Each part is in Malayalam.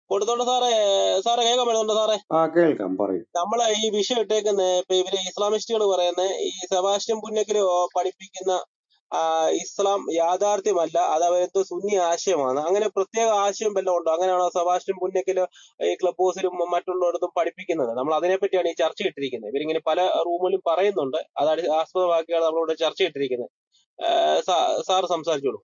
കൊടുത്തോണ്ട് സാറേ. സാറേ കേൾക്കാൻ പറ്റുന്നുണ്ടോ സാറേ? കേൾക്കാം, പറയൂ. നമ്മളെ ഈ വിഷയം ഇട്ടേക്കുന്നത് ഇപ്പൊ ഇവര് ഇസ്ലാമിസ്റ്റുകൾ പറയുന്നത് ഈ സെബാസ്റ്റ്യൻ പുന്നക്കല് പഠിപ്പിക്കുന്ന ഇസ്ലാം യാഥാർത്ഥ്യമല്ല, അത് അവരത്തെ സുന്നി ആശയമാണ്. അങ്ങനെ പ്രത്യേക ആശയം വല്ലതും ഉണ്ടോ? അങ്ങനെയാണോ സെബാസ്റ്റ്യൻ പുന്നക്കല് ഈ ക്ലബ് ഹൗസിലും മറ്റുള്ളിടത്തും പഠിപ്പിക്കുന്നത്? നമ്മൾ അതിനെ പറ്റിയാണ് ഈ ചർച്ച ഇട്ടിരിക്കുന്നത്. ഇവരിങ്ങനെ പല റൂമിലും പറയുന്നുണ്ട്, അത് ആസ്പദമാക്കിയാണ് നമ്മളിവിടെ ചർച്ച ഇട്ടിരിക്കുന്നത്. സാറ് സംസാരിച്ചോളൂ.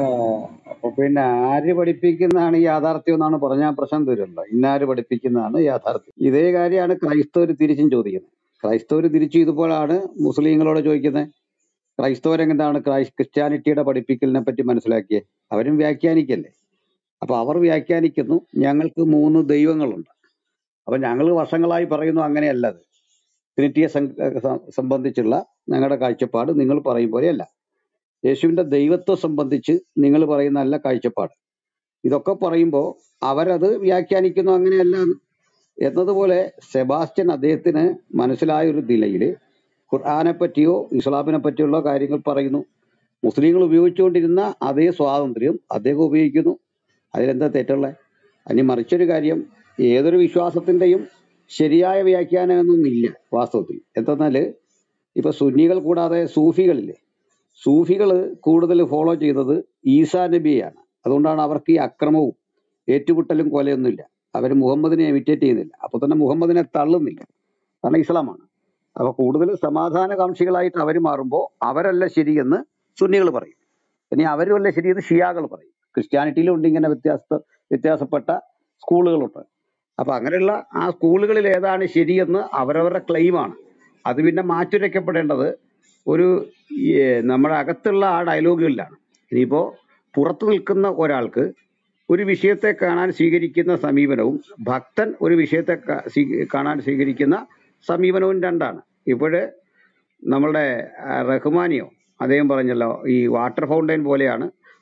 അപ്പൊ പിന്നെ ആര് പഠിപ്പിക്കുന്നതാണ് ഈ യാഥാർത്ഥ്യം എന്നാണ് പറഞ്ഞാൽ പ്രശ്നം തീരുമല്ലോ. ഇന്നാര് പഠിപ്പിക്കുന്നതാണ് യാഥാർത്ഥ്യം. ഇതേ കാര്യമാണ് ക്രൈസ്തവർ തിരിച്ചും ചോദിക്കുന്നത്. ക്രൈസ്തവർ തിരിച്ചും ഇതുപോലാണ് മുസ്ലിങ്ങളോട് ചോദിക്കുന്നത്. ക്രൈസ്തവരെന്താണ് ക്രിസ്ത്യാനിറ്റിയുടെ പഠിപ്പിക്കലിനെ പറ്റി മനസ്സിലാക്കിയേ? അവരും വ്യാഖ്യാനിക്കല്ലേ. അപ്പൊ അവർ വ്യാഖ്യാനിക്കുന്നു ഞങ്ങൾക്ക് 3 ദൈവങ്ങളുണ്ട്. അപ്പൊ ഞങ്ങൾ വർഷങ്ങളായി പറയുന്നു അങ്ങനെയല്ലത്. ട്രിനിറ്റിയെ സംബന്ധിച്ചുള്ള ഞങ്ങളുടെ കാഴ്ചപ്പാട് നിങ്ങൾ പറയും പോലെയല്ല. യേശുവിന്റെ ദൈവത്തെ സംബന്ധിച്ച് നിങ്ങൾ പറയുന്ന അല്ല കാഴ്ചപ്പാട്. ഇതൊക്കെ പറയുമ്പോൾ അവരത് വ്യാഖ്യാനിക്കുന്നു അങ്ങനെയല്ല എന്നതുപോലെ സെബാസ്റ്റ്യൻ അദ്ദേഹത്തിന് മനസ്സിലായ ഒരു നിലയിൽ ഖുർആനെ പറ്റിയോ ഇസ്ലാമിനെ പറ്റിയുള്ള കാര്യങ്ങൾ പറയുന്നു. മുസ്ലിങ്ങൾ ഉപയോഗിച്ചുകൊണ്ടിരുന്ന അതേ സ്വാതന്ത്ര്യം അദ്ദേഹം ഉപയോഗിക്കുന്നു. അതിലെന്താ തെറ്റുള്ളത്? അതിന് മറിച്ചൊരു കാര്യം, ഏതൊരു വിശ്വാസത്തിന്റെയും ശരിയായ വ്യാഖ്യാനമൊന്നുമില്ല വാസ്തവത്തിൽ. എന്തെന്നാല് ഇപ്പൊ സുന്നികൾ കൂടാതെ സൂഫികളില്ലേ, സൂഫികൾ കൂടുതൽ ഫോളോ ചെയ്തത് ഈസാ നബിയെയാണ്. അതുകൊണ്ടാണ് അവർക്ക് ഈ അക്രമവും ഏറ്റുമുട്ടലും കൊലയൊന്നുമില്ല. അവർ മുഹമ്മദിനെ ഇമിറ്റേറ്റ് ചെയ്യുന്നില്ല. അപ്പൊ തന്നെ മുഹമ്മദിനെ തള്ളുന്നില്ല, കാരണം ഇസ്ലാമാണ്. അപ്പൊ കൂടുതൽ സമാധാനകാംക്ഷികളായിട്ട് അവർ മാറുമ്പോൾ അവരല്ല ശരിയെന്ന് സുന്നികൾ പറയും. ഇനി അവരുമല്ല ശരിയെന്ന് ഷിയാകൾ പറയും. ക്രിസ്ത്യാനിറ്റിയിലും ഉണ്ട് ഇങ്ങനെ വ്യത്യാസപ്പെട്ട സ്കൂളുകളുണ്ട്. അപ്പൊ അങ്ങനെയുള്ള ആ സ്കൂളുകളിൽ ഏതാണ് ശരിയെന്ന് അവരവരുടെ ക്ലെയിമാണ്. അത് പിന്നെ മാറ്റുരയ്ക്കപ്പെടേണ്ടത് ഒരു നമ്മുടെ അകത്തുള്ള ആ ഡയലോഗുകളിലാണ്. ഇനിയിപ്പോ പുറത്തു നിൽക്കുന്ന ഒരാൾക്ക് ഒരു വിഷയത്തെ കാണാൻ സ്വീകരിക്കുന്ന സമീപനവും ഭക്തൻ ഒരു വിഷയത്തെ കാണാൻ സ്വീകരിക്കുന്ന സമീപനവും രണ്ടാണ്. ഇപ്പോഴ് നമ്മളുടെ റഹ്മാനിയോ അദ്ദേഹം പറഞ്ഞല്ലോ, ഈ വാട്ടർ ഫൗണ്ടൈൻ പോലെയാണ്,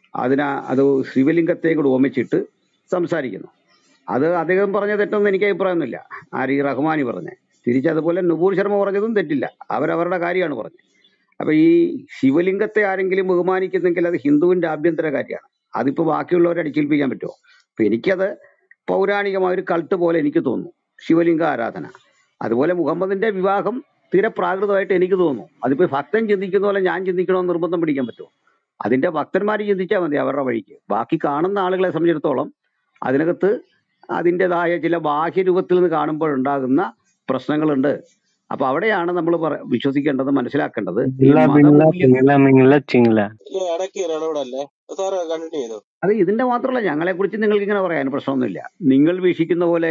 അത് ശിവലിംഗത്തെ കൂടെ ഓമിച്ചിട്ട് സംസാരിക്കുന്നു. അത് അദ്ദേഹം പറഞ്ഞ തെറ്റൊന്നും എനിക്ക് അഭിപ്രായമൊന്നുമില്ല. ഈ റഹ്മാനി പറഞ്ഞേ തിരിച്ചതുപോലെ നുപൂർ ശർമ്മ പറഞ്ഞതും തെറ്റില്ല. അവരവരുടെ കാര്യമാണ് പറഞ്ഞത്. അപ്പൊ ഈ ശിവലിംഗത്തെ ആരെങ്കിലും ബഹുമാനിക്കുന്നെങ്കിൽ അത് ഹിന്ദുവിന്റെ ആഭ്യന്തര കാര്യമാണ്. അതിപ്പോ ബാക്കിയുള്ളവരെ അടിച്ചേൽപ്പിക്കാൻ പറ്റുമോ? അപ്പൊ എനിക്കത് പൗരാണികമായ ഒരു കൾട്ട് പോലെ എനിക്ക് തോന്നുന്നു, ശിവലിംഗ ആരാധന. അതുപോലെ മുഹമ്മദിന്റെ വിവാഹം തീരെ പ്രാകൃതമായിട്ട് എനിക്ക് തോന്നുന്നു. അതിപ്പോ ഭക്തൻ ചിന്തിക്കുന്ന പോലെ ഞാൻ ചിന്തിക്കണമെന്ന് നിർബന്ധം പിടിക്കാൻ പറ്റുമോ? അതിന്റെ ഭക്തന്മാർ ചിന്തിച്ചാൽ മതി അവരുടെ വഴിക്ക്. ബാക്കി കാണുന്ന ആളുകളെ സംബന്ധിച്ചിടത്തോളം അതിനകത്ത് അതിൻ്റെതായ ചില ബാഹ്യരൂപത്തിൽ നിന്ന് കാണുമ്പോഴുണ്ടാകുന്ന പ്രശ്നങ്ങളുണ്ട്. അപ്പൊ അവിടെയാണ് നമ്മൾ വിശ്വസിക്കേണ്ടത്, മനസ്സിലാക്കേണ്ടത്. ഈ അത് ഇതിന്റെ മാത്രമല്ല, ഞങ്ങളെ കുറിച്ച് നിങ്ങൾക്ക് ഇങ്ങനെ പറയാൻ പ്രശ്നമൊന്നുമില്ല. നിങ്ങൾ വീക്ഷിക്കുന്ന പോലെ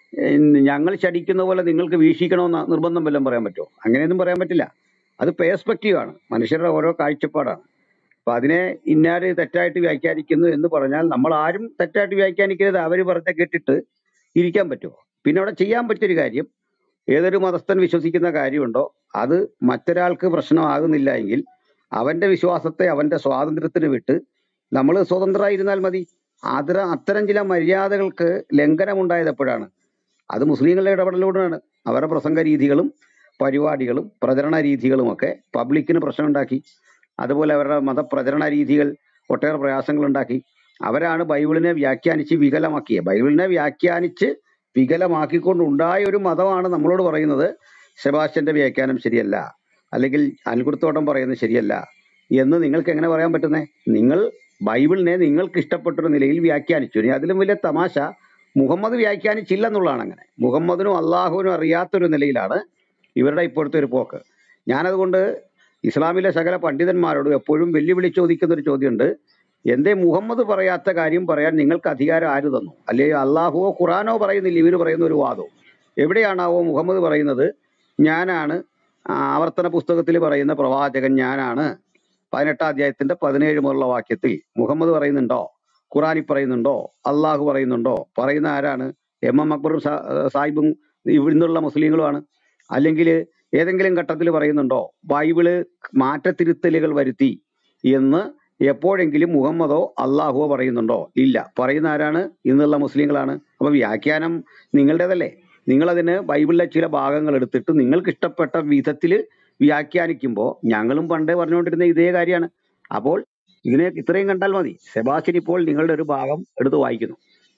ഞങ്ങൾ ശടിക്കുന്ന പോലെ നിങ്ങൾക്ക് വീക്ഷിക്കണമെന്ന് നിർബന്ധം വല്ലതും പറയാൻ പറ്റുമോ? അങ്ങനെയൊന്നും പറയാൻ പറ്റില്ല. അത് പേഴ്സ്പെക്റ്റീവ് ആണ്, മനുഷ്യരുടെ ഓരോ കാഴ്ചപ്പാടാണ്. അപ്പൊ അതിനെ ഇന്നാര് തെറ്റായിട്ട് വ്യാഖ്യാനിക്കുന്നു എന്ന് പറഞ്ഞാൽ നമ്മൾ ആരും തെറ്റായിട്ട് വ്യാഖ്യാനിക്കരുത്. അവര് പറഞ്ഞ കേട്ടിട്ട് ഇരിക്കാൻ പറ്റുമോ? പിന്നെ അവിടെ ചെയ്യാൻ പറ്റിയൊരു കാര്യം, ഏതൊരു മതസ്ഥൻ വിശ്വസിക്കുന്ന കാര്യമുണ്ടോ അത് മറ്റൊരാൾക്ക് പ്രശ്നമാകുന്നില്ല എങ്കിൽ അവന്റെ വിശ്വാസത്തെ അവന്റെ സ്വാതന്ത്ര്യത്തിന് വിട്ട് നമ്മൾ സ്വതന്ത്രരായിരുന്നാൽ മതി. അത്തരം ചില മര്യാദകൾക്ക് ലംഘനമുണ്ടായത് എപ്പോഴാണ്? അത് മുസ്ലിങ്ങളുടെ ഇടപെടലോടാണ്. അവരുടെ പ്രസംഗ രീതികളും പരിപാടികളും പ്രചരണ രീതികളും ഒക്കെ പബ്ലിക്കിന് പ്രശ്നമുണ്ടാക്കി. അതുപോലെ അവരുടെ മതപ്രചരണ രീതികൾ ഒട്ടേറെ പ്രയാസങ്ങൾ ഉണ്ടാക്കി. അവരാണ് ബൈബിളിനെ വ്യാഖ്യാനിച്ച് വികലമാക്കിയത്. ബൈബിളിനെ വ്യാഖ്യാനിച്ച് വികലമാക്കിക്കൊണ്ടുണ്ടായ ഒരു മതമാണ് നമ്മളോട് പറയുന്നത് സെബാസ്റ്റ്യന്റെ വ്യാഖ്യാനം ശരിയല്ല, അല്ലെങ്കിൽ അനിൽകുടത്തോട്ടം പറയുന്നത് ശരിയല്ല എന്ന് നിങ്ങൾക്ക് എങ്ങനെ പറയാൻ പറ്റുന്നേ? നിങ്ങൾ ബൈബിളിനെ നിങ്ങൾക്ക് ഇഷ്ടപ്പെട്ടൊരു നിലയിൽ വ്യാഖ്യാനിച്ചു. ഇനി അതിലും വലിയ തമാശ, മുഹമ്മദ് വ്യാഖ്യാനിച്ചില്ല എന്നുള്ളതാണ്. അങ്ങനെ മുഹമ്മദിനും അള്ളാഹുവിനും അറിയാത്തൊരു നിലയിലാണ് ഇവരുടെ ഇപ്പോഴത്തെ ഒരു പോക്ക്. ഞാനതുകൊണ്ട് ഇസ്ലാമിലെ സകല പണ്ഡിതന്മാരോടും എപ്പോഴും വെല്ലുവിളി ചോദിക്കുന്ന ഒരു ചോദ്യമുണ്ട്. എന്തേ മുഹമ്മദ് പറയാത്ത കാര്യം പറയാൻ നിങ്ങൾക്ക് അധികാരം ആര് തന്നു? അല്ലെങ്കിൽ അള്ളാഹുവോ ഖുറാനോ പറയുന്നില്ല, ഇവർ പറയുന്ന ഒരു വാദവും. എവിടെയാണാവോ മുഹമ്മദ് പറയുന്നത് ഞാനാണ് ആവർത്തന പുസ്തകത്തിൽ പറയുന്ന പ്രവാചകൻ ഞാനാണ്? 18-ാം അധ്യായത്തിന്റെ 17 മുതലുള്ള വാക്യത്തിൽ മുഹമ്മദ് പറയുന്നുണ്ടോ? ഖുറാനിൽ പറയുന്നുണ്ടോ? അള്ളാഹു പറയുന്നുണ്ടോ? പറയുന്ന ആരാണ്? അക്ബറും സാഹിബും ഇവിടുന്നുള്ള മുസ്ലിങ്ങളുമാണ്. അല്ലെങ്കിൽ ഏതെങ്കിലും ഘട്ടത്തിൽ പറയുന്നുണ്ടോ ബൈബിള് മാറ്റത്തിരുത്തലുകൾ വരുത്തി എന്ന് എപ്പോഴെങ്കിലും മുഹമ്മദോ അള്ളാഹുവോ പറയുന്നുണ്ടോ? ഇല്ല. പറയുന്ന ആരാണ്? ഇന്നുള്ള മുസ്ലിങ്ങളാണ്. അപ്പൊ വ്യാഖ്യാനം നിങ്ങളുടേതല്ലേ? നിങ്ങളതിന് ബൈബിളിലെ ചില ഭാഗങ്ങൾ എടുത്തിട്ട് നിങ്ങൾക്ക് ഇഷ്ടപ്പെട്ട വിധത്തിൽ വ്യാഖ്യാനിക്കുമ്പോൾ ഞങ്ങളും പണ്ടേ പറഞ്ഞുകൊണ്ടിരുന്ന ഇതേ കാര്യമാണ്. അപ്പോൾ ഇതിനെ ഇത്രയും കണ്ടാൽ മതി. സെബാസ്റ്റ്യൻ ഇപ്പോൾ നിങ്ങളുടെ ഒരു ഭാഗം എടുത്ത് വായിക്കുന്നു,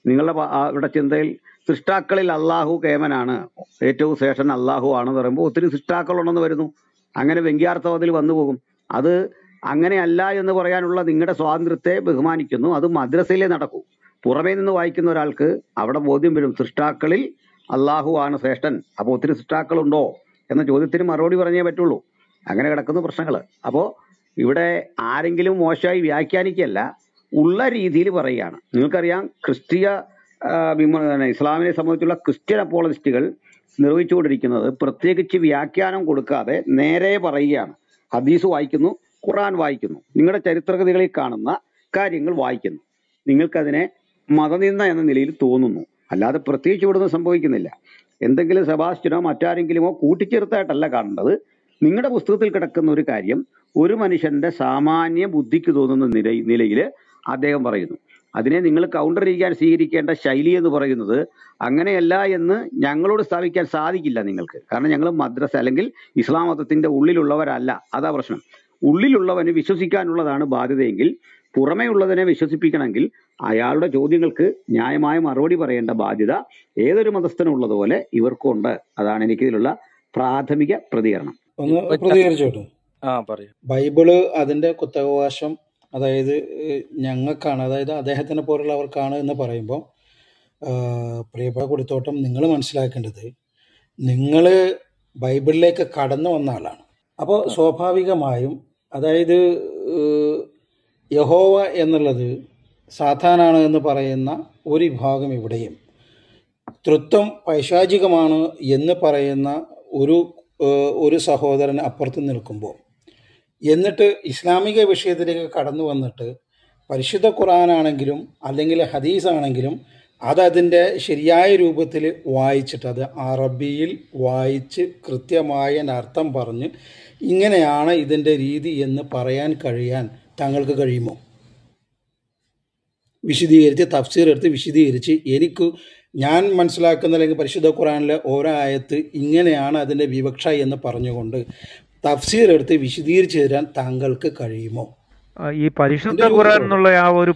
നിങ്ങളുടെ അവരുടെ ചിന്തയിൽ സൃഷ്ടാക്കളിൽ അള്ളാഹു കേമനാണ്, ഏറ്റവും ശ്രേഷ്ഠൻ അള്ളാഹു ആണെന്ന് പറയുമ്പോൾ ഒത്തിരി സൃഷ്ടാക്കളുണ്ടെന്ന് വരുന്നു. അങ്ങനെ വ്യംഗ്യാർത്ഥം അതിൽ വന്നു പോകും. അത് അങ്ങനെയല്ല എന്ന് പറയാനുള്ള നിങ്ങളുടെ സ്വാതന്ത്ര്യത്തെ ബഹുമാനിക്കുന്നു. അത് മദ്രസയിലേ നടക്കൂ. പുറമേ നിന്ന് വായിക്കുന്ന ഒരാൾക്ക് അവിടെ ബോധ്യം വരും, സൃഷ്ടാക്കളിൽ അള്ളാഹു ആണ് ശ്രേഷ്ഠൻ. അപ്പോൾ ഒത്തിരി സൃഷ്ടാക്കളുണ്ടോ എന്ന ചോദ്യത്തിന് മറുപടി പറഞ്ഞേ പറ്റുള്ളൂ. അങ്ങനെ കിടക്കുന്ന പ്രശ്നങ്ങൾ. അപ്പോൾ ഇവിടെ ആരെങ്കിലും മോശമായി വ്യാഖ്യാനിക്കല്ല, ഉള്ള രീതിയിൽ പറയുകയാണ്. നിങ്ങൾക്കറിയാം, ക്രിസ്തീയ ഇസ്ലാമിനെ സംബന്ധിച്ചുള്ള ക്രിസ്ത്യൻ അപ്പോളജിസ്റ്റുകൾ നിർവഹിച്ചുകൊണ്ടിരിക്കുന്നത് പ്രത്യേകിച്ച് വ്യാഖ്യാനം കൊടുക്കാതെ നേരെ പറയുകയാണ്. ഹദീസ് വായിക്കുന്നു, ഖുർആൻ വായിക്കുന്നു, നിങ്ങളുടെ ചരിത്രകഥകളിൽ കാണുന്ന കാര്യങ്ങൾ വായിക്കുന്നു. നിങ്ങൾക്കതിനെ മതനിന്ദ എന്ന നിലയിൽ തോന്നുന്നു, അല്ലാതെ പ്രത്യേകിച്ച് ഇവിടുന്ന് സംഭവിക്കുന്നില്ല. എന്തെങ്കിലും സെബാസ്റ്റ്യനോ മറ്റാരെങ്കിലുമോ കൂട്ടിച്ചേർത്തായിട്ടല്ല കാണേണ്ടത്. നിങ്ങളുടെ പുസ്തകത്തിൽ കിടക്കുന്ന ഒരു കാര്യം ഒരു മനുഷ്യന്റെ സാമാന്യ ബുദ്ധിക്ക് തോന്നുന്ന നിലയിൽ അദ്ദേഹം പറയുന്നു. അതിനെ നിങ്ങൾ കൗണ്ടർ ചെയ്യാൻ സ്വീകരിക്കേണ്ട ശൈലി എന്ന് പറയുന്നത് അങ്ങനെയല്ല എന്ന് ഞങ്ങളോട് സ്ഥാപിക്കാൻ സാധിക്കില്ല നിങ്ങൾക്ക്. കാരണം ഞങ്ങൾ മദ്രസ അല്ലെങ്കിൽ ഇസ്ലാം മതത്തിന്റെ ഉള്ളിലുള്ളവരല്ല. അതാ പ്രശ്നം. ഉള്ളിലുള്ളവന് വിശ്വസിക്കാനുള്ളതാണ് ബാധ്യതയെങ്കിൽ പുറമേ ഉള്ളതിനെ വിശ്വസിപ്പിക്കണമെങ്കിൽ അയാളുടെ ചോദ്യങ്ങൾക്ക് ന്യായമായ മറുപടി പറയേണ്ട ബാധ്യത ഏതൊരു മതസ്ഥനുള്ളതുപോലെ ഇവർക്കും ഉണ്ട്. അതാണ് എനിക്കിതിലുള്ള പ്രാഥമിക പ്രതികരണം. ഒന്ന് പ്രതികരിച്ചോട്ടെ. ബൈബിള് അതിന്റെ കുത്തവകാശം അതായത് ഞങ്ങൾക്കാണ്, അതായത് അദ്ദേഹത്തിനെ പോലുള്ളവർക്കാണ് എന്ന് പറയുമ്പോൾ പ്രിയപ്പെട്ട കൊടുത്തോട്ടം, നിങ്ങൾ മനസ്സിലാക്കേണ്ടത് നിങ്ങൾ ബൈബിളിലേക്ക് കടന്നു വന്ന ആളാണ്. അപ്പോൾ സ്വാഭാവികമായും അതായത് യഹോവ എന്നുള്ളത് സാത്താനാണ് എന്ന് പറയുന്ന ഒരു വിഭാഗം ഇവിടെയും, തൃത്വം പൈശാചികമാണ് എന്ന് പറയുന്ന ഒരു സഹോദരൻ അപ്പുറത്ത് നിൽക്കുമ്പോൾ, എന്നിട്ട് ഇസ്ലാമിക വിഷയത്തിലേക്ക് കടന്നു വന്നിട്ട് പരിശുദ്ധ ഖുർആനാണെങ്കിലും അല്ലെങ്കിൽ ഹദീസാണെങ്കിലും അതതിൻ്റെ ശരിയായ രൂപത്തിൽ വായിച്ചിട്ട് അത് അറബിയിൽ വായിച്ച് കൃത്യമായ അർത്ഥം പറഞ്ഞ് ഇങ്ങനെയാണ് ഇതിൻ്റെ രീതി എന്ന് പറയാൻ കഴിയാൻ താങ്കൾക്ക് കഴിയുമോ? വിശദീകരിച്ച് തഫ്സീർ എടുത്ത് വിശദീകരിച്ച് ഞാൻ മനസ്സിലാക്കുന്ന അല്ലെങ്കിൽ പരിശുദ്ധ ഖുർആനിലെ ഓരോ ആയത്ത് ഇങ്ങനെയാണ് അതിൻ്റെ വിവക്ഷ എന്ന് പറഞ്ഞുകൊണ്ട് തഫ്സീർ എടുത്ത് വിശദീകരിച്ച് തരാൻ താങ്കൾക്ക് കഴിയുമോ? ഈ പരിശുദ്ധ ഖുർആൻ എന്നുള്ള ആ ഒരു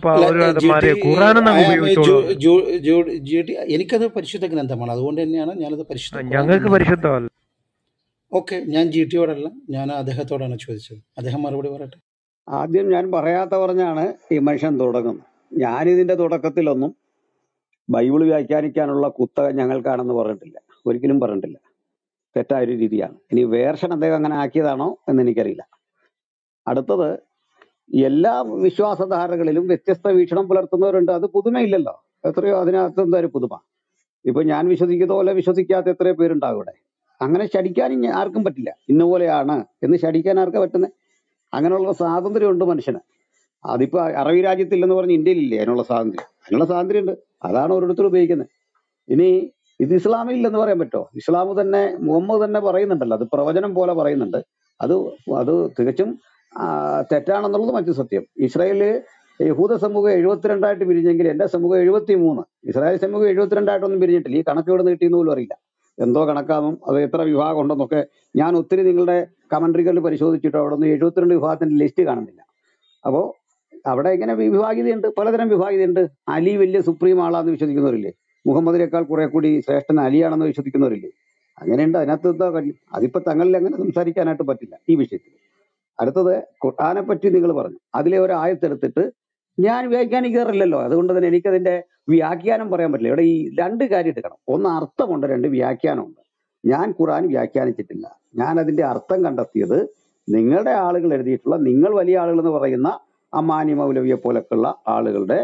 എനിക്കത് പരിശുദ്ധ ഗ്രന്ഥമാണ്, അതുകൊണ്ട് തന്നെയാണ് ഞാനത് പരിശുദ്ധ. ഞങ്ങൾക്ക് പരിശുദ്ധമല്ല. ഓക്കെ, ഞാൻ GT-യോടല്ല, ഞാൻ അദ്ദേഹത്തോടാണ് ചോദിച്ചത്. അദ്ദേഹം മറുപടി പറയട്ടെ. ആദ്യം ഞാൻ പറയാത്ത പറഞ്ഞാണ് ഈ മനുഷ്യൻ തുടങ്ങുന്നത്. ഞാനിതിന്റെ തുടക്കത്തിലൊന്നും ബൈബിൾ വ്യാഖ്യാനിക്കാനുള്ള കുത്തക ഞങ്ങൾക്കാണെന്ന് പറഞ്ഞിട്ടില്ല, ഒരിക്കലും പറഞ്ഞിട്ടില്ല. തെറ്റായൊരു രീതിയാണ്. ഇനി വേർഷൻ അദ്ദേഹം അങ്ങനെ ആക്കിയതാണോ എന്ന് എനിക്കറിയില്ല. അടുത്തത്, എല്ലാ വിശ്വാസധാരകളിലും വ്യത്യസ്ത വീക്ഷണം പുലർത്തുന്നവരുണ്ട്. അത് പുതുമയില്ലല്ലോ. എത്രയോ അതിനകത്ത് എന്താ ഒരു പുതുമ? ഇപ്പൊ ഞാൻ വിശ്വസിക്കുന്ന പോലെ വിശ്വസിക്കാത്ത എത്രയോ പേരുണ്ടാകും ഇവിടെ. അങ്ങനെ ശടിക്കാൻ ആർക്കും പറ്റില്ല. ഇന്ന പോലെയാണ് എന്ന് ശടിക്കാൻ ആർക്കാ പറ്റുന്നത്? അങ്ങനെയുള്ള സ്വാതന്ത്ര്യമുണ്ട് മനുഷ്യന്. അതിപ്പോ അറബി രാജ്യത്തില്ലെന്ന് പറഞ്ഞ് ഇന്ത്യയിലില്ലേ അതിനുള്ള സ്വാതന്ത്ര്യം? അതിനുള്ള സ്വാതന്ത്ര്യം ഉണ്ട്. അതാണ് ഓരോരുത്തരും ഉപയോഗിക്കുന്നത്. ഇനി ഇത് ഇസ്ലാമില്ലെന്ന് പറയാൻ പറ്റുമോ? ഇസ്ലാം തന്നെ, മുഹമ്മദ് തന്നെ പറയുന്നുണ്ടല്ലോ, അത് പ്രവചനം പോലെ പറയുന്നുണ്ട്. അത് തികച്ചും തെറ്റാണെന്നുള്ളത് മറ്റു സത്യം. ഇസ്രായേല് യഹൂദ സമൂഹം 72 പിരിഞ്ഞെങ്കിൽ എന്റെ സമൂഹം 73. ഇസ്രായേൽ സമൂഹം 72 പിരിഞ്ഞിട്ടില്ല. ഈ കണക്ക് എവിടെ കിട്ടിയെന്ന് പോലും അറിയില്ല. എന്തോ കണക്കാന്നും അത് എത്ര വിഭാഗം ഉണ്ടെന്നൊക്കെ ഞാൻ ഒത്തിരി നിങ്ങളുടെ കമന്ററികളിൽ പരിശോധിച്ചിട്ടോ അവിടെ നിന്ന് 72 വിഭാഗത്തിന്റെ ലിസ്റ്റ് കാണുന്നില്ല. അപ്പോൾ അവിടെ ഇങ്ങനെ വിഭാഗീയതയുണ്ട്, പലതരം വിഭാഗീയതയുണ്ട്. അലി വലിയ സുപ്രീം ആളാന്ന് വിശ്വസിക്കുന്നവരില്ലേ? മുഹമ്മദിനേക്കാൾ കുറെ കൂടി ശ്രേഷ്ഠൻ അലിയാണെന്ന് വിശ്വസിക്കുന്നവരില്ലേ? അങ്ങനെയുണ്ട്. അതിനകത്ത് എന്താ കാര്യം? അതിപ്പോ തങ്ങളിൽ അങ്ങനെ സംസാരിക്കാനായിട്ട് പറ്റില്ല ഈ വിഷയത്തിൽ. അടുത്തത്, ഖുർആനെ പറ്റി നിങ്ങൾ പറഞ്ഞു. അതിലെ ഒരു ആയത്തെടുത്തിട്ട് ഞാൻ വ്യാഖ്യാനിക്കാറില്ലല്ലോ, അതുകൊണ്ട് തന്നെ എനിക്കതിന്റെ വ്യാഖ്യാനം പറയാൻ പറ്റില്ല. ഇവിടെ ഈ രണ്ട് കാര്യം എടുക്കണം. ഒന്ന് അർത്ഥമുണ്ട്, രണ്ട് വ്യാഖ്യാനമുണ്ട്. ഞാൻ ഖുർആൻ വ്യാഖ്യാനിച്ചിട്ടില്ല. ഞാൻ അതിന്റെ അർത്ഥം കണ്ടെത്തിയത് നിങ്ങളുടെ ആളുകൾ എഴുതിയിട്ടുള്ള, നിങ്ങൾ വലിയ ആളുകൾ എന്ന് പറയുന്ന അമ്മാനി മൗലവിയെ പോലൊക്കെയുള്ള ആളുകളുടെ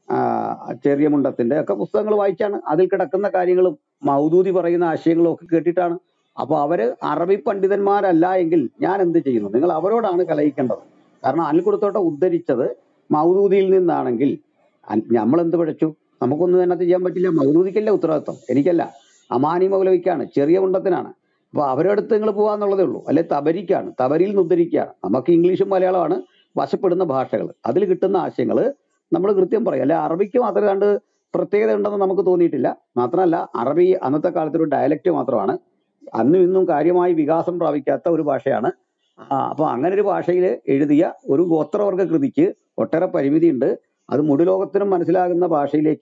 ചെറിയ മുണ്ടത്തിന്റെ ഒക്കെ പുസ്തകങ്ങൾ വായിച്ചാണ്. അതിൽ കിടക്കുന്ന കാര്യങ്ങളും മൗദൂദി പറയുന്ന ആശയങ്ങളും ഒക്കെ കേട്ടിട്ടാണ്. അപ്പൊ അവര് അറബി പണ്ഡിതന്മാരല്ല എങ്കിൽ ഞാൻ എന്ത് ചെയ്യുന്നു? നിങ്ങൾ അവരോടാണ് കലഹിക്കേണ്ടത്. കാരണം അനിൽ കൊടുത്തോട്ടെ ഉദ്ധരിച്ചത് മൗദൂദിയിൽ നിന്നാണെങ്കിൽ നമ്മൾ എന്ത് പഠിച്ചു? നമുക്കൊന്നും അതിനകത്ത് ചെയ്യാൻ പറ്റില്ല. മൗദൂദിക്കല്ല ഉത്തരവാദിത്വം, എനിക്കല്ല, അമാനി മൗലവിക്കാണ്, ചെറിയ മുണ്ടത്തിനാണ്. അപ്പൊ അവരുടെ അടുത്ത് നിങ്ങൾ പോകാന്നുള്ളതേ ഉള്ളൂ. അല്ലെ തബരിക്കാണ്, തബരിയിൽ നിന്ന് ഉദ്ധരിക്കുകയാണ്. നമുക്ക് ഇംഗ്ലീഷും മലയാളമാണ് വശപ്പെടുന്ന ഭാഷകൾ. അതിൽ കിട്ടുന്ന ആശയങ്ങൾ നമ്മൾ കൃത്യം പറയും. അല്ലെ അറബിക്ക് മാത്രം കണ്ട് പ്രത്യേകത ഉണ്ടെന്ന് നമുക്ക് തോന്നിയിട്ടില്ല. മാത്രമല്ല, അറബി അന്നത്തെ കാലത്തൊരു ഡയലക്റ്റ് മാത്രമാണ്, അന്നും ഇന്നും കാര്യമായി വികാസം പ്രാപിക്കാത്ത ഒരു ഭാഷയാണ്. അപ്പൊ അങ്ങനെ ഒരു ഭാഷയിൽ എഴുതിയ ഒരു ഗോത്രവർഗ കൃതിക്ക് ഒട്ടേറെ പരിമിതിയുണ്ട്. അത് മുഴുലോകത്തിനും മനസ്സിലാകുന്ന ഭാഷയിലേക്ക്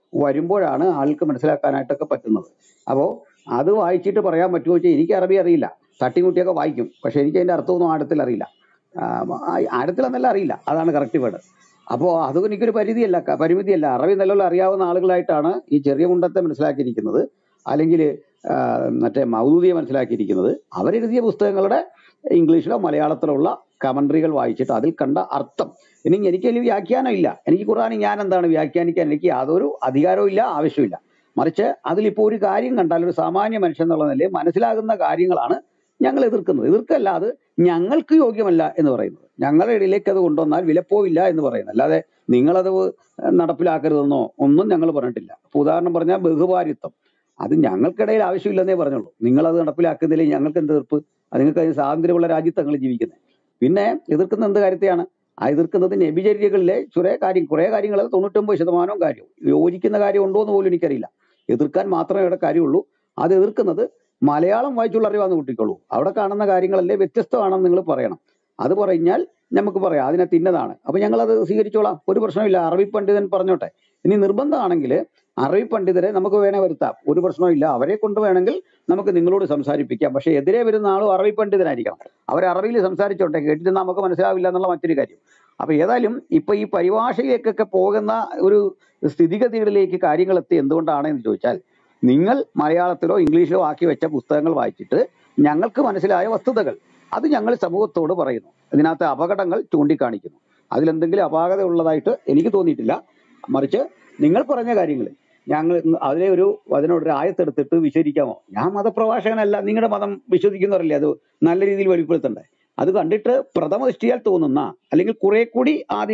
വരുമ്പോഴാണ് ആൾക്ക് മനസ്സിലാക്കാനായിട്ടൊക്കെ പറ്റുന്നത്. അപ്പോൾ അത് വായിച്ചിട്ട് പറയാൻ പറ്റുമോ വെച്ചാൽ എനിക്ക് അറബി അറിയില്ല, തട്ടിമുട്ടിയൊക്കെ വായിക്കും, പക്ഷെ എനിക്ക് അതിന്റെ അർത്ഥമൊന്നും ആഴത്തിൽ അറിയില്ല. ആഴത്തിലെന്നല്ല അറിയില്ല, അതാണ് കറക്റ്റ് വേർഡ്. അപ്പോൾ അതും എനിക്കൊരു പരിമിതിയല്ല. അറബി നല്ലോണം അറിയാവുന്ന ആളുകളായിട്ടാണ് ഈ ചെറിയ മുണ്ടത്തെ മനസ്സിലാക്കിയിരിക്കുന്നത്, അല്ലെങ്കിൽ മറ്റേ മൗദൂദിയെ മനസ്സിലാക്കിയിരിക്കുന്നത്. അവരെഴുതിയ പുസ്തകങ്ങളുടെ ഇംഗ്ലീഷിലോ മലയാളത്തിലോ ഉള്ള കമന്ററികൾ വായിച്ചിട്ട് അതിൽ കണ്ട അർത്ഥം. ഇനി എനിക്ക് വലിയ വ്യാഖ്യാനം ഇല്ല, എനിക്ക് ഖുർആൻ ഞാൻ എന്താണ് വ്യാഖ്യാനിക്കാൻ എനിക്ക് യാതൊരു അധികാരവും ഇല്ല, ആവശ്യമില്ല. മറിച്ച് അതിലിപ്പോൾ ഒരു കാര്യം കണ്ടാൽ ഒരു സാമാന്യ മനുഷ്യൻ എന്നുള്ള നിലയിൽ മനസ്സിലാകുന്ന കാര്യങ്ങളാണ് ഞങ്ങൾ എതിർക്കുന്നത്. എതിർക്കല്ല, അത് ഞങ്ങൾക്ക് യോഗ്യമല്ല എന്ന് പറയുന്നത്. ഞങ്ങളുടെ ഇടയിലേക്ക് അത് കൊണ്ടുവന്നാൽ വിലപ്പോവില്ല എന്ന് പറയുന്നത്. അല്ലാതെ നിങ്ങളത് നടപ്പിലാക്കരുതെന്നോ ഒന്നും ഞങ്ങൾ പറഞ്ഞിട്ടില്ല. ഇപ്പൊ ഉദാഹരണം പറഞ്ഞാൽ ബഹുഭാര്യത്വം, അത് ഞങ്ങൾക്കിടയിൽ ആവശ്യമില്ലെന്നേ പറഞ്ഞുള്ളൂ. നിങ്ങളത് നടപ്പിലാക്കുന്നില്ലേ ഞങ്ങൾക്ക് എന്ത് എതിർപ്പ്? അത് നിങ്ങൾക്ക് അതിന് സ്വാതന്ത്ര്യമുള്ള രാജ്യത്ത് ഞങ്ങൾ ജീവിക്കുന്നത്. പിന്നെ എതിർക്കുന്ന എന്ത് കാര്യത്തെയാണ്? ആ എതിർക്കുന്നത് നബിചര്യകളിലെ കുറെ കാര്യങ്ങൾ 99% കാര്യം യോജിക്കുന്ന കാര്യം ഉണ്ടോ എന്ന് പോലും എനിക്കറിയില്ല. എതിർക്കാൻ മാത്രമേ ഇവിടെ കാര്യമുള്ളൂ. അത് എതിർക്കുന്നത് മലയാളം വായിച്ചുള്ള അറിവാന്ന് കൂട്ടിക്കോളൂ. അവിടെ കാണുന്ന കാര്യങ്ങളല്ലേ വ്യത്യസ്തമാണെന്ന് നിങ്ങൾ പറയണം. അത് പറഞ്ഞാൽ നമുക്ക് പറയാം അതിനകത്ത് ഇന്നതാണ്, അപ്പൊ ഞങ്ങൾ അത് സ്വീകരിച്ചോളാം, ഒരു പ്രശ്നമില്ല. അറബി പണ്ഡിതൻ പറഞ്ഞോട്ടെ. ഇനി നിർബന്ധമാണെങ്കിൽ അറബി പണ്ഡിതരെ നമുക്ക് വേണേ വരുത്താം, ഒരു പ്രശ്നമില്ല. അവരെ കൊണ്ട് വേണമെങ്കിൽ നമുക്ക് നിങ്ങളോട് സംസാരിപ്പിക്കാം. പക്ഷെ എതിരെ വരുന്ന ആളും അറബി പണ്ഡിതനായിരിക്കണം. അവർ അറബിയിൽ സംസാരിച്ചോട്ടെ, കേട്ടിട്ട് നമുക്ക് മനസ്സിലാവില്ല എന്നുള്ള മറ്റൊരു കാര്യം. അപ്പൊ ഏതായാലും ഇപ്പൊ ഈ പരിഭാഷയിലേക്കൊക്കെ പോകുന്ന ഒരു സ്ഥിതിഗതികളിലേക്ക് കാര്യങ്ങൾ എത്തി എന്തുകൊണ്ടാണെന്ന് ചോദിച്ചാൽ, നിങ്ങൾ മലയാളത്തിലോ ഇംഗ്ലീഷിലോ ആക്കി വെച്ച പുസ്തകങ്ങൾ വായിച്ചിട്ട് ഞങ്ങൾക്ക് മനസ്സിലായ വസ്തുതകൾ അത് ഞങ്ങൾ സമൂഹത്തോട് പറയുന്നു. ഇതിനകത്ത് അപകടങ്ങൾ ചൂണ്ടിക്കാണിക്കുന്നു. അതിലെന്തെങ്കിലും അപാകത ഉള്ളതായിട്ട് എനിക്ക് തോന്നിയിട്ടില്ല. മറിച്ച് നിങ്ങൾ പറഞ്ഞ കാര്യങ്ങൾ ഞങ്ങൾ അതിനോടൊരു ആയത്തെടുത്തിട്ട് വിശദീകരിക്കാമോ? ഞാൻ മതപ്രഭാഷകനല്ല, നിങ്ങളുടെ മതം വിശ്വസിക്കുന്നവരല്ലേ, അത് നല്ല രീതിയിൽ വെളിപ്പെടുത്തണ്ടേ? അത് കണ്ടിട്ട് പ്രഥമ ദൃഷ്ടിയാൽ തോന്നുന്ന അല്ലെങ്കിൽ കുറെ കൂടി ആദ്യ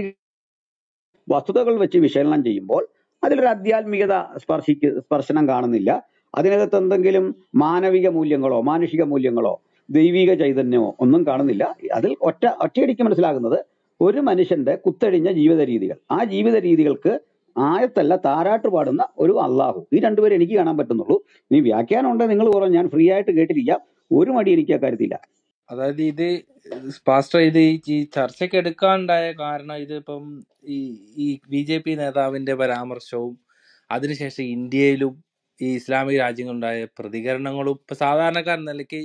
വസ്തുതകൾ വെച്ച് വിശകലനം ചെയ്യുമ്പോൾ അതിലൊരു ആധ്യാത്മികത സ്പർശനം കാണുന്നില്ല. അതിനകത്ത് എന്തെങ്കിലും മാനവിക മൂല്യങ്ങളോ മാനുഷിക മൂല്യങ്ങളോ ദൈവിക ചൈതന്യമോ ഒന്നും കാണുന്നില്ല. അതിൽ ഒറ്റയടിക്ക് മനസ്സിലാകുന്നത് ഒരു മനുഷ്യന്റെ കുത്തഴിഞ്ഞ ജീവിത രീതികൾ, ആ ജീവിത രീതികൾക്ക് ആയത്തല്ല താരാട്ട് പാടുന്ന ഒരു അള്ളാഹു. ഈ രണ്ടുപേരും എനിക്ക് കാണാൻ പറ്റുന്നുള്ളൂ. നീ വ്യാഖ്യാനം ഉണ്ടെങ്കിൽ നിങ്ങൾ പറഞ്ഞു, ഞാൻ ഫ്രീ ആയിട്ട് കേട്ടിരിക്കാം, ഒരു മടി എനിക്ക് ആ കാര്യത്തില്ല. അതായത് ഇത് പാസ്റ്റർ ഇത് ഈ ചർച്ചയ്ക്ക് എടുക്കാനുണ്ടായ കാരണം ഇതിപ്പം ഈ BJP നേതാവിന്റെ പരാമർശവും അതിനുശേഷം ഇന്ത്യയിലും ഈ ഇസ്ലാമിക രാജ്യങ്ങളുണ്ടായ പ്രതികരണങ്ങളും ഇപ്പൊ സാധാരണക്കാരൻ നിലയ്ക്ക്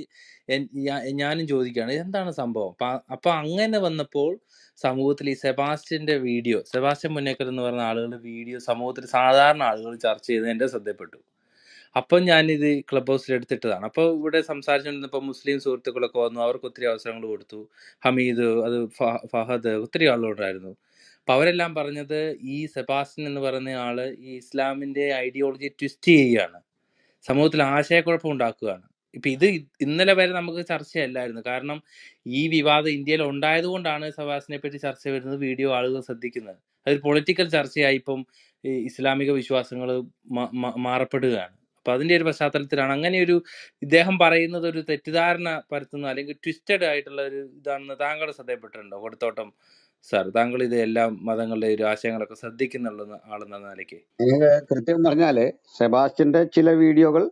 ഞാനും ചോദിക്കുകയാണ് എന്താണ് സംഭവം. അപ്പൊ അങ്ങനെ വന്നപ്പോൾ സമൂഹത്തിൽ ഈ സെബാസ്റ്റ്യൻ പുന്നക്കൽ എന്ന് പറഞ്ഞ ആളുകളുടെ വീഡിയോ സമൂഹത്തിൽ സാധാരണ ആളുകൾ ചർച്ച ചെയ്ത് എന്റെ ശ്രദ്ധപ്പെട്ടു. അപ്പം ഞാനിത് ക്ലബ് ഹൗസിൽ എടുത്തിട്ടതാണ്. അപ്പോൾ ഇവിടെ സംസാരിച്ചുകൊണ്ടിരുന്നപ്പോൾ മുസ്ലിം സുഹൃത്തുക്കളൊക്കെ വന്നു, അവർക്ക് ഒത്തിരി അവസരങ്ങൾ കൊടുത്തു. ഹമീദ്, അത് ഫഹദ്, ഒത്തിരി ആളുകളുണ്ടായിരുന്നു. അപ്പൊ അവരെല്ലാം പറഞ്ഞത് ഈ സെബാസ്റ്റ്യൻ എന്ന് പറയുന്ന ആള് ഈ ഇസ്ലാമിന്റെ ഐഡിയോളജി ട്വിസ്റ്റ് ചെയ്യുകയാണ്, സമൂഹത്തിൽ ആശയക്കുഴപ്പം ഉണ്ടാക്കുകയാണ്. ഇപ്പൊ ഇത് ഇന്നലെ വരെ നമുക്ക് ചർച്ചയല്ലായിരുന്നു. കാരണം ഈ വിവാദം ഇന്ത്യയിൽ ഉണ്ടായത് കൊണ്ടാണ് സെബാസ്റ്റ്യനെ പറ്റി ചർച്ച വരുന്നത്, വീഡിയോ ആളുകൾ ശ്രദ്ധിക്കുന്നത്. അതൊരു പൊളിറ്റിക്കൽ ചർച്ചയായി ഇപ്പം ഈ ഇസ്ലാമിക വിശ്വാസങ്ങൾ മാറപ്പെടുകയാണ്. അപ്പൊ അതിന്റെ ഒരു പശ്ചാത്തലത്തിലാണ് അങ്ങനെ ഒരു ഇദ്ദേഹം പറയുന്നത് ഒരു തെറ്റിദ്ധാരണ പരത്തുന്ന അല്ലെങ്കിൽ ട്വിസ്റ്റഡ് ആയിട്ടുള്ള ഒരു ഇതാണെന്ന് താങ്കൾ ശ്രദ്ധയപ്പെട്ടിട്ടുണ്ടോ കൊടുത്തോട്ടം സാർ? താങ്കൾ ഇത് എല്ലാ മതങ്ങളുടെ ഒരു ആശയങ്ങളൊക്കെ ശ്രദ്ധിക്കുന്നുള്ള ആളെന്ന നിലയ്ക്ക്. കൃത്യം പറഞ്ഞാല് സെബാസ്റ്റ്യന്റെ ചില വീഡിയോകൾ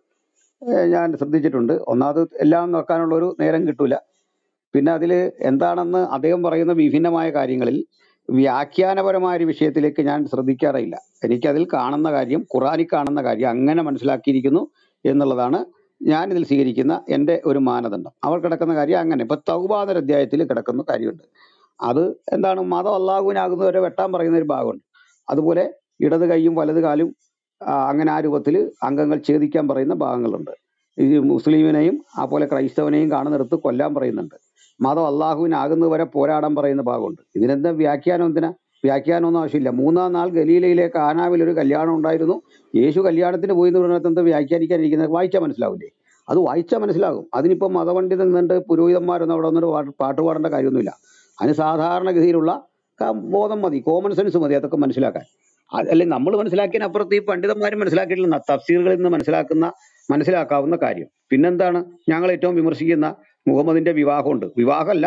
ഞാൻ ശ്രദ്ധിച്ചിട്ടുണ്ട്. ഒന്നാമത് എല്ലാം നോക്കാനുള്ള ഒരു നേരം കിട്ടൂല. പിന്നെ അതിൽ എന്താണെന്ന് അദ്ദേഹം പറയുന്ന വിഭിന്നമായ കാര്യങ്ങളിൽ വ്യാഖ്യാനപരമായ ഒരു വിഷയത്തിലേക്ക് ഞാൻ ശ്രദ്ധിക്കാറില്ല. എനിക്കതിൽ കാണുന്ന കാര്യം, ഖുറാനിൽ കാണുന്ന കാര്യം അങ്ങനെ മനസ്സിലാക്കിയിരിക്കുന്നു എന്നുള്ളതാണ് ഞാൻ ഇതിൽ സ്വീകരിക്കുന്ന എൻ്റെ ഒരു മാനദണ്ഡം. അവർ കിടക്കുന്ന കാര്യം അങ്ങനെ. ഇപ്പൊ തൗബ എന്നൊരു അധ്യായത്തിൽ കിടക്കുന്ന കാര്യമുണ്ട്. അത് എന്താണ്, മതം അള്ളാഹുവിനാകുന്നവരെ വെട്ടാൻ പറയുന്ന ഒരു ഭാഗമുണ്ട്. അതുപോലെ ഇടത് കൈയും വലത് കാലും അങ്ങനെ ആ രൂപത്തിൽ അംഗങ്ങൾ ഛേദിക്കാൻ പറയുന്ന ഭാഗങ്ങളുണ്ട്. ഈ മുസ്ലിമിനെയും അതുപോലെ ക്രൈസ്തവനെയും കാണുന്നിടത്ത് കൊല്ലാൻ പറയുന്നുണ്ട്. മതം അള്ളാഹുവിനാകുന്നവരെ പോരാടാൻ പറയുന്ന ഭാഗമുണ്ട്. ഇതിനെന്താ വ്യാഖ്യാനം? വ്യാഖ്യാനമൊന്നും ആവശ്യമില്ല. 3-ാം നാൾ ഗലീലയിലെ കാനാവിൽ ഒരു കല്യാണം ഉണ്ടായിരുന്നു, യേശു കല്യാണത്തിന് പോയി എന്ന് പറഞ്ഞാൽ എന്താ വ്യാഖ്യാനിക്കാനിരിക്കുന്നത്? വായിച്ചാൽ മനസ്സിലാവില്ലേ? അത് വായിച്ചാൽ മനസ്സിലാകും. അതിനിപ്പം മതപണ്ഡിതൻ നിന്നുണ്ട് പുരോഹിതന്മാരൊന്നും അവിടെ വന്നിട്ട് പാട്ട് പാടേണ്ട കാര്യമൊന്നുമില്ല. അതിന് സാധാരണഗതിയിലുള്ള ബോധം മതി, കോമൺ സെൻസ് മതി അതൊക്കെ മനസ്സിലാക്കാൻ. അല്ലെങ്കിൽ നമ്മൾ മനസ്സിലാക്കിയതിനപ്പുറത്ത് ഈ പണ്ഡിതന്മാരും മനസ്സിലാക്കിയിട്ടില്ല. തഫ്സീറുകളിൽ നിന്ന് മനസ്സിലാക്കാവുന്ന കാര്യം. പിന്നെന്താണ് ഞങ്ങൾ ഏറ്റവും വിമർശിക്കുന്ന മുഹമ്മദിന്റെ വിവാഹമുണ്ട്. വിവാഹമല്ല,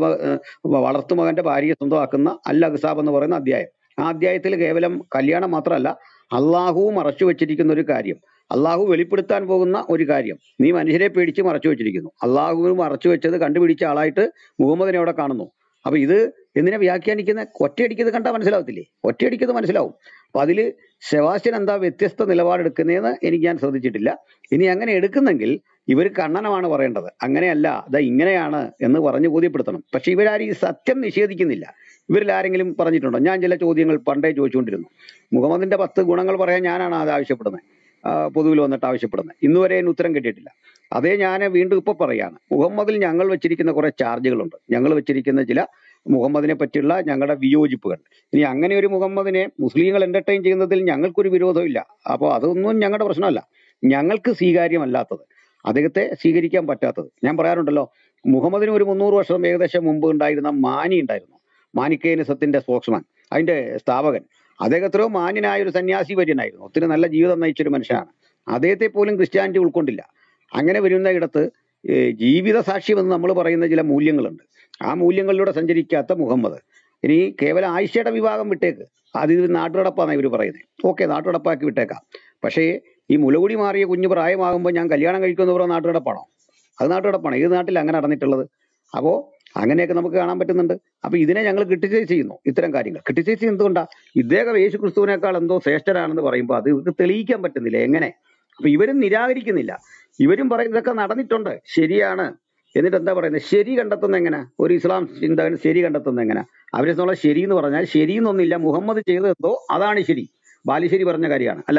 വളർത്തുമകന്റെ ഭാര്യയെ സ്വന്തമാക്കുന്ന അൽ അഖ്സാബ് എന്ന് പറയുന്ന അധ്യായം. ആ അധ്യായത്തിൽ കേവലം കല്യാണം മാത്രമല്ല, അള്ളാഹു മറച്ചു വെച്ചിരിക്കുന്ന ഒരു കാര്യം, അള്ളാഹു വെളിപ്പെടുത്താൻ പോകുന്ന ഒരു കാര്യം നീ മനുഷ്യരെ പേടിച്ച് മറച്ചു വെച്ചിരിക്കുന്നു. അള്ളാഹു മറച്ചു വെച്ചത് കണ്ടുപിടിച്ച ആളായിട്ട് മുഹമ്മദിനെ അവിടെ കാണുന്നു. അപ്പൊ ഇത് എന്തിനെ വ്യാഖ്യാനിക്കുന്ന? ഒറ്റയടിക്കത് കണ്ടാൽ മനസ്സിലാവത്തില്ലേ? ഒറ്റയടിക്കത് മനസ്സിലാവും. അപ്പൊ അതില് സെബാസ്റ്റ്യൻ എന്താ വ്യത്യസ്ത നിലപാടെടുക്കുന്നതെന്ന് ഞാൻ ശ്രദ്ധിച്ചിട്ടില്ല. ഇനി അങ്ങനെ എടുക്കുന്നെങ്കിൽ ഇവർ കണ്ണനമാണ് പറയേണ്ടത്. അങ്ങനെയല്ല, അതാ ഇങ്ങനെയാണ് എന്ന് പറഞ്ഞ് ബോധ്യപ്പെടുത്തണം. പക്ഷെ ഇവരാരും ഈ സത്യം നിഷേധിക്കുന്നില്ല. ഇവരിൽ ആരെങ്കിലും പറഞ്ഞിട്ടുണ്ടോ? ഞാൻ ചില ചോദ്യങ്ങൾ പണ്ടേ ചോദിച്ചുകൊണ്ടിരുന്നു. മുഹമ്മദിന്റെ 10 ഗുണങ്ങൾ പറയാൻ ഞാനാണ് അത് ആവശ്യപ്പെടുന്നത്, പൊതുവിൽ വന്നിട്ട് ആവശ്യപ്പെടുന്നത്. ഇന്നുവരെ അതിന് ഉത്തരം കിട്ടിയിട്ടില്ല. അതേ ഞാൻ വീണ്ടും ഇപ്പൊ പറയാണ്. മുഹമ്മദിൽ ഞങ്ങൾ വെച്ചിരിക്കുന്ന കുറെ ചാർജുകളുണ്ട്, ഞങ്ങൾ വെച്ചിരിക്കുന്ന ചില മുഹമ്മദിനെ പറ്റിയുള്ള ഞങ്ങളുടെ വിയോജിപ്പുകൾ. ഇനി അങ്ങനെ ഒരു മുഹമ്മദിനെ മുസ്ലിങ്ങൾ എന്റർടൈൻ ചെയ്യുന്നതിൽ ഞങ്ങൾക്കൊരു വിരോധവും ഇല്ല. അപ്പോൾ അതൊന്നും ഞങ്ങളുടെ പ്രശ്നമല്ല. ഞങ്ങൾക്ക് സ്വീകാര്യമല്ലാത്തത്, അദ്ദേഹത്തെ സ്വീകരിക്കാൻ പറ്റാത്തത്. ഞാൻ പറയാറുണ്ടല്ലോ, മുഹമ്മദിന് ഒരു 300 വർഷം ഏകദേശം മുമ്പ് ഉണ്ടായിരുന്ന മാനി ഉണ്ടായിരുന്നു, മാനിക്കേനിസത്തിന്റെ സ്പോക്സ്മാൻ, അതിന്റെ സ്ഥാപകൻ. അദ്ദേഹം എത്രയോ മാന്യനായ ഒരു സന്യാസി വര്യനായിരുന്നു, ഒത്തിരി നല്ല ജീവിതം നയിച്ചൊരു മനുഷ്യനാണ്. അദ്ദേഹത്തെ പോലും ക്രിസ്ത്യാനിറ്റി ഉൾക്കൊണ്ടില്ല. അങ്ങനെ വരുന്ന ഇടത്ത് ജീവിത സാക്ഷ്യം എന്ന് നമ്മൾ പറയുന്ന ചില മൂല്യങ്ങളുണ്ട്. ആ മൂല്യങ്ങളിലൂടെ സഞ്ചരിക്കാത്ത മുഹമ്മദ് ഇനി കേവലം ആയിഷയുടെ വിഭാഗം വിട്ടേക്ക്, അത് ഇത് നാട്ടുനടപ്പാണ് ഇവർ പറയുന്നത്. ഓക്കെ, നാട്ടുനടപ്പാക്കി വിട്ടേക്കാം. പക്ഷേ ഈ മുലകുടി മാറിയ കുഞ്ഞു പ്രായമാകുമ്പോൾ ഞാൻ കല്യാണം കഴിക്കുമെന്ന് പറയുന്ന നാട്ടുനടപ്പാണോ? അത് നാട്ടുനടപ്പാണ്. ഏത് നാട്ടിൽ അങ്ങനെ നടന്നിട്ടുള്ളത്? അപ്പോ അങ്ങനെയൊക്കെ നമുക്ക് കാണാൻ പറ്റുന്നുണ്ട്. അപ്പൊ ഇതിനെ ഞങ്ങൾ ക്രിട്ടിസൈസ് ചെയ്യുന്നു. ഇത്തരം കാര്യങ്ങൾ ക്രിട്ടിസൈസ് ചെയ്യുന്നത് എന്തുകൊണ്ടാ? ഇദ്ദേഹം യേശു ക്രിസ്തുവിനേക്കാൾ എന്തോ ശ്രേഷ്ഠനാണെന്ന് പറയുമ്പോൾ അത് ഇവർക്ക് തെളിയിക്കാൻ പറ്റുന്നില്ല. എങ്ങനെ? അപ്പൊ ഇവരും നിരാകരിക്കുന്നില്ല. ഇവരും പറയുന്നത് ഇതൊക്കെ നടന്നിട്ടുണ്ട്, ശരിയാണ്. എന്നിട്ട് എന്താ പറയുന്നത്? ശരി കണ്ടെത്തുന്ന എങ്ങനെ? ഒരു ഇസ്ലാം ചിന്തകൻ ശരി കണ്ടെത്തുന്ന എങ്ങനെ? അവരെ സംബന്ധിച്ചുള്ള ശരി എന്ന് പറഞ്ഞാൽ ശരിയെന്നൊന്നില്ല, മുഹമ്മദ് ചെയ്തതെന്തോ അതാണ് ശരി. ബാലുശ്ശേരി പറഞ്ഞ കാര്യമാണ്. അല്ല,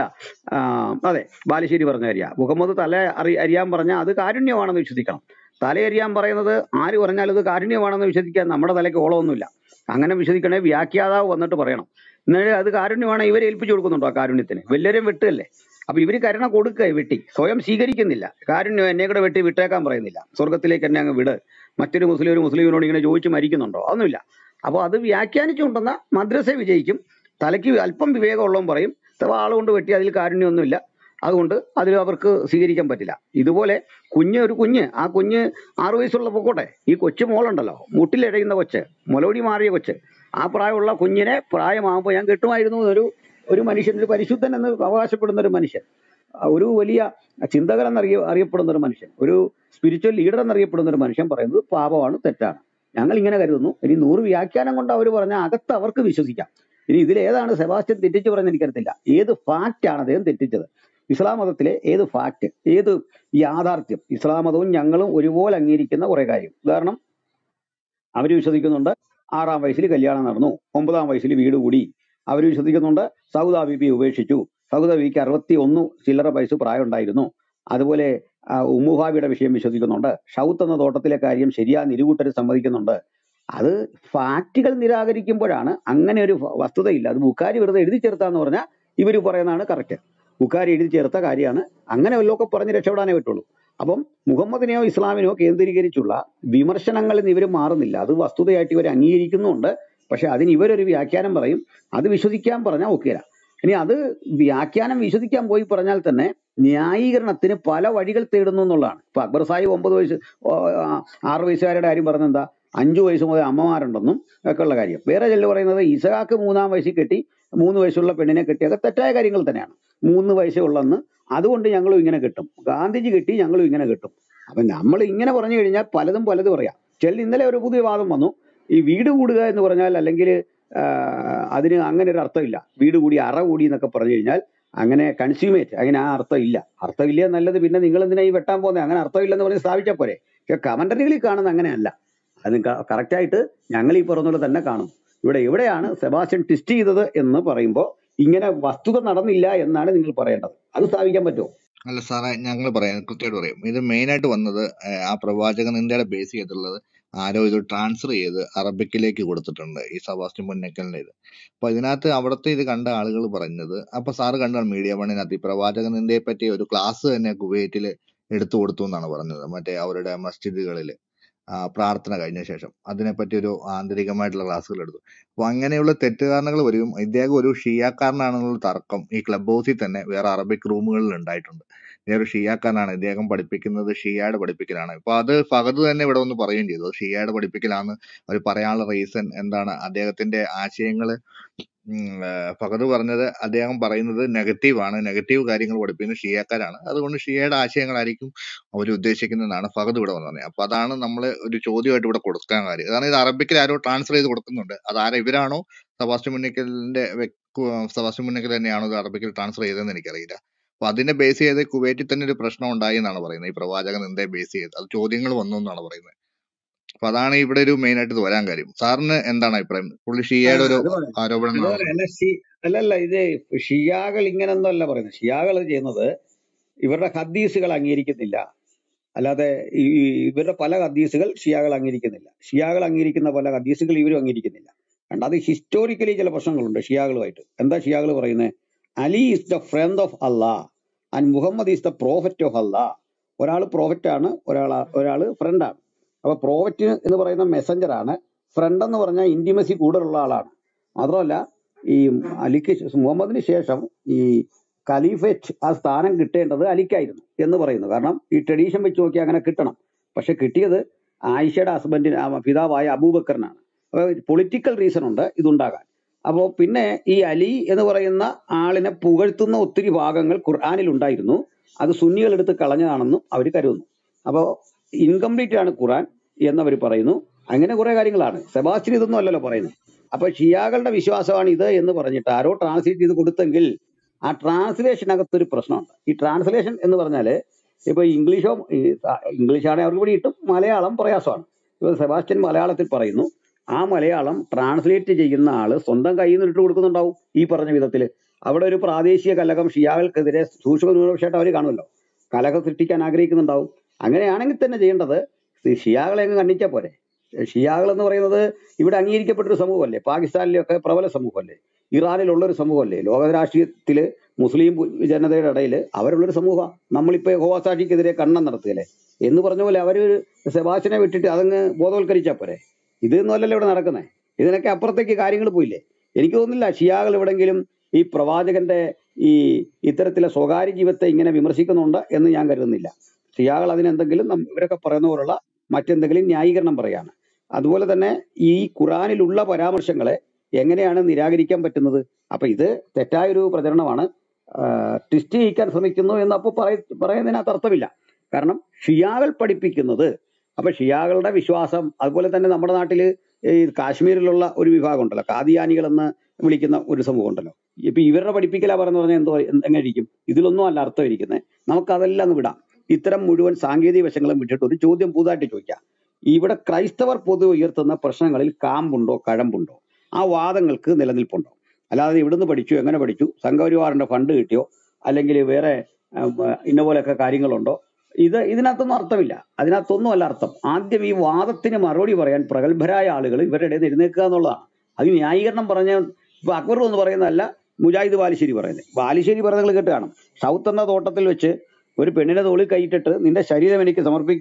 അതെ, ബാലുശ്ശേരി പറഞ്ഞ കാര്യമാണ്. മുഹമ്മദ് തല അരിയാൻ പറഞ്ഞാൽ അത് കാരുണ്യമാണെന്ന് വിശ്വസിക്കണം. തലയറിയാൻ പറയുന്നത് ആര് പറഞ്ഞാൽ അത് കാരുണ്യമാണെന്ന് വിശ്വസിക്കാൻ നമ്മുടെ തലയ്ക്ക് ഓളമൊന്നുമില്ല. അങ്ങനെ വിശ്വസിക്കണേ വ്യാഖ്യാതാവ് വന്നിട്ട് പറയണം. എന്നാലും അത് കാരുണ്യമാണ്. ഇവരെ ഏൽപ്പിച്ചു കൊടുക്കുന്നുണ്ടോ ആ കാരുണ്യത്തിന്? വല്ലവരും വെട്ടല്ലേ? അപ്പൊ ഇവര് കരുണ കൊടുക്കുക, വെട്ടി സ്വയം സ്വീകരിക്കുന്നില്ല. കാരുണ്യം എന്നെ കൂടെ വെട്ടി വിട്ടേക്കാൻ പറയുന്നില്ല, സ്വർഗത്തിലേക്ക് എന്നെ അങ്ങ് വിട്. മറ്റൊരു മുസ്ലിമിനോട് ഇങ്ങനെ ചോദിച്ച് മരിക്കുന്നുണ്ടോ? ഒന്നുമില്ല. അപ്പോൾ അത് വ്യാഖ്യാനിച്ചുകൊണ്ടുവന്ന മദ്രസ വിജയിക്കും. തലയ്ക്ക് അല്പം വിവേകമുള്ളവൻ പറയും ആളുകൊണ്ട് വെട്ടി, അതിൽ കാരുണ്യമൊന്നുമില്ല, അതുകൊണ്ട് അതിൽ അവർക്ക് സ്വീകരിക്കാൻ പറ്റില്ല. ഇതുപോലെ ഒരു കുഞ്ഞ്, ആ കുഞ്ഞ് 6 വയസ്സുള്ള പൊക്കോട്ടെ, ഈ കൊച്ചു മോളുണ്ടല്ലോ, മുട്ടിലിഴയുന്ന കൊച്ച്, മുലകുടി മാറിയ കൊച്ച്, ആ പ്രായമുള്ള കുഞ്ഞിനെ പ്രായമാകുമ്പോൾ ഞാൻ കെട്ടുമായിരുന്നു ഒരു മനുഷ്യൻ, ഒരു പരിശുദ്ധൻ എന്ന് അവകാശപ്പെടുന്ന ഒരു മനുഷ്യൻ, ഒരു വലിയ ചിന്തകൻ അറിയപ്പെടുന്ന ഒരു മനുഷ്യൻ, ഒരു സ്പിരിച്വൽ ലീഡർ എന്നറിയപ്പെടുന്ന ഒരു മനുഷ്യൻ പറയുന്നത് പാപമാണ്, തെറ്റാണ്. ഞങ്ങൾ ഇങ്ങനെ കരുതുന്നു. ഇനി 100 വ്യാഖ്യാനം കൊണ്ട് അവർ പറഞ്ഞാൽ അകത്ത് അവർക്ക് വിശ്വസിക്കാം. ഇനി ഇതിലേതാണ് സെബാസ്റ്റ്യൻ തെറ്റിച്ച് പറയുന്നത് എനിക്കറിയത്തില്ല. ഏത് ഫാക്റ്റ് ആണ് അദ്ദേഹം തെറ്റിച്ചത്? ഇസ്ലാം മതത്തിലെ ഏത് ഫാക്റ്റ്, ഏത് യാഥാർത്ഥ്യം? ഇസ്ലാം മതവും ഞങ്ങളും ഒരുപോലെ അംഗീകരിക്കുന്ന കുറെ കാര്യം. ഉദാഹരണം, അവർ വിശ്വസിക്കുന്നുണ്ട് 6-ാം വയസ്സിൽ കല്യാണം നടന്നു, 9-ാം വയസ്സിൽ വീട് കൂടി. അവർ വിശ്വസിക്കുന്നുണ്ട് സൗദ ബീബി ഉപേക്ഷിച്ചു, സൗദ ബീബിക്ക് 61 ചില്ലറ വയസ്സ് പ്രായം ഉണ്ടായിരുന്നു. അതുപോലെ ഉമ്മുഹാബിയുടെ വിഷയം വിശ്വസിക്കുന്നുണ്ട്. ഷൗത്ത് എന്ന തോട്ടത്തിലെ കാര്യം ശരിയാന്ന് ഇരുകൂട്ടർ സമ്മതിക്കുന്നുണ്ട്. അത് ഫാക്റ്റുകൾ നിരാകരിക്കുമ്പോഴാണ് അങ്ങനെ ഒരു വസ്തുതയില്ല. അത് ബുഖാരി വെറുതെ എഴുതി ചേർത്താന്ന് പറഞ്ഞാൽ ഇവർ പറയുന്നതാണ് കറക്റ്റ്. ബുഖാരി എഴുതി ചേർത്ത കാര്യമാണ്, അങ്ങനെ വല്ലതൊക്കെ പറഞ്ഞ് രക്ഷപ്പെടാനേ പറ്റുള്ളൂ. അപ്പം മുഹമ്മദിനെയോ ഇസ്ലാമിനെയോ കേന്ദ്രീകരിച്ചുള്ള വിമർശനങ്ങളിൽ നിന്ന് ഇവർ മാറുന്നില്ല. അത് വസ്തുതയായിട്ട് ഇവർ അംഗീകരിക്കുന്നുമുണ്ട്. പക്ഷെ അതിന് ഇവരൊരു വ്യാഖ്യാനം പറയും, അത് വിശ്വസിക്കാൻ പറഞ്ഞാൽ ഒക്കെയില്ല. ഇനി അത് വ്യാഖ്യാനം വിശ്വസിക്കാൻ പോയി പറഞ്ഞാൽ തന്നെ ന്യായീകരണത്തിന് പല വഴികൾ തേടുന്നു എന്നുള്ളതാണ്. ഇപ്പൊ അക്ബർ സാഹിബ് 9 വയസ്സ് 6 വയസ്സുകാരുടെ കാര്യം പറഞ്ഞെന്താ, 5 വയസ്സ് മുതൽ അമ്മമാരുണ്ടെന്നും ഒക്കെ ഉള്ള കാര്യം. വേറെ ചിലർ പറയുന്നത് ഇസഹാക്ക് 3-ാം വയസ്സിൽ കെട്ടി, 3 വയസ്സുള്ള പെണ്ണിനെ കെട്ടിയൊക്കെ തെറ്റായ കാര്യങ്ങൾ തന്നെയാണ്. 3 വയസ്സേ ഉള്ളെന്ന്, അതുകൊണ്ട് ഞങ്ങളും ഇങ്ങനെ കെട്ടും, ഗാന്ധിജി കെട്ടി ഞങ്ങളും ഇങ്ങനെ കെട്ടും. അപ്പൊ നമ്മൾ ഇങ്ങനെ പറഞ്ഞു കഴിഞ്ഞാൽ പലതും പറയാം. ഇന്നലെ ഒരു പുതിയ വാദം വന്നു, ഈ വീട് കൂടുക എന്ന് പറഞ്ഞാൽ, അല്ലെങ്കിൽ അതിന് അങ്ങനെ ഒരു അർത്ഥമില്ല. വീട് കൂടി, അറ കൂടി എന്നൊക്കെ പറഞ്ഞു കഴിഞ്ഞാൽ അങ്ങനെ കൺസ്യൂമേറ്റ്, അങ്ങനെ ആ അർത്ഥമില്ല നല്ലത്. പിന്നെ നിങ്ങൾ എന്തിനാ ഈ വെട്ടാൻ പോകുന്നത്? അങ്ങനെ അർത്ഥമില്ലെന്ന് പറഞ്ഞ് സ്ഥാപിച്ചാൽ പോരെ. പക്ഷെ കമന്ററികളിൽ കാണുന്ന അങ്ങനെയല്ല. അത് കറക്റ്റായിട്ട് ഞങ്ങൾ ഈ പറഞ്ഞ തന്നെ കാണും. എവിടെയാണ് സെബാസ്റ്റ്യൻ ട്വിസ്റ്റ് ചെയ്തത് എന്ന് പറയുമ്പോൾ ഇങ്ങനെ വസ്തുത നടന്നില്ല എന്നാണ് നിങ്ങൾ പറയേണ്ടത്. അത് സ്ഥാപിക്കാൻ പറ്റുമോ? അല്ല സാറേ, ഞങ്ങൾ പറയാം, കൃത്യമായിട്ട് പറയും. ഇത് മെയിനായിട്ട് വന്നത് ആ പ്രവാചക നിന്ദയുടെ ബേസ് ചെയ്തിട്ടുള്ളത് ആരോ ഇത് ട്രാൻസ്ഫർ ചെയ്ത് അറബിക്കിലേക്ക് കൊടുത്തിട്ടുണ്ട്, ഈ സെബാസ്റ്റ്യൻ പുന്നക്കലിന്റെ ഇത്. അപ്പൊ ഇതിനകത്ത് അവിടുത്തെ ഇത് കണ്ട ആളുകൾ പറഞ്ഞത്, അപ്പൊ സാറ് കണ്ടാണ് മീഡിയ വണ്ണിനകത്ത് ഈ പ്രവാചക നിന്ദയെ പറ്റി ഒരു ക്ലാസ് തന്നെ കുവൈറ്റിൽ എടുത്തു കൊടുത്തു എന്നാണ് പറഞ്ഞത്. മറ്റേ അവരുടെ മസ്ജിദുകളിൽ പ്രാർത്ഥന കഴിഞ്ഞ ശേഷം അതിനെപ്പറ്റി ഒരു ആന്തരികമായിട്ടുള്ള ക്ലാസ്സുകൾ എടുത്തു. അപ്പൊ അങ്ങനെയുള്ള തെറ്റിദ്ധാരണകൾ വരും. ഇദ്ദേഹം ഒരു ഷിയാക്കാരനാണെന്നുള്ള തർക്കം ഈ ക്ലബ് ഹൗസിൽ തന്നെ വേറെ അറബിക് റൂമുകളിൽ ഉണ്ടായിട്ടുണ്ട്. ഇദ്ദേഹം ഒരു ഷിയാക്കാരനാണ്, ഇദ്ദേഹം പഠിപ്പിക്കുന്നത് ഷിയയുടെ പഠിപ്പിക്കലാണ്. ഇപ്പൊ അത് ഫഹദ് തന്നെ ഇവിടെ ഒന്ന് പറയുകയും ചെയ്തു, ഷിയയുടെ പഠിപ്പിക്കലാന്ന് അവർ പറയാനുള്ള റീസൺ എന്താണ്, അദ്ദേഹത്തിന്റെ ആശയങ്ങള് ഫഹദ് പറഞ്ഞത്, അദ്ദേഹം പറയുന്നത് നെഗറ്റീവ് കാര്യങ്ങൾ പഠിപ്പിക്കുന്നത് ഷിയക്കാരാണ്, അതുകൊണ്ട് ഷിയയുടെ ആശയങ്ങളായിരിക്കും അവർ ഉദ്ദേശിക്കുന്നതെന്നാണ് ഫഹദ് ഇവിടെ വന്നത്. അപ്പൊ അതാണ് നമ്മൾ ഒരു ചോദ്യമായിട്ട് ഇവിടെ കൊടുക്കാൻ കാര്യം. അതാണ് ഇത് അറബിക്കിൽ ആരോ ട്രാൻസ്ഫർ ചെയ്ത് കൊടുക്കുന്നുണ്ട്. അത് ഇവരാണോ സെബാസ്റ്റ്യൻ പുന്നക്കലിന്റെ സെബാസ്റ്റ്യൻ പുന്നക്കൽ തന്നെയാണോ ഇത് അറബിക്കിൽ ട്രാൻസ്ഫർ ചെയ്തതെന്ന് എനിക്കറിയില്ല. അപ്പൊ അതിനെ ബേസ് ചെയ്ത് കുവൈറ്റിൽ തന്നെ ഒരു പ്രശ്നം ഉണ്ടായി എന്നാണ് പറയുന്നത്. ഈ പ്രവാചകൻ നിന്ദയെ ബേസ് ചെയ്ത് അത് ചോദ്യങ്ങൾ വന്നു എന്നാണ് പറയുന്നത്. അപ്പൊ അതാണ് ഇവിടെ ഒരു മെയിൻ ആയിട്ട് ഇത് വരാൻ കാര്യം. സാറിന് എന്താണ് അഭിപ്രായം? പുള്ളി ആ ഷിയയുടെ ഒരു അത് പറയാം. ആരോപണം അത് എന്നാണ് പറയാം. പറയുന്നത്. അല്ലല്ല, ഇത് ഷിയാകൾ ഇങ്ങനൊന്നും അല്ല പറയുന്നത്. ഷിയാകൾ ചെയ്യുന്നത് ഇവരുടെ ഹദീസുകൾ അംഗീകരിക്കുന്നില്ല. അല്ലാതെ ഇവരുടെ പല ഹദീസുകൾ ഷിയാകൾ അംഗീകരിക്കുന്നില്ല. ഷിയാകൾ അംഗീകരിക്കുന്ന പല ഹദീസുകൾ ഇവരും അംഗീകരിക്കുന്നില്ല. കണ്ട, അത് ഹിസ്റ്റോറിക്കലി ചില പ്രശ്നങ്ങളുണ്ട് ഷിയാകളുമായിട്ട്. എന്താ ഷിയാകൾ പറയുന്നത്? Ali is the friend of Allah and Muhammad is the prophet of Allah. ഒരാൾ പ്രോഫറ്റ് ആണ്, ഒരാള് ഫ്രണ്ടാണ്. അപ്പൊ പ്രോഫറ്റ് എന്ന് പറയുന്ന മെസ്സഞ്ചർ ആണ്, ഫ്രണ്ട് എന്ന് പറഞ്ഞാൽ ഇന്റിമസി കൂടുതലുള്ള ആളാണ്. മാത്രമല്ല, ഈ മുഹമ്മദിന് ശേഷം ഈ ഖലീഫറ്റ് ആ സ്ഥാനം കിട്ടേണ്ടത് അലിക്കായിരുന്നു എന്ന് പറയുന്നു. കാരണം ഈ ട്രഡീഷൻ വെച്ച് നോക്കി അങ്ങനെ കിട്ടണം. പക്ഷെ കിട്ടിയത് ആയിഷയുടെ ഹസ്ബൻഡിന് പിതാവായ അബൂബക്കറിനാണ്. അപ്പോൾ പൊളിറ്റിക്കൽ റീസൺ ഉണ്ട് ഇതുണ്ടാകാൻ. അപ്പോൾ പിന്നെ ഈ അലി എന്ന് പറയുന്ന ആളിനെ പുകഴ്ത്തുന്ന ഒത്തിരി ഭാഗങ്ങൾ ഖുർആനിൽ ഉണ്ടായിരുന്നു. അത് സുന്നികൾ എടുത്ത് കളഞ്ഞതാണെന്നും അവർ കരുതുന്നു. അപ്പോൾ ഇൻകംപ്ലീറ്റ് ആണ് ഖുർആൻ എന്നവർ പറയുന്നു. അങ്ങനെ കുറെ കാര്യങ്ങളാണ്. സെബാസ്റ്റ്യൻ ഇതൊന്നും അല്ലല്ലോ പറയുന്നത്. അപ്പൊ ഷിയാകളുടെ വിശ്വാസമാണ് ഇത് എന്ന് പറഞ്ഞിട്ട് ആരോ ട്രാൻസ്ലേറ്റ് ചെയ്ത് കൊടുത്തെങ്കിൽ ആ ട്രാൻസ്ലേഷനകത്തൊരു പ്രശ്നമുണ്ട്. ഈ ട്രാൻസ്ലേഷൻ എന്ന് പറഞ്ഞാല് ഇപ്പൊ ഇംഗ്ലീഷാണെങ്കിൽ അവർക്ക് കൂടി കിട്ടും, മലയാളം പ്രയാസമാണ്. ഇപ്പൊ സെബാസ്റ്റ്യൻ മലയാളത്തിൽ പറയുന്നു, ആ മലയാളം ട്രാൻസ്ലേറ്റ് ചെയ്യുന്ന ആള് സ്വന്തം കയ്യിൽ നിന്ന് ഇട്ട് കൊടുക്കുന്നുണ്ടാവും ഈ പറഞ്ഞ വിധത്തില്. അവിടെ ഒരു പ്രാദേശിക കലകം ഷിയാകൾക്കെതിരെ സൂക്ഷ്മ ന്യൂനപക്ഷമായിട്ട് അവർ കാണുമല്ലോ, കലകം സൃഷ്ടിക്കാൻ ആഗ്രഹിക്കുന്നുണ്ടാവും. അങ്ങനെയാണെങ്കിൽ തന്നെ ചെയ്യേണ്ടത് ഷിയാകളെ അങ്ങ് കണ്ണിച്ചാൽ പോരെ. ഷിയാകൾ എന്ന് പറയുന്നത് ഇവിടെ അംഗീകരിക്കപ്പെട്ടൊരു സമൂഹമല്ലേ, പാകിസ്ഥാനിലൊക്കെ പ്രബല സമൂഹമല്ലേ, ഇറാനിലുള്ളൊരു സമൂഹമല്ലേ, ലോക രാഷ്ട്രീയത്തില് മുസ്ലിം ജനതയുടെ ഇടയിൽ അവരുള്ളൊരു സമൂഹമാണ്. നമ്മളിപ്പോ യഹോവസാക്ഷിക്കെതിരെ കണ്ണം നടത്തുകയല്ലേ എന്ന് പറഞ്ഞ പോലെ അവര് സെബാസ്റ്റിനെ വിട്ടിട്ട് അതങ്ങ് ബോധവൽക്കരിച്ചാൽ പോരെ. ഇതൊന്നും അല്ലല്ലോ ഇവിടെ നടക്കുന്നത്. ഇതിനൊക്കെ അപ്പുറത്തേക്ക് കാര്യങ്ങൾ പോയില്ലേ. എനിക്ക് തോന്നുന്നില്ല ഷിയാകൾ എവിടെങ്കിലും ഈ പ്രവാചകന്റെ ഈ ഇത്തരത്തിലെ സ്വകാര്യ ജീവിതത്തെ ഇങ്ങനെ വിമർശിക്കുന്നുണ്ട് എന്ന് ഞാൻ കരുതുന്നില്ല. ഷിയാകൾ അതിനെന്തെങ്കിലും ഇവരൊക്കെ പറയുന്ന പോലുള്ള മറ്റെന്തെങ്കിലും ന്യായീകരണം പറയാണ്. അതുപോലെ തന്നെ ഈ ഖുറാനിലുള്ള പരാമർശങ്ങളെ എങ്ങനെയാണ് നിരാകരിക്കാൻ പറ്റുന്നത്? അപ്പൊ ഇത് തെറ്റായൊരു പ്രചരണമാണ്. ട്വിസ്റ്റ് ചെയ്യിക്കാൻ ശ്രമിക്കുന്നു എന്ന് അപ്പോൾ പറയുന്നതിനകത്ത് അർത്ഥമില്ല. കാരണം ഷിയാകൾ പഠിപ്പിക്കുന്നത്, അപ്പൊ ഷിയാകളുടെ വിശ്വാസം, അതുപോലെ തന്നെ നമ്മുടെ നാട്ടില് ഈ കാശ്മീരിലുള്ള ഒരു വിഭാഗം ഉണ്ടല്ലോ, കാദിയാനികൾ എന്ന് വിളിക്കുന്ന ഒരു സമൂഹം ഉണ്ടല്ലോ. ഇപ്പൊ ഇവരുടെ പഠിപ്പിക്കലാ പറഞ്ഞു പറഞ്ഞാൽ എങ്ങനെ ഇരിക്കും? ഇതിലൊന്നും അല്ല അർത്ഥം ഇരിക്കുന്നത്. നമുക്കതെല്ലാം അങ്ങ് വിടാം. ഇത്തരം മുഴുവൻ സാങ്കേതിക വശങ്ങളും വിട്ടിട്ട് ഒരു ചോദ്യം പുതുതായിട്ട് ചോദിക്കാം. ഇവിടെ ക്രൈസ്തവർ പൊതുവെ ഉയർത്തുന്ന പ്രശ്നങ്ങളിൽ കാമ്പുണ്ടോ കഴമ്പുണ്ടോ? ആ വാദങ്ങൾക്ക് നിലനിൽപ്പുണ്ടോ? അല്ലാതെ ഇവിടുന്ന് പഠിച്ചു, എങ്ങനെ പഠിച്ചു, സംഘപരിവാറിന്റെ ഫണ്ട് കിട്ടിയോ, അല്ലെങ്കിൽ വേറെ ഇന്ന പോലെയൊക്കെ കാര്യങ്ങളുണ്ടോ? ഇതിനകത്തൊന്നും അർത്ഥമില്ല. അതിനകത്തൊന്നും അല്ല അർത്ഥം. ആദ്യം ഈ വാദത്തിന് മറുപടി പറയാൻ പ്രഗത്ഭരായ ആളുകൾ ഇവരുടെ ഇടയിൽ നിന്ന് എഴുന്നേൽക്കുക എന്നുള്ളതാണ്. അത് ന്യായീകരണം പറഞ്ഞ ഇപ്പൊ അക്ബർ എന്ന് പറയുന്നതല്ല മുജാഹിദ് ബാലുശ്ശേരി പറയുന്നത്. ബാലുശ്ശേരി പറയുന്നത് കേട്ട് കാണും. സൗത്ത് എന്ന തോട്ടത്തിൽ വെച്ച് ഒരു പെണ്ണിനെ തോളിൽ കൈയിട്ടിട്ട് നിന്റെ ശരീരം എനിക്ക്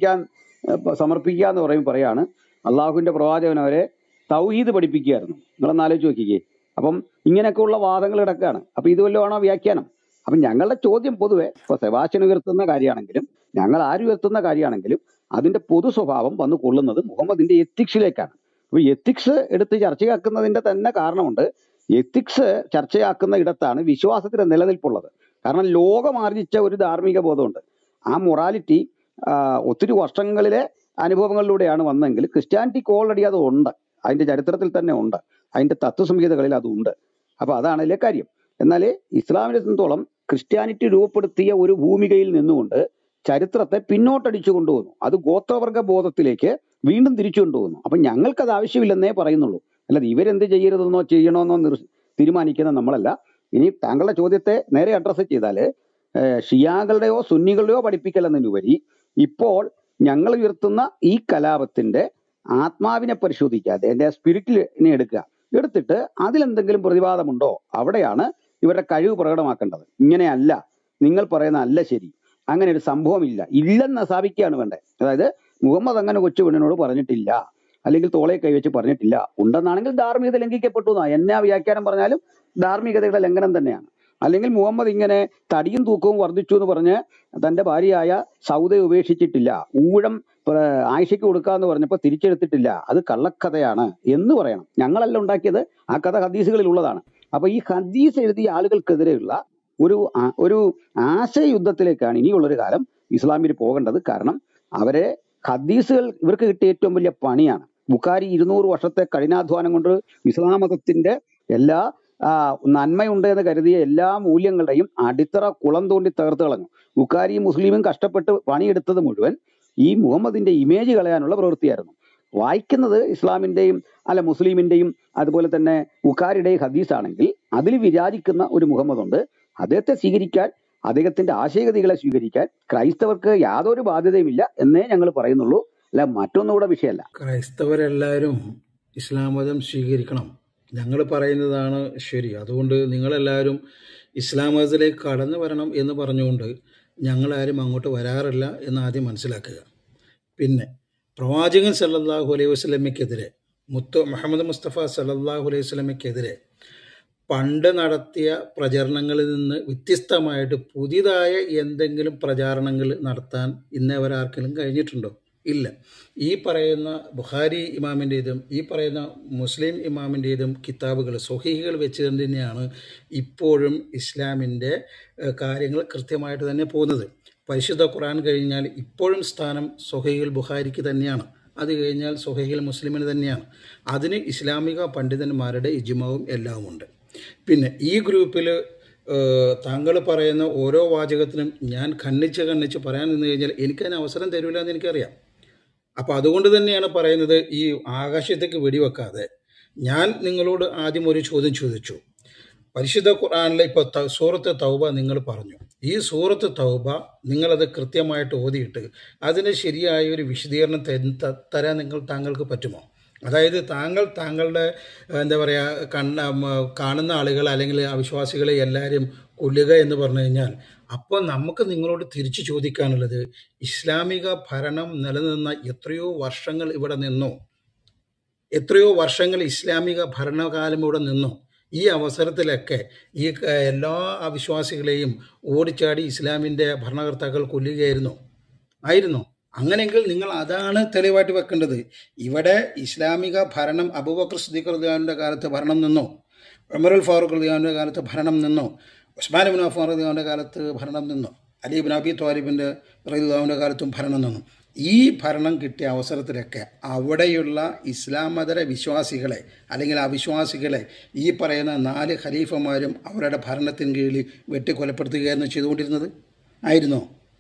സമർപ്പിക്കുക എന്ന് പറയാണ് അള്ളാഹുവിന്റെ പ്രവാചകൻ അവരെ തൗഹീദ് പഠിപ്പിക്കുകയായിരുന്നു. നിങ്ങളൊന്ന് ആലോചിച്ച് നോക്കിക്കേ. അപ്പം ഇങ്ങനെയൊക്കെയുള്ള വാദങ്ങൾ കിടക്കുകയാണ്. അപ്പൊ ഇത് വല്ലതാണോ വ്യാഖ്യാനം? അപ്പം ഞങ്ങളുടെ ചോദ്യം പൊതുവെ ഇപ്പൊ സെബാസ്റ്റ്യൻ ഉയർത്തുന്ന കാര്യമാണെങ്കിലും ഞങ്ങൾ ആര് ഉയർത്തുന്ന കാര്യമാണെങ്കിലും അതിന്റെ പൊതു സ്വഭാവം വന്നു കൊള്ളുന്നത് മുഹമ്മദിന്റെ എത്തിക്സിലേക്കാണ്. അപ്പൊ എത്തിക്സ് എടുത്ത് ചർച്ചയാക്കുന്നതിന്റെ തന്നെ കാരണമുണ്ട്. എത്തിക്സ് ചർച്ചയാക്കുന്ന ഇടത്താണ് വിശ്വാസത്തിന്റെ നിലനിൽപ്പുള്ളത്. കാരണം ലോകം ആർജിച്ച ഒരു ധാർമ്മിക ബോധമുണ്ട്. ആ മൊറാലിറ്റി ഒത്തിരി വർഷങ്ങളിലെ അനുഭവങ്ങളിലൂടെയാണ് വന്നെങ്കിൽ ക്രിസ്ത്യാനിറ്റിക്ക് ഓൾറെഡി അത് ഉണ്ട്, അതിന്റെ ചരിത്രത്തിൽ തന്നെ ഉണ്ട്, അതിന്റെ തത്വസംഹിതകളിൽ അതുണ്ട്. അപ്പൊ അതാണ് ഇതിലെ കാര്യം. എന്നാൽ ഇസ്ലാമിനെ സംബന്ധിച്ചോളം ക്രിസ്ത്യാനിറ്റി രൂപപ്പെടുത്തിയ ഒരു ഭൂമികയിൽ നിന്നുകൊണ്ട് ചരിത്രത്തെ പിന്നോട്ടടിച്ചു കൊണ്ടുവന്നു. അത് ഗോത്രവർഗ ബോധത്തിലേക്ക് വീണ്ടും തിരിച്ചു കൊണ്ടുവന്നു. അപ്പൊ ഞങ്ങൾക്കത് ആവശ്യമില്ലെന്നേ പറയുന്നുള്ളൂ. അല്ലാതെ ഇവരെന്ത് ചെയ്യരുതെന്നോ ചെയ്യണമെന്നോ തീരുമാനിക്കുന്ന നമ്മളല്ല. ഇനി താങ്കളുടെ ചോദ്യത്തെ നേരെ അഡ്രസ്സ് ചെയ്താല് ഷിയാകളുടെയോ സുന്നികളുടെയോ പഠിപ്പിക്കലെന്നതിനുപരി ഇപ്പോൾ ഞങ്ങൾ ഉയർത്തുന്ന ഈ കലാപത്തിന്റെ ആത്മാവിനെ പരിശോധിക്കാതെ അതിന്റെ സ്പിരിറ്റിനെ എടുത്തിട്ട് അതിലെന്തെങ്കിലും പ്രതിവാദമുണ്ടോ അവിടെയാണ് ഇവരുടെ കഴിവ് പ്രകടമാക്കേണ്ടത്. ഇങ്ങനെയല്ല, നിങ്ങൾ പറയുന്ന അല്ല ശരി, അങ്ങനെ ഒരു സംഭവമില്ല, ഇല്ലെന്ന് സ്ഥാപിക്കുകയാണ് വേണ്ടത്. അതായത് മുഹമ്മദ് അങ്ങനെ കൊച്ചു പെണ്ണിനോട് പറഞ്ഞിട്ടില്ല, അല്ലെങ്കിൽ തോളെ കൈവച്ച് പറഞ്ഞിട്ടില്ല. ഉണ്ടെന്നാണെങ്കിൽ ധാർമ്മികത ലംഘിക്കപ്പെട്ടു എന്നാ എന്നാ വ്യാഖ്യാനം പറഞ്ഞാലും ധാർമ്മികതയുടെ ലംഘനം തന്നെയാണ്. അല്ലെങ്കിൽ മുഹമ്മദ് ഇങ്ങനെ തടിയും തൂക്കവും വർദ്ധിച്ചു എന്ന് പറഞ്ഞ് തന്റെ ഭാര്യയായ സൗദയെ ഉപേക്ഷിച്ചിട്ടില്ല, ഊഴം ആയിഷയ്ക്ക് കൊടുക്കാന്ന് പറഞ്ഞപ്പോൾ തിരിച്ചെടുത്തിട്ടില്ല, അത് കള്ളക്കഥയാണ് എന്ന് പറയണം. ഞങ്ങളല്ല ഉണ്ടാക്കിയത്, ആ കഥ ഹദീസുകളിൽ ഉള്ളതാണ്. അപ്പൊ ഈ ഹദീസ് എഴുതിയ ആളുകൾക്കെതിരെയുള്ള ഒരു ആശയയുദ്ധത്തിലേക്കാണ് ഇനിയുള്ളൊരു കാലം ഇസ്ലാമിൽ പോകേണ്ടത്. കാരണം അവരെ ഹദീസുകൾ ഇവർക്ക് കിട്ടിയ ഏറ്റവും വലിയ പണിയാണ്. ബുഖാരി 200 വർഷത്തെ കഠിനാധ്വാനം കൊണ്ട് ഇസ്ലാം മതത്തിന്റെ എല്ലാ നന്മയുണ്ട് എന്ന് കരുതിയ എല്ലാ മൂല്യങ്ങളുടെയും അടിത്തറ കുളം തോണ്ടി തകർത്ത് കളഞ്ഞു. ബുഖാരിയും മുസ്ലിമും കഷ്ടപ്പെട്ട് പണിയെടുത്തത് മുഴുവൻ ഈ മുഹമ്മദിന്റെ ഇമേജ് കളയാനുള്ള പ്രവൃത്തിയായിരുന്നു. വായിക്കുന്നത് ഇസ്ലാമിന്റെയും മുസ്ലിമിന്റെയും അതുപോലെ തന്നെ ബുഖാരിയുടെയും ഹദീസാണെങ്കിൽ അതിൽ വിരാജിക്കുന്ന ഒരു മുഹമ്മദ് ഉണ്ട്. അദ്ദേഹത്തെ സ്വീകരിക്കാൻ, അദ്ദേഹത്തിന്റെ ആശയഗതികളെ സ്വീകരിക്കാൻ ക്രൈസ്തവർക്ക് യാതൊരു ബാധ്യതയുമില്ല എന്നേ ഞങ്ങൾ പറയുന്നുള്ളൂ. അല്ല മറ്റൊന്നുകൂടെ വിഷയമല്ല. ക്രൈസ്തവരെല്ലാവരും ഇസ്ലാം മതം സ്വീകരിക്കണം, ഞങ്ങൾ പറയുന്നതാണ് ശരി. അതുകൊണ്ട് നിങ്ങളെല്ലാവരും ഇസ്ലാം മതത്തിലേക്ക് കടന്നു വരണം എന്ന് പറഞ്ഞുകൊണ്ട് ഞങ്ങളാരും അങ്ങോട്ട് വരാറില്ല എന്ന് ആദ്യം മനസ്സിലാക്കുക. പിന്നെ പ്രവാചകൻ സല്ലല്ലാഹു അലൈഹി വസല്ലമയ്ക്കെതിരെ, മുഹമ്മദ് മുസ്തഫ സല്ലല്ലാഹു അലൈഹി വസല്ലമയ്ക്കെതിരെ പണ്ട് നടത്തിയ പ്രചരണങ്ങളിൽ നിന്ന് വ്യത്യസ്തമായിട്ട് പുതിയതായ എന്തെങ്കിലും പ്രചാരണങ്ങൾ നടത്താൻ ഇന്നേവരാർക്കെങ്കിലും കഴിഞ്ഞിട്ടുണ്ടോ? ഇല്ല. ഈ പറയുന്ന ബുഖാരി ഇമാമിൻ്റേതും ഈ പറയുന്ന മുസ്ലിം ഇമാമിൻ്റേതും കിതാബുകൾ, സ്വഹീഹുകൾ വെച്ച് തന്നെയാണ് ഇപ്പോഴും ഇസ്ലാമിൻ്റെ കാര്യങ്ങൾ കൃത്യമായിട്ട് തന്നെ പോകുന്നത്. പരിശുദ്ധ ഖുർആൻ കഴിഞ്ഞാൽ ഇപ്പോഴും സ്ഥാനം സ്വഹീഹുൽ ബുഖാരിക്ക് തന്നെയാണ്, അത് കഴിഞ്ഞാൽ സ്വഹീഹുൽ മുസ്ലിമിന് തന്നെയാണ്. അതിന് ഇസ്ലാമിക പണ്ഡിതന്മാരുടെ ഇജ്മാവും എല്ലാവും ഉണ്ട്. പിന്നെ ഈ ഗ്രൂപ്പിൽ താങ്കൾ പറയുന്ന ഓരോ വാചകത്തിനും ഞാൻ കണ്ണിച്ച് പറയാൻ നിന്ന് കഴിഞ്ഞാൽ എനിക്കതിന് അവസരം തരില്ല എന്ന് എനിക്കറിയാം. അപ്പോൾ അതുകൊണ്ട് തന്നെയാണ് പറയുന്നത്, ഈ ആകാശത്തേക്ക് വെടിവെക്കാതെ ഞാൻ നിങ്ങളോട് ആദ്യം ഒരു ചോദ്യം ചോദിച്ചു. പരിശുദ്ധ ഖുർആനിലെ ഇപ്പോൾ സൂറത്ത് തൗബ നിങ്ങൾ പറഞ്ഞു. ഈ സൂറത്ത് തൗബ നിങ്ങളത് കൃത്യമായിട്ട് ഓതിയിട്ട് അതിന് ശരിയായ ഒരു വിശദീകരണം തരാൻ താങ്കൾക്ക് പറ്റുമോ? അതായത് താങ്കളുടെ എന്താ പറയുക, കാണുന്ന ആളുകൾ അല്ലെങ്കിൽ അവിശ്വാസികളെ എല്ലാവരും കൊല്ലുക എന്ന് പറഞ്ഞു കഴിഞ്ഞാൽ അപ്പോൾ നമുക്ക് നിങ്ങളോട് തിരിച്ചു ചോദിക്കാനുള്ളത്, ഇസ്ലാമിക ഭരണം നിലനിന്ന എത്രയോ വർഷങ്ങൾ ഇവിടെ നിന്നോ, എത്രയോ വർഷങ്ങൾ ഇസ്ലാമിക ഭരണകാലം ഇവിടെ നിന്നോ, ഈ അവസരത്തിലൊക്കെ ഈ എല്ലാ അവിശ്വാസികളെയും ഓടിച്ചാടി ഇസ്ലാമിൻ്റെ ഭരണകർത്താക്കൾ ആയിരുന്നോ? അങ്ങനെയെങ്കിൽ നിങ്ങൾ അതാണ് തെളിവായിട്ട് വെക്കേണ്ടത്. ഇവിടെ ഇസ്ലാമിക ഭരണം അബൂബക്കർ സിദ്ദീഖ് റളിയല്ലാഹുവിൻ്റെ കാലത്ത് ഭരണം നിന്നോ, ഉമറുൽ ഫാറൂഖ് റളിയല്ലാഹുവിൻ്റെ കാലത്ത് ഭരണം നിന്നോ, ഉസ്മാൻ ഇബ്നു അഫ്ഫാൻ റളിയല്ലാഹുവിൻ്റെ കാലത്ത് ഭരണം നിന്നോ, അലി ഇബ്നു അബി ത്വാലിബിൻ്റെ റളിയല്ലാഹുവിൻ്റെ കാലത്തും ഭരണം നിന്നു. ഈ ഭരണം കിട്ടിയ അവസരത്തിലൊക്കെ അവിടെയുള്ള ഇസ്ലാമതര വിശ്വാസികളെ അല്ലെങ്കിൽ അവിശ്വാസികളെ ഈ പറയുന്ന 4 ഖലീഫമാരും അവരുടെ ഭരണത്തിന് കീഴിൽ വെട്ടിക്കൊലപ്പെടുത്തുകയായിരുന്നു ചെയ്തുകൊണ്ടിരുന്നത്. ആയിരുന്നോ?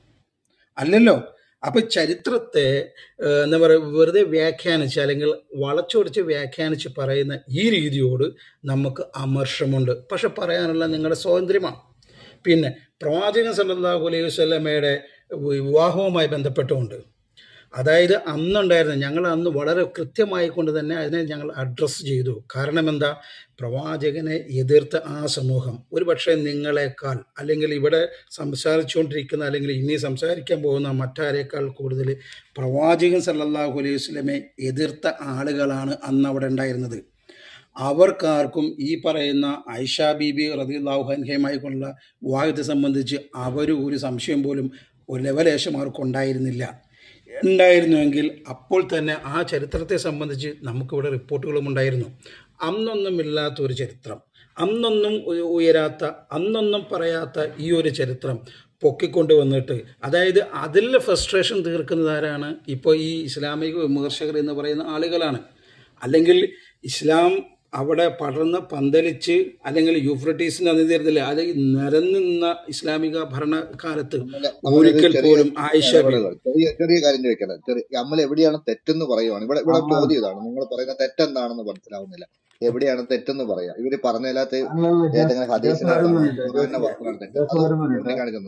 അല്ലല്ലോ. അപ്പം ചരിത്രത്തെ എന്താ പറയുക, വെറുതെ വ്യാഖ്യാനിച്ച് അല്ലെങ്കിൽ വളച്ചൊടിച്ച് വ്യാഖ്യാനിച്ച് പറയുന്ന ഈ രീതിയോട് നമുക്ക് അമർഷമുണ്ട്. പക്ഷെ പറയാനുള്ള നിങ്ങളുടെ സ്വാതന്ത്ര്യമാണ്. പിന്നെ പ്രവാചകൻ സല്ലല്ലാഹു അലൈഹി വസല്ലമയുടെ വിവാഹവുമായി ബന്ധപ്പെട്ടുകൊണ്ട്, അതായത് അന്നുണ്ടായിരുന്ന, ഞങ്ങൾ അന്ന് വളരെ കൃത്യമായി കൊണ്ട് തന്നെ അതിനെ ഞങ്ങൾ അഡ്രസ്സ് ചെയ്തു. കാരണം എന്താ, പ്രവാചകനെ എതിർത്ത ആ സമൂഹം ഒരു പക്ഷേ നിങ്ങളെക്കാൾ അല്ലെങ്കിൽ ഇവിടെ സംസാരിച്ചുകൊണ്ടിരിക്കുന്ന അല്ലെങ്കിൽ ഇനി സംസാരിക്കാൻ പോകുന്ന മറ്റാരേക്കാൾ കൂടുതൽ പ്രവാചകൻ സല്ലല്ലാഹു അലൈഹി വസല്ലമയെ എതിർത്ത ആളുകളാണ് അന്ന് അവിടെ ഉണ്ടായിരുന്നത്. അവർക്കാർക്കും ഈ പറയുന്ന ആയിഷ ബീബി റളിയല്ലാഹു അൻഹയുമായി കൊണ്ടുള്ള വിവാഹത്തെ സംബന്ധിച്ച് ഒരു സംശയം പോലും ഒരു ലെവലേശം അവർക്കുണ്ടായിരുന്നില്ല. ഉണ്ടായിരുന്നുവെങ്കിൽ അപ്പോൾ തന്നെ ആ ചരിത്രത്തെ സംബന്ധിച്ച് നമുക്കിവിടെ റിപ്പോർട്ടുകളും ഉണ്ടായിരുന്നു. അന്നൊന്നുമില്ലാത്തൊരു ചരിത്രം, അന്നൊന്നും ഉയരാത്ത, അന്നൊന്നും പറയാത്ത ഈ ഒരു ചരിത്രം പൊക്കിക്കൊണ്ട് വന്നിട്ട്, അതായത് അതിൽ ഫ്രസ്ട്രേഷൻ തീർക്കുന്നത് ആരാണ്? ഇപ്പോൾ ഈ ഇസ്ലാമിക വിമർശകർ എന്ന് പറയുന്ന ആളുകളാണ്. അല്ലെങ്കിൽ ഇസ്ലാം അവിടെ പടർന്ന് പന്തലിച്ച് അല്ലെങ്കിൽ യൂഫ്രട്ടീസിന്റെ നദീതീരത്തില് അത് നിരന്നിരുന്ന ഇസ്ലാമിക ഭരണകാലത്ത് ഒരിക്കൽ പോലും ആയിഷ ചെറിയ കാര്യം ചോദിക്കണം. നമ്മൾ എവിടെയാണ് തെറ്റെന്ന് പറയുവാണ്. ഇവിടെ ചോദ്യം ഇതാണ്, നിങ്ങൾ പറയുന്ന തെറ്റെന്താണെന്ന് മനസ്സിലാവുന്നില്ല. എവിടെയാണ് തെറ്റെന്ന് പറയാ? ഇവര് പറഞ്ഞതിനകത്ത് ഏതെങ്കിലും ഹദീസിനകത്താണ് തെറ്റ് കാണിക്കുന്നത്?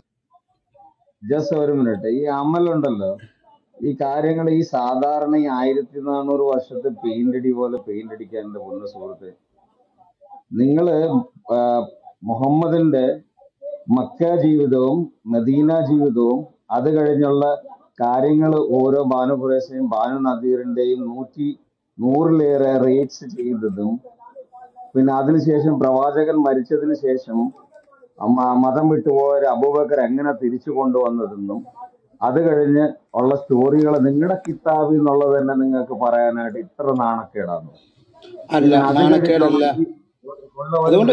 ജസ്റ്റ് ഒരു മിനിറ്റ്. ഈ അമലുണ്ടല്ലോ, ഈ കാര്യങ്ങൾ ഈ സാധാരണ ഈ 1400 വർഷത്തെ പെയിന്റടി പോലെ പെയിന്റ് അടിക്കാൻ എന്റെ പൊന്ന സുഹൃത്ത്, നിങ്ങള് മുഹമ്മദിന്റെ മക്ക ജീവിതവും മദീന ജീവിതവും അത് കഴിഞ്ഞുള്ള കാര്യങ്ങൾ ഓരോ ബാനുപുരേശയും ബാനു നദീറിന്റെയും 100-ലേറെ റേറ്റ്സ് ചെയ്തതും, പിന്നെ അതിനുശേഷം പ്രവാചകൻ മരിച്ചതിന് ശേഷം മതം വിട്ടുപോയ അബൂബക്കർ എങ്ങനെ തിരിച്ചു കൊണ്ടുവന്നതെന്നും അത് കഴിഞ്ഞ് ഉള്ള സ്റ്റോറികൾ നിങ്ങളുടെ കിതാബിൽ നിന്നുള്ളത് തന്നെ നിങ്ങൾക്ക് പറയാനായിട്ട് ഇത്ര നാണക്കേടാണ്. അല്ല, നാണക്കേടല്ല. അതുകൊണ്ട്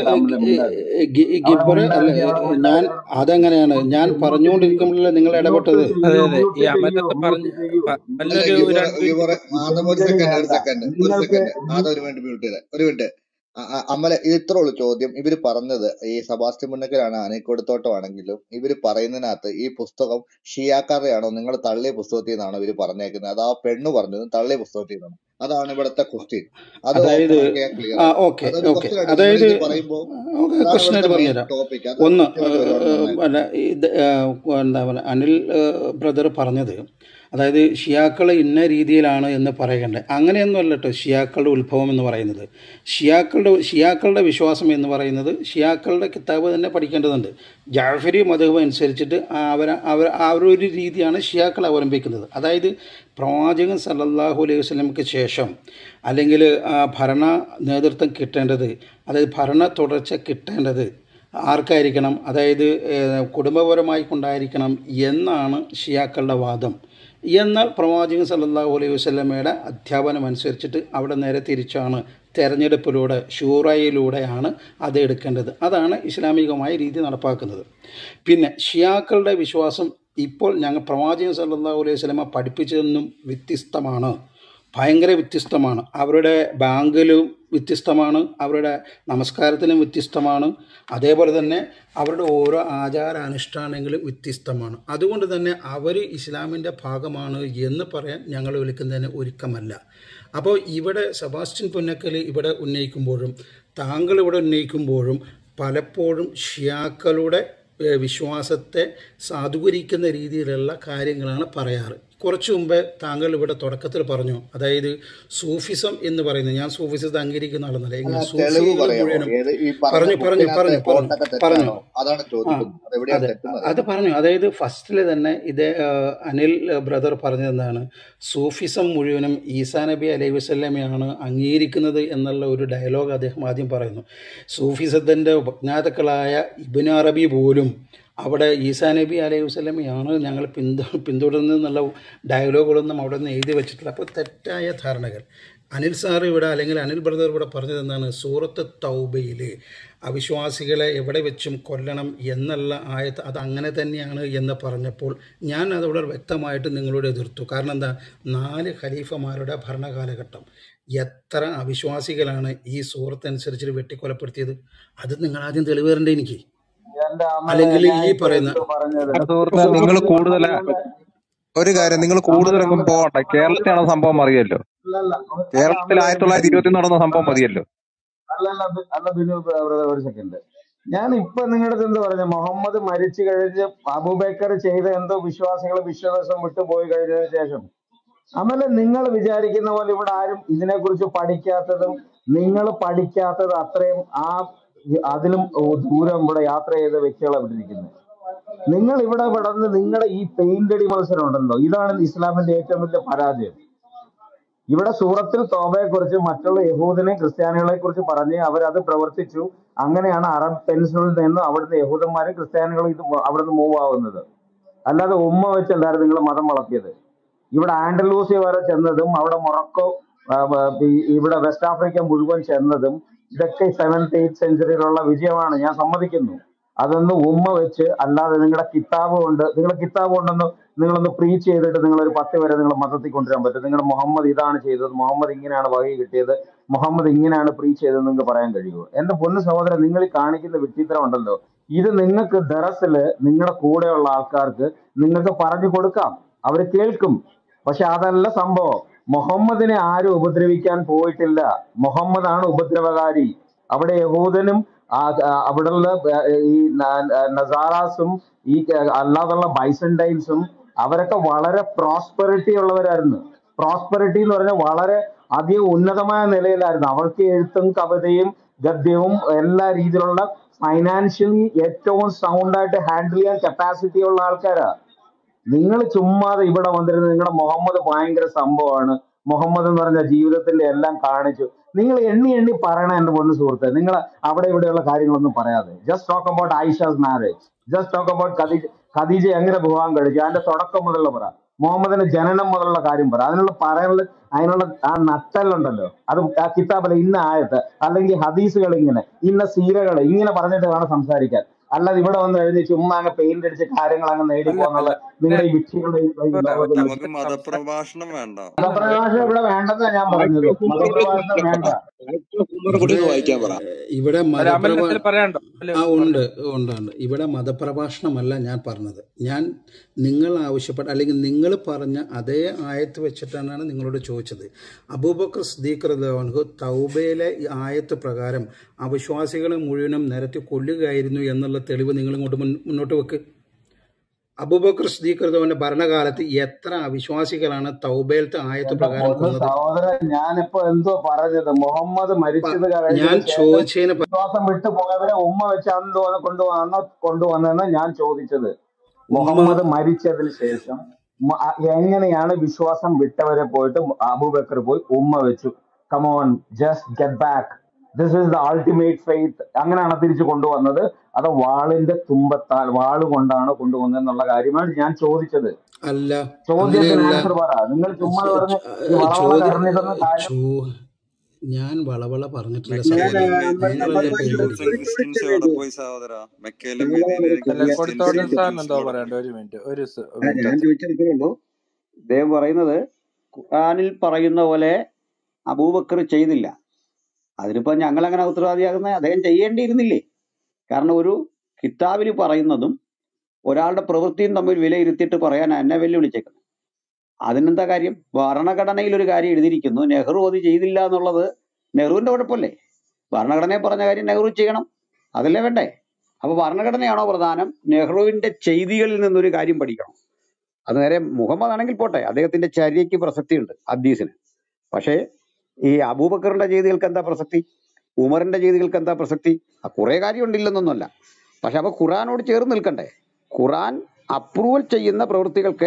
ഗിബ്ബറെ ഞാൻ അതങ്ങനെയാണ് ഞാൻ പറഞ്ഞുകൊണ്ടിരിക്കുമ്പോഴല്ലേ നിങ്ങൾ ഇടപെട്ടത്. ഈ അമലത്ത് പറഞ്ഞു ഒരു സെക്കൻഡ് ഒരു മിനിറ്റ് അമല ഇത് ഇത്രേ ഉള്ളൂ ചോദ്യം. ഇവര് പറഞ്ഞത് ഈ സെബാസ്റ്റ്യൻ പുന്നക്കലാണ് ആനക്കോടുത്തോട്ടമാണെങ്കിലും ഇവര് പറയുന്നതിനകത്ത് ഈ പുസ്തകം ഷിയാക്കാരുടെയാണോ നിങ്ങൾ തള്ളിയ പുസ്തകത്തിൽ നിന്നാണോ ഇവര് പറഞ്ഞേക്കുന്നത്? അത് ആ പെണ്ണ് പറഞ്ഞതും തള്ളിയ പുസ്തകത്തിൽ നിന്നാണ്. അതാണ് ഇവിടുത്തെ ക്വസ്റ്റ്യൻ. അത് അതായത് ഓപ്പൺ ആക്കിയാൽ ക്ലിയർ ആകും. ഓക്കെ അതൊരു ഓക്കെ, ക്വസ്റ്റ്യൻ ആയിട്ട് നിങ്ങൾ അതായത് ഇത് പറയുമ്പോൾ അതാണ് ക്വസ്റ്റ്യനായിട്ട് ഇവിടുത്തെ മെയിൻ പറഞ്ഞുതരാം. ടോപ്പിക്. അത് ഒന്ന് കൃത്യമായിട്ട് വരുവാണെങ്കിൽ നന്നായിരുന്നു. അല്ല ഇത് എന്താ പറയുക, അനിൽ ബ്രദർ പറഞ്ഞത്, അതായത് ഷിയാക്കൾ ഇന്ന രീതിയിലാണ് എന്ന് പറയണ്ടേ, അങ്ങനെയൊന്നുമല്ല കേട്ടോ ഷിയാക്കളുടെ ഉത്ഭവം എന്ന് പറയുന്നത്. ഷിയാക്കളുടെ വിശ്വാസം എന്ന് പറയുന്നത് ഷിയാക്കളുടെ കിതാബ് തന്നെ പഠിക്കേണ്ടതുണ്ട്. ജാഫരി മദ്ഹബ് അനുസരിച്ചിട്ട് ആ ഒരു രീതിയാണ് ഷിയാക്കൾ അവലംബിക്കുന്നത്. അതായത് പ്രവാചകൻ സല്ലല്ലാഹു അലൈഹി വസല്ലമയ്ക്ക് ശേഷം അല്ലെങ്കിൽ ഭരണ നേതൃത്വം കിട്ടേണ്ടത്, അതായത് ഭരണ തുടർച്ച കിട്ടേണ്ടത് ആർക്കായിരിക്കണം, അതായത് കുടുംബപരമായി കൊണ്ടായിരിക്കണം എന്നാണ് ഷിയാക്കളുടെ വാദം. എന്നാൽ പ്രവാചകൻ സല്ലല്ലാഹു അലൈഹി വസല്ലമയുടെ അധ്യാപനം അനുസരിച്ചിട്ട് അവിടെ നേരെ തിരിച്ചാണ്, തെരഞ്ഞെടുപ്പിലൂടെ ഷൂറയിലൂടെയാണ് അത് എടുക്കേണ്ടത്. അതാണ് ഇസ്ലാമികമായ രീതി നടപ്പാക്കുന്നത്. പിന്നെ ഷിയാക്കളുടെ വിശ്വാസം ഇപ്പോൾ ഞങ്ങൾ പ്രവാചകൻ സല്ലല്ലാഹു അലൈഹി വസല്ലമ പഠിപ്പിച്ചതെന്നും വ്യത്യസ്തമാണ്, ഭയങ്കര വ്യത്യസ്തമാണ്. അവരുടെ ബാങ്കിലും വ്യത്യസ്തമാണ്, അവരുടെ നമസ്കാരത്തിലും വ്യത്യസ്തമാണ്, അതേപോലെ തന്നെ അവരുടെ ഓരോ ആചാരാനുഷ്ഠാനങ്ങളും വ്യത്യസ്തമാണ്. അതുകൊണ്ട് തന്നെ അവർ ഇസ്ലാമിൻ്റെ ഭാഗമാണ് എന്ന് പറയാൻ ഞങ്ങൾ വിളിക്കുന്നതിന് ഒരുക്കമല്ല. അപ്പോൾ ഇവിടെ സെബാസ്റ്റ്യൻ പുന്നക്കൽ ഇവിടെ ഉന്നയിക്കുമ്പോഴും താങ്കൾ ഇവിടെ ഉന്നയിക്കുമ്പോഴും പലപ്പോഴും ഷിയാക്കളുടെ വിശ്വാസത്തെ സാധൂകരിക്കുന്ന രീതിയിലുള്ള കാര്യങ്ങളാണ് പറയാറ്. കുറച്ച് മുമ്പേ താങ്കൾ ഇവിടെ തുടക്കത്തിൽ പറഞ്ഞു, അതായത് സൂഫിസം എന്ന് പറയുന്നത്, ഞാൻ സൂഫിസത്തെ അംഗീകരിക്കുന്ന ആളെന്നല്ല, ഇങ്ങനെ തെളിവ് സൂഫികൾ പറയാമോ? മുഴുവനും ഈ പറഞ്ഞ പറഞ്ഞു പറഞ്ഞു ബുക്കിനകത്തെ പറഞ്ഞു പറഞ്ഞു കോട്ടൊക്കെ പറഞ്ഞു തെറ്റാണോ? അതാണ് ആ ചോദിക്കുന്നത്. അതെവിടെയാണ് അതെ, തെറ്റെന്ന് അത് അറിയാമോ? പറഞ്ഞു. അതായത് ഫസ്റ്റിൽ തന്നെ ഇത് അനിൽ ബ്രദർ പറഞ്ഞതെന്താണ്, സൂഫിസം മുഴുവനും ഈസാ നബി അലൈഹി വസല്ലമയാണ് അംഗീകരിക്കുന്നത് എന്നുള്ള ഒരു ഡയലോഗ് അദ്ദേഹം ആദ്യം പറയുന്നു. സൂഫിസത്തിൻ്റെ ഉപജ്ഞാതാക്കളായ ഇബ്നു അറബി പോലും അവിടെ ഈസാ നബി അലൈഹി വസല്ലമയാണ് ഞങ്ങൾ പിന്തുടരുന്നതെന്നുള്ള ഡയലോഗുകളൊന്നും അവിടെ നിന്ന് എഴുതി വെച്ചിട്ടില്ല. അപ്പോൾ തെറ്റായ ധാരണകൾ. അനിൽ സാർ ഇവിടെ, അല്ലെങ്കിൽ അനിൽ ബ്രദർ ഇവിടെ പറഞ്ഞത് എന്താണ്, സൂറത്ത് തൗബയിൽ അവിശ്വാസികളെ എവിടെ വെച്ചും കൊല്ലണം എന്നുള്ള ആയത്ത് അത് അങ്ങനെ തന്നെയാണ് എന്ന് പറഞ്ഞപ്പോൾ ഞാൻ അതവിടെ വ്യക്തമായിട്ട് നിങ്ങളോട് എതിർത്തു. കാരണം എന്താ, 4 ഖലീഫമാരുടെ ഭരണകാലഘട്ടം എത്ര അവിശ്വാസികളാണ് ഈ സൂറത്ത് അനുസരിച്ച് വെട്ടിക്കൊലപ്പെടുത്തിയത്? അത് നിങ്ങൾ ആദ്യം തെളിവ് തരണ്ടേ എനിക്ക്. എന്റെ അമലെ, അല്ലെങ്കിൽ ഞാൻ ഈ ഇപ്പൊ പറയുന്ന എന്ത് പറഞ്ഞത്? സുഹൃത്തെ, നിങ്ങൾ അമൽ കൂടുതൽ അമലിനോട് ഒരു കാര്യം, നിങ്ങൾ അമൽ കൂടുതലൊന്നും അമൽ പോകണ്ട. അമലിനോട് കേരളത്തിലാണ് സംഭവം അറിയാലോ. അല്ലല്ല കേരളത്തിൽ അമലെ ഒരു 1920 നടന്ന സംഭവം അല്ല മതിയല്ലോ. അല്ലല്ല അല്ല ബിനു ബ്രദർ, ഒരു സെക്കൻഡ്. ഞാൻ ഇപ്പൊ നിങ്ങളുടെ അടുത്ത് എന്ത് പറഞ്ഞു? മുഹമ്മദ് മരിച്ചു കഴിഞ്ഞ് അബൂബക്കർ ചെയ്ത എന്തോ വിശ്വാസികൾ വിശ്വാസം വിട്ടുപോയി കഴിഞ്ഞതിന് ശേഷം, അമലെ നിങ്ങൾ വിചാരിക്കുന്ന പോലെ ഇവിടെ ആരും ഇതിനെക്കുറിച്ച് പഠിക്കാത്തതും നിങ്ങൾ പഠിക്കാത്തത് അത്രയും അതിലും ദൂരം ഇവിടെ യാത്ര ചെയ്ത വ്യക്തികളാണ് ഇവിടെ ഇരിക്കുന്നത്. നിങ്ങൾ ഇവിടെ വിടന്ന് നിങ്ങളുടെ ഈ പെയിന്റടി മത്സരം ഉണ്ടല്ലോ, ഇതാണ് ഇസ്ലാമിന്റെ ഏറ്റവും വലിയ പരാജയം. ഇവിടെ സൂറത്തിൽ തോബയെ കുറിച്ച് മറ്റുള്ള യഹൂദനെയും ക്രിസ്ത്യാനികളെ കുറിച്ച് പറഞ്ഞ് അവരത് പ്രവർത്തിച്ചു. അങ്ങനെയാണ് അറബ് പെൻസിലിൽ നിന്ന് അവിടുത്തെ യഹൂദന്മാരും ക്രിസ്ത്യാനികളും ഇത് അവിടുന്ന് മൂവ് ആവുന്നത്. അല്ലാതെ ഉമ്മ വെച്ചല്ലായിരുന്നു നിങ്ങൾ മതം വളർത്തിയത്. ഇവിടെ ആൻഡലൂസി വരെ ചെന്നതും അവിടെ മൊറക്കോ, ഇവിടെ വെസ്റ്റ് ആഫ്രിക്ക മുഴുവൻ ചെന്നതും ഇതൊക്കെ 7th 8th സെഞ്ചുറിയിലുള്ള വിജയമാണ്, ഞാൻ സമ്മതിക്കുന്നു. അതൊന്ന് ഉമ്മ വെച്ച് അല്ലാതെ നിങ്ങളുടെ കിതാബ് കൊണ്ടൊന്ന് നിങ്ങളൊന്ന് പ്രീച്ച് ചെയ്തിട്ട് നിങ്ങൾ ഒരു 10 വരെ നിങ്ങൾ മതത്തിൽ കൊണ്ടുവരാൻ പറ്റും. നിങ്ങളുടെ മുഹമ്മദ് ഇതാണ് ചെയ്തത്, മുഹമ്മദ് ഇങ്ങനെയാണ് വഹി കിട്ടിയത്, മുഹമ്മദ് ഇങ്ങനെയാണ് പ്രീച്ച് ചെയ്തത് നിങ്ങൾക്ക് പറയാൻ കഴിയുമോ? എന്റെ പൊന്നു സഹോദരൻ, നിങ്ങൾ ഈ കാണിക്കുന്ന വിഡ്ഢിത്തരം ഉണ്ടല്ലോ, ഇത് നിങ്ങൾക്ക് ദറസില് നിങ്ങളുടെ കൂടെയുള്ള ആൾക്കാർക്ക് നിങ്ങൾക്ക് പറഞ്ഞു കൊടുക്കാം, അവർ കേൾക്കും. പക്ഷെ അതല്ല സംഭവം. മുഹമ്മദിനെ ആരും ഉപദ്രവിക്കാൻ പോയിട്ടില്ല, മുഹമ്മദാണ് ഉപദ്രവകാരി. അവിടെ യഹൂദനും അവിടെയുള്ള ഈ നസാറാസും ഈ അല്ലാതുള്ള ബൈസൻഡൈൻസും അവരൊക്കെ വളരെ പ്രോസ്പെറിറ്റി ഉള്ളവരായിരുന്നു. പ്രോസ്പെറിറ്റി എന്ന് പറഞ്ഞാൽ വളരെ അധികം ഉന്നതമായ നിലയിലായിരുന്നു. അവർക്ക് എഴുത്തും കവിതയും ഗദ്യവും എല്ലാ രീതിയിലുള്ള ഫൈനാൻഷ്യലി ഏറ്റവും സൗണ്ടായിട്ട് ഹാൻഡിൽ ചെയ്യാൻ കപ്പാസിറ്റി ഉള്ള ആൾക്കാരാ. നിങ്ങൾ ചുമ്മാതെ ഇവിടെ വന്നിരുന്ന് നിങ്ങളുടെ മുഹമ്മദ് ഭയങ്കര സംഭവമാണ്, മുഹമ്മദ് എന്ന് പറഞ്ഞ ജീവിതത്തിന്റെ എല്ലാം കാണിച്ചു, നിങ്ങൾ എണ്ണി എണ്ണി പറയണ എന്റെ പൊന്നു സുഹൃത്തെ. നിങ്ങൾ അവിടെ ഇവിടെയുള്ള കാര്യങ്ങളൊന്നും പറയാതെ just talk about Aisha's marriage, just talk about Khadija എങ്ങനെ വിവാഹം കഴിച്ചു, അതിന്റെ തുടക്കം മുതലുള്ള പറ, മുഹമ്മദിന്റെ ജനനം മുതലുള്ള കാര്യം പറ. അതിനുള്ള ആ നട്ടലുണ്ടല്ലോ, അത് ആ കിതാബിലെ ഇന്ന ആയത്ത് അല്ലെങ്കിൽ ഹദീസുകൾ ഇങ്ങനെ ഇന്ന സീരകൾ ഇങ്ങനെ പറഞ്ഞിട്ട് വേണം സംസാരിക്കാൻ. അല്ലാതെ ഇവിടെ വന്ന് കഴിഞ്ഞ് ചുമ്മാ അങ്ങ് പെയിന്റ് അടിച്ച് കാര്യങ്ങൾ അങ്ങ് അല്ല നേടിപ്പോന്നുള്ള അല്ല നിങ്ങളുടെ ഈ വിക്ഷയുടെ ഈ ലോകത്ത് നിന്ന്. നമുക്ക് മതപ്രഭാഷണം വേണ്ട. മതപ്രഭാഷണം ഇവിടെ വേണ്ടെന്നാ ഞാൻ പറഞ്ഞത്. മതപ്രഭാഷണം വേണ്ട. ഉമർ കൂടി ഇവിടെ ഒന്ന് വായിക്കാൻ പറ. ഇവിടെ അല്ല അമലിന് എന്തെങ്കിലും പറയാനുണ്ടോ? അല്ല ഉണ്ട് പറഞ്ഞു. ഉണ്ട് ഉണ്ട്. ഇവിടെ മതപ്രഭാഷണമല്ല ഞാൻ പറഞ്ഞത്. ഞാൻ നിങ്ങൾ ആവശ്യപ്പെട്ട അല്ലെങ്കിൽ നിങ്ങൾ പറഞ്ഞ അതേ ആയത്ത് വെച്ചിട്ടാണ് നിങ്ങളോട് ചോദിച്ചത്. അബൂബക്കർ സിദ്ദീഖ് റളിയല്ലാഹു അൻഹു തൗബയിലെ ഈ ആയത്ത് പ്രകാരം അവിശ്വാസികളെ മുഴുവനും നിരത്തി കൊല്ലുകയായിരുന്നു എന്നുള്ള തെളിവ് നിങ്ങൾ ഇങ്ങോട്ട് മുന്നോട്ട് വെക്ക്. അബൂബക്കർ സിദ്ദീഖ് റളിയല്ലാഹു അൻഹുവിന്റെ ഭരണകാലത്ത് എത്ര അവിശ്വാസികളാണ് തൗബയിലത്തെ ആയത്ത് എന്റെ പ്രകാരം പൊന്ന് കൊന്നത്? സഹോദരൻ, ഞാനിപ്പോ എന്തോ പറഞ്ഞത്, മുഹമ്മദ് മരിച്ചത് ഞാൻ കഴിഞ്ഞതിന് ശേഷം ചോദിച്ചതിന് വിശ്വാസം വിട്ടു പോയവരെ ഉമ്മ വെച്ച് അന്ന് കൊണ്ടുവന്നെന്ന് ഞാൻ ചോദിച്ചത്. ഉമ്മ മുഹമ്മദ് മരിച്ചതിന് ശേഷം എങ്ങനെയാണ് വിശ്വാസം വിട്ടവരെ പോയിട്ട് അബൂബക്കർ പോയി ഉമ്മ വെച്ചു? Come on, just get back, this is the ultimate faith. അങ്ങനെയാണ് തിരിച്ചു കൊണ്ടുവന്നത്? അത് വാളിന്റെ തുമ്പത്താൽ വാള് കൊണ്ടാണ് കൊണ്ടുവന്നതെന്നുള്ള കാര്യമാണ് ഞാൻ ചോദിച്ചത്. അല്ല, ചോദ്യത്തിന് അങ്ങനെയല്ല. ആൻസർ പറ. നിങ്ങൾ ചുമ്മാ പറഞ്ഞ് ഈ വളവള ചോദ്യ കരഞ്ഞിട്ടൊന്നും കാര്യം. ഞാൻ വളവള പറഞ്ഞിട്ടില്ല ഞാൻ മെക്കയിലും സഹോദര. മദീനയിലും നിങ്ങളല്ലേ അബ്ബാസ് പെയിന്റ് ജൂസ് അടിക്കും. ആൻഡ് ക്രിസ്ത്യൻസ് എവിടെ പോയി സഹോദര? മെക്കയിലും മദീനയിലും അല്ല ക്രിസ്ത്യൻസും കൊടുത്തോട്ടം സാറിന് എന്തോ ജൂസും എവിടെ പറയണ്ട? പോയി? ഒരു മിനിറ്റ്, ഒരു ഞാൻ മിനിറ്റ്. ചോദിച്ചെടുത്തേ ഉള്ളൂ. ഇദ്ദേഹം പറയുന്നത് ഖുർആനിൽ പറയുന്ന പോലെ അബൂബക്കർ ചെയ്തില്ല. അതിനിപ്പോ ഞങ്ങൾ അങ്ങനെ ഉത്തരവാദിയാകുന്ന അദ്ദേഹം ചെയ്യേണ്ടിയിരുന്നില്ലേ? കാരണം ഒരു കിതാബിൽ പറയുന്നതും ഒരാളുടെ പ്രവൃത്തിയും തമ്മിൽ വിലയിരുത്തിയിട്ട് പറയാൻ എന്നെ വെല്ലുവിളിച്ചേക്കുന്നത്. അതിനെന്താ കാര്യം? ഭരണഘടനയിൽ ഒരു കാര്യം എഴുതിയിരിക്കുന്നു, നെഹ്റു അത് ചെയ്തില്ല എന്നുള്ളത് നെഹ്റുവിന്റെ കുഴപ്പമല്ലേ? ഭരണഘടനയെ പറഞ്ഞ കാര്യം നെഹ്റു ചെയ്യണം, അതല്ലേ വേണ്ടേ? അപ്പൊ ഭരണഘടനയാണോ പ്രധാനം? നെഹ്റുവിന്റെ ചെയ്തികളിൽ നിന്നൊരു കാര്യം പഠിക്കണം. അത് നേരെ മുഹമ്മദ് ആണെങ്കിൽ പോട്ടെ, അദ്ദേഹത്തിന്റെ ചര്യയ്ക്ക് പ്രസക്തിയുണ്ട്, ഹദീസിന്. പക്ഷേ ഈ അബൂബക്കറിന്റെ ചെയ്തികൾക്ക് എന്താ പ്രസക്തി? ഉമറിന്റെ ചെയ്തികൾക്ക് എന്താ പ്രസക്തി? കുറെ കാര്യം ഉണ്ടില്ലെന്നൊന്നുമല്ല. പക്ഷെ അപ്പൊ ഖുറാനോട് ചേർന്ന് നിൽക്കണ്ടേ? ഖുറാൻ അപ്രൂവൽ ചെയ്യുന്ന പ്രവൃത്തികൾക്ക്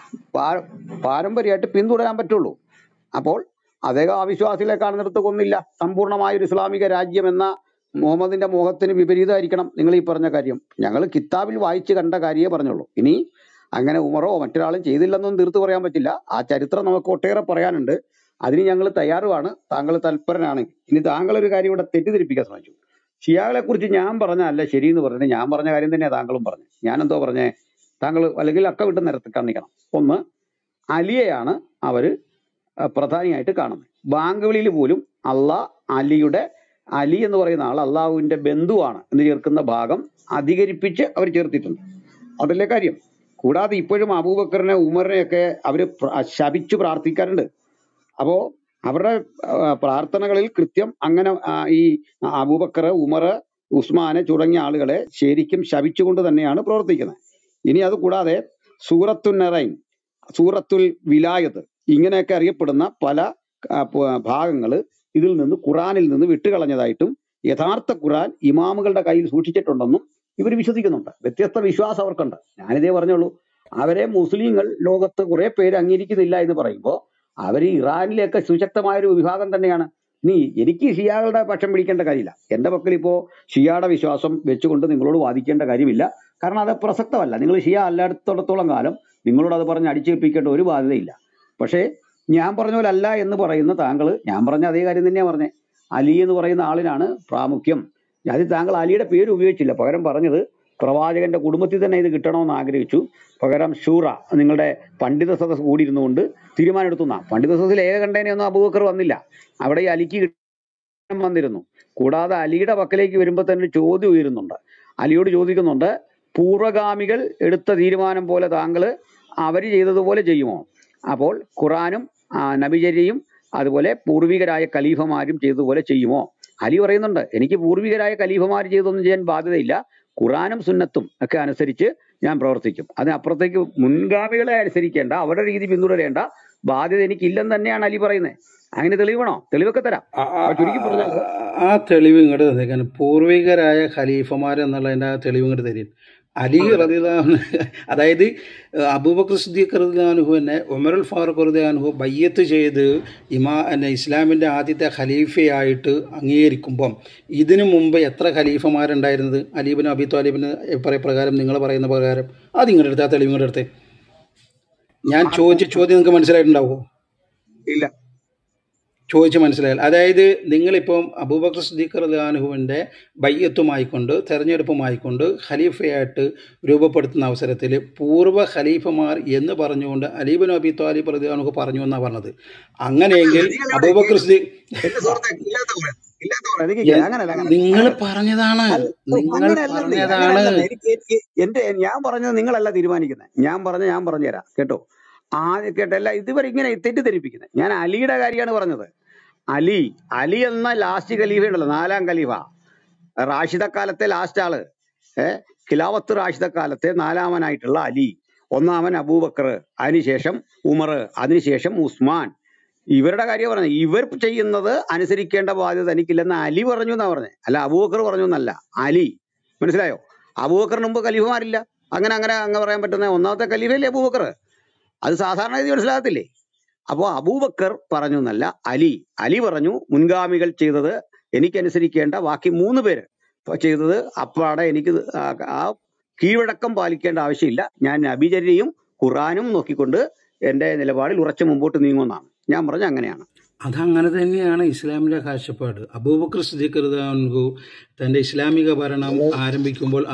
പാരമ്പര്യമായിട്ട് പിന്തുടരാൻ പറ്റുള്ളൂ. അപ്പോൾ അദ്ദേഹം അവിശ്വാസികളെ കാണുന്നിടത്ത് കൊന്നില്ല. സമ്പൂർണ്ണമായ ഒരു ഇസ്ലാമിക രാജ്യം എന്ന മുഹമ്മദിന്റെ മോഹത്തിന് വിപരീതമായിരിക്കണം നിങ്ങൾ ഈ പറഞ്ഞ കാര്യം. ഞങ്ങൾ കിതാബിൽ വായിച്ച് കണ്ട കാര്യമേ പറഞ്ഞുള്ളൂ. ഇനി അങ്ങനെ ഉമറോ മറ്റൊരാളും ചെയ്തില്ലെന്നൊന്നും തീർത്ത് പറയാൻ പറ്റില്ല. ആ ചരിത്രം നമുക്ക് ഒട്ടേറെ പറയാനുണ്ട്. അതിന് ഞങ്ങൾ തയ്യാറുമാണ്, താങ്കൾ തൽപരനാണെങ്കിൽ. ഇനി താങ്കൾ ഒരു കാര്യം ഇവിടെ തെറ്റിദ്ധരിപ്പിക്കാൻ ശ്രമിച്ചു. ഷിയാകളെ കുറിച്ച് ഞാൻ പറഞ്ഞല്ല ശരി എന്ന് പറഞ്ഞിട്ട് ഞാൻ പറഞ്ഞ കാര്യം തന്നെയാണ് താങ്കളും പറഞ്ഞു. ഞാൻ എന്തോ പറഞ്ഞേ? താങ്കൾ അല്ലെങ്കിൽ അക്ക വിട്ട് നിരത്തി കാണിക്കണം. ഒന്ന്, അലിയെയാണ് അവര് പ്രധാനിയായിട്ട് കാണുന്നത്. ബാങ്ക് വിളിയിൽ പോലും അലി എന്ന് പറയുന്ന ആൾ അള്ളാഹുവിന്റെ ബന്ധുവാണ് എന്ന് ചേർക്കുന്ന ഭാഗം അധികരിപ്പിച്ച് അവർ ചേർത്തിട്ടുണ്ട്. അതല്ലേ കാര്യം. കൂടാതെ ഇപ്പോഴും അബൂബക്കറിനെ ഉമറിനെയൊക്കെ അവര് ശപിച്ചു പ്രാർത്ഥിക്കാറുണ്ട്. അപ്പോ അവരുടെ പ്രാർത്ഥനകളിൽ കൃത്യം അങ്ങനെ ഈ അബൂബക്കർ, ഉമർ, ഉസ്മാനെ തുടങ്ങിയ ആളുകളെ ശരിക്കും ശപിച്ചുകൊണ്ട് തന്നെയാണ് പ്രവർത്തിക്കുന്നത്. ഇനി അത് കൂടാതെ സൂറത്തുൽ നറൈൻ, സൂറത്തുൽ വിലായത്ത്, ഇങ്ങനെയൊക്കെ അറിയപ്പെടുന്ന പല ഭാഗങ്ങൾ ഇതിൽ നിന്ന് ഖുറാനിൽ നിന്ന് വിട്ടുകളഞ്ഞതായിട്ടും യഥാർത്ഥ ഖുറാൻ ഇമാമുകളുടെ കയ്യിൽ സൂക്ഷിച്ചിട്ടുണ്ടെന്നും ഇവർ വിശ്വസിക്കുന്നുണ്ട്. വ്യത്യസ്ത വിശ്വാസം അവർക്കുണ്ട്. ഞാനിതേ പറഞ്ഞുള്ളൂ. അവരെ മുസ്ലിങ്ങൾ ലോകത്ത് കുറെ പേര് അംഗീകരിക്കുന്നില്ല എന്ന് പറയുമ്പോൾ അവർ ഇറാനിലെയൊക്കെ സുശക്തമായൊരു വിഭാഗം തന്നെയാണ്. എനിക്ക് ഷിയാകളുടെ പക്ഷം പിടിക്കേണ്ട കാര്യമില്ല. എന്റെ പക്കൽ ഇപ്പോ ഷിയായുടെ വിശ്വാസം വെച്ചുകൊണ്ട് നിങ്ങളോട് വാദിക്കേണ്ട കാര്യമില്ല. കാരണം അത് പ്രസക്തമല്ല. നിങ്ങൾ ഷിയ അല്ലാടത്തോളത്തോളം കാലം നിങ്ങളോട് അത് പറഞ്ഞ് അടിച്ചേൽപ്പിക്കേണ്ട ഒരു ബാധ്യതയില്ല. പക്ഷേ ഞാൻ പറഞ്ഞ പോലെ അല്ല എന്ന് പറയുന്ന താങ്കൾ, ഞാൻ പറഞ്ഞ അതേ കാര്യം തന്നെയാണ് പറഞ്ഞത്. അലി എന്ന് പറയുന്ന ആളിനാണ് പ്രാമുഖ്യം. അതിൽ താങ്കൾ അലിയുടെ പേര് ഉപയോഗിച്ചില്ല. പകരം പറഞ്ഞത് പ്രവാചകന്റെ കുടുംബത്തിൽ തന്നെ ഇത് കിട്ടണമെന്ന് ആഗ്രഹിച്ചു. പകരം ഷൂറ, നിങ്ങളുടെ പണ്ഡിത സദസ് കൂടിയിരുന്നുകൊണ്ട് തീരുമാനം എടുത്തു. പണ്ഡിത സദസ്സിൽ ഏകകണ്ഠേനയൊന്നും അബൂബക്കർ വന്നില്ല. അവിടെ ഈ അലിക്ക് വന്നിരുന്നു. കൂടാതെ അലിയുടെ പക്കലേക്ക് വരുമ്പോൾ തന്നെ ചോദ്യം ഉയരുന്നുണ്ട്. അലിയോട് ചോദിക്കുന്നുണ്ട്, പൂർവഗാമികൾ എടുത്ത തീരുമാനം പോലെ താങ്കൾ അവർ ചെയ്തതുപോലെ ചെയ്യുമോ? അപ്പോൾ ഖുറാനും നബിചര്യയും അതുപോലെ പൂർവികരായ ഖലീഫമാരും ചെയ്തതുപോലെ ചെയ്യുമോ? അലി പറയുന്നുണ്ട്, എനിക്ക് പൂർവികരായ ഖലീഫമാർ ചെയ്തൊന്നും ചെയ്യാൻ ബാധ്യതയില്ല, ഖുറാനും സുന്നത്തും ഒക്കെ അനുസരിച്ച് ഞാൻ പ്രവർത്തിക്കും. അതിനപ്പുറത്തേക്ക് മുൻഗാമികളെ അനുസരിക്കേണ്ട, അവരുടെ രീതി പിന്തുടരേണ്ട ബാധ്യത എനിക്കില്ലെന്ന് തന്നെയാണ് അലി പറയുന്നത്. അങ്ങനെ തെളിവണോ? തെളിവൊക്കെ തരാം. ചുരുക്കി പറഞ്ഞാൽ ആ തെളിവ് ഇങ്ങോട്ട് തന്നേക്കാൻ, പൂർവികരായ ഖലീഫമാരെന്നുള്ളതിൻ്റെ ആ തെളിവ് ഇങ്ങോട്ട് തരും. അലി റളിയല്ലാഹു, അതായത് അബൂബക്കർ സിദ്ദീഖ് റളിയല്ലാഹു അൻഹു തന്നെ ഉമറുൽ ഫാറൂഖ് റളിയല്ലാഹു അൻഹു ബയ്യത്ത് ചെയ്ത് ഇസ്ലാമിൻ്റെ ആദ്യത്തെ ഖലീഫയായിട്ട് അംഗീകരിക്കുമ്പം ഇതിനു മുമ്പ് എത്ര ഖലീഫമാരുണ്ടായിരുന്നത്? അലീബിന് അബി താലിബിന് പ്രകാരം, നിങ്ങൾ പറയുന്ന പ്രകാരം അത് ഇങ്ങോട്ട് എടുത്ത്, ആ തെളിവ് ഇങ്ങോട്ട് എടുത്തേ. ഞാൻ ചോദിച്ച ചോദ്യം നിങ്ങൾക്ക് മനസ്സിലായിട്ടുണ്ടാവുമോ? ഇല്ല. ചോദിച്ച് മനസ്സിലായാൽ, അതായത് നിങ്ങളിപ്പം അബൂബക്കർ സിദ്ദീഖ് റളിയല്ലാഹുവിൻ്റെ ബയ്യത്തുമായിക്കൊണ്ട് തെരഞ്ഞെടുപ്പുമായിക്കൊണ്ട് ഖലീഫയായിട്ട് രൂപപ്പെടുത്തുന്ന അവസരത്തിൽ പൂർവ്വ ഖലീഫമാർ എന്ന് പറഞ്ഞുകൊണ്ട് അലി ഇബ്നു അബി ത്വാലിബ് റളിയല്ലാഹു പറഞ്ഞു എന്നാണ് പറഞ്ഞത്. അങ്ങനെയെങ്കിൽ അബൂബക്കർ സിദ്ദീഖ് എന്റെ സുഹൃത്തെ എനിക്ക് എൻ- അങ്ങനല്ല നിങ്ങൾ അങ്ങനല്ല പറഞ്ഞതാണ്, നിങ്ങൾ അങ്ങനെയല്ലെന്നേ പറഞ്ഞതാണ്. അങ്ങനെയല്ലെന്നേ എന്റെ ഞാൻ പറഞ്ഞത് നിങ്ങളല്ല തീരുമാനിക്കുന്നത്. ഞാൻ പറഞ്ഞുതരാം കേട്ടോ. ആദ്യം കേട്ടല്ല ഇതുവരെ ഇങ്ങനെ തെറ്റിദ്ധരിപ്പിക്കുന്നത്. ഞാൻ അലിയുടെ കാര്യമാണ് പറഞ്ഞത്. അലി എന്ന ലാസ്റ്റ് ഖലീഫ ഉണ്ടല്ലോ, 4ാം ഖലീഫ, റാഷിദ കാലത്തെ ലാസ്റ്റ് ആള്, ഖിലാഫത്ത് റാഷിദ കാലത്തെ 4ാമനായിട്ടുള്ള അലി, 1ാമൻ അബൂബക്കർ, അതിനുശേഷം ഉമർ, അതിനുശേഷം ഉസ്മാൻ. ഇവരുടെ കാര്യം പറഞ്ഞത്. ഇവർ ചെയ്യുന്നത് അനുസരിക്കേണ്ട ബാധ്യത എനിക്കില്ലെന്ന് അലി പറഞ്ഞു എന്നാ പറഞ്ഞത്, അല്ല അബൂബക്കർ പറഞ്ഞു എന്നല്ല. അലി, മനസ്സിലായോ? അബൂബക്കറിന് മുമ്പ് ഖലീഫമാരില്ല. അങ്ങ് പറയാൻ പറ്റുന്ന 1ാമത്തെ ഖലീഫയല്ലേ അബൂബക്കർ. അത് സാധാരണ ഇത് മനസ്സിലാകത്തില്ലേ? അപ്പോൾ അബൂബക്കർ പറഞ്ഞു എന്നല്ല, അലി പറഞ്ഞു മുൻഗാമികൾ ചെയ്തത് എനിക്കനുസരിക്കേണ്ട ബാക്കി 3 പേര് ചെയ്തത് അപ്പാടെ എനിക്ക് ആ കീഴ്വഴക്കം പാലിക്കേണ്ട ആവശ്യമില്ല. ഞാൻ നബിചര്യയും ഖുറാനും നോക്കിക്കൊണ്ട് എന്റെ നിലപാടിൽ ഉറച്ചു മുമ്പോട്ട് നീങ്ങുമെന്നാണ് ഞാൻ പറഞ്ഞത്. അങ്ങനെയാണ്. അതങ്ങനെ തന്നെയാണ് ഇസ്ലാമിലെ കാഴ്ചപ്പാട്. അബൂബക്കർ സിദ്ദീഖ് റളിയല്ലാഹു തൻ്റെ ഇസ്ലാമിക ഭരണം ആരംഭിക്കുമ്പോൾ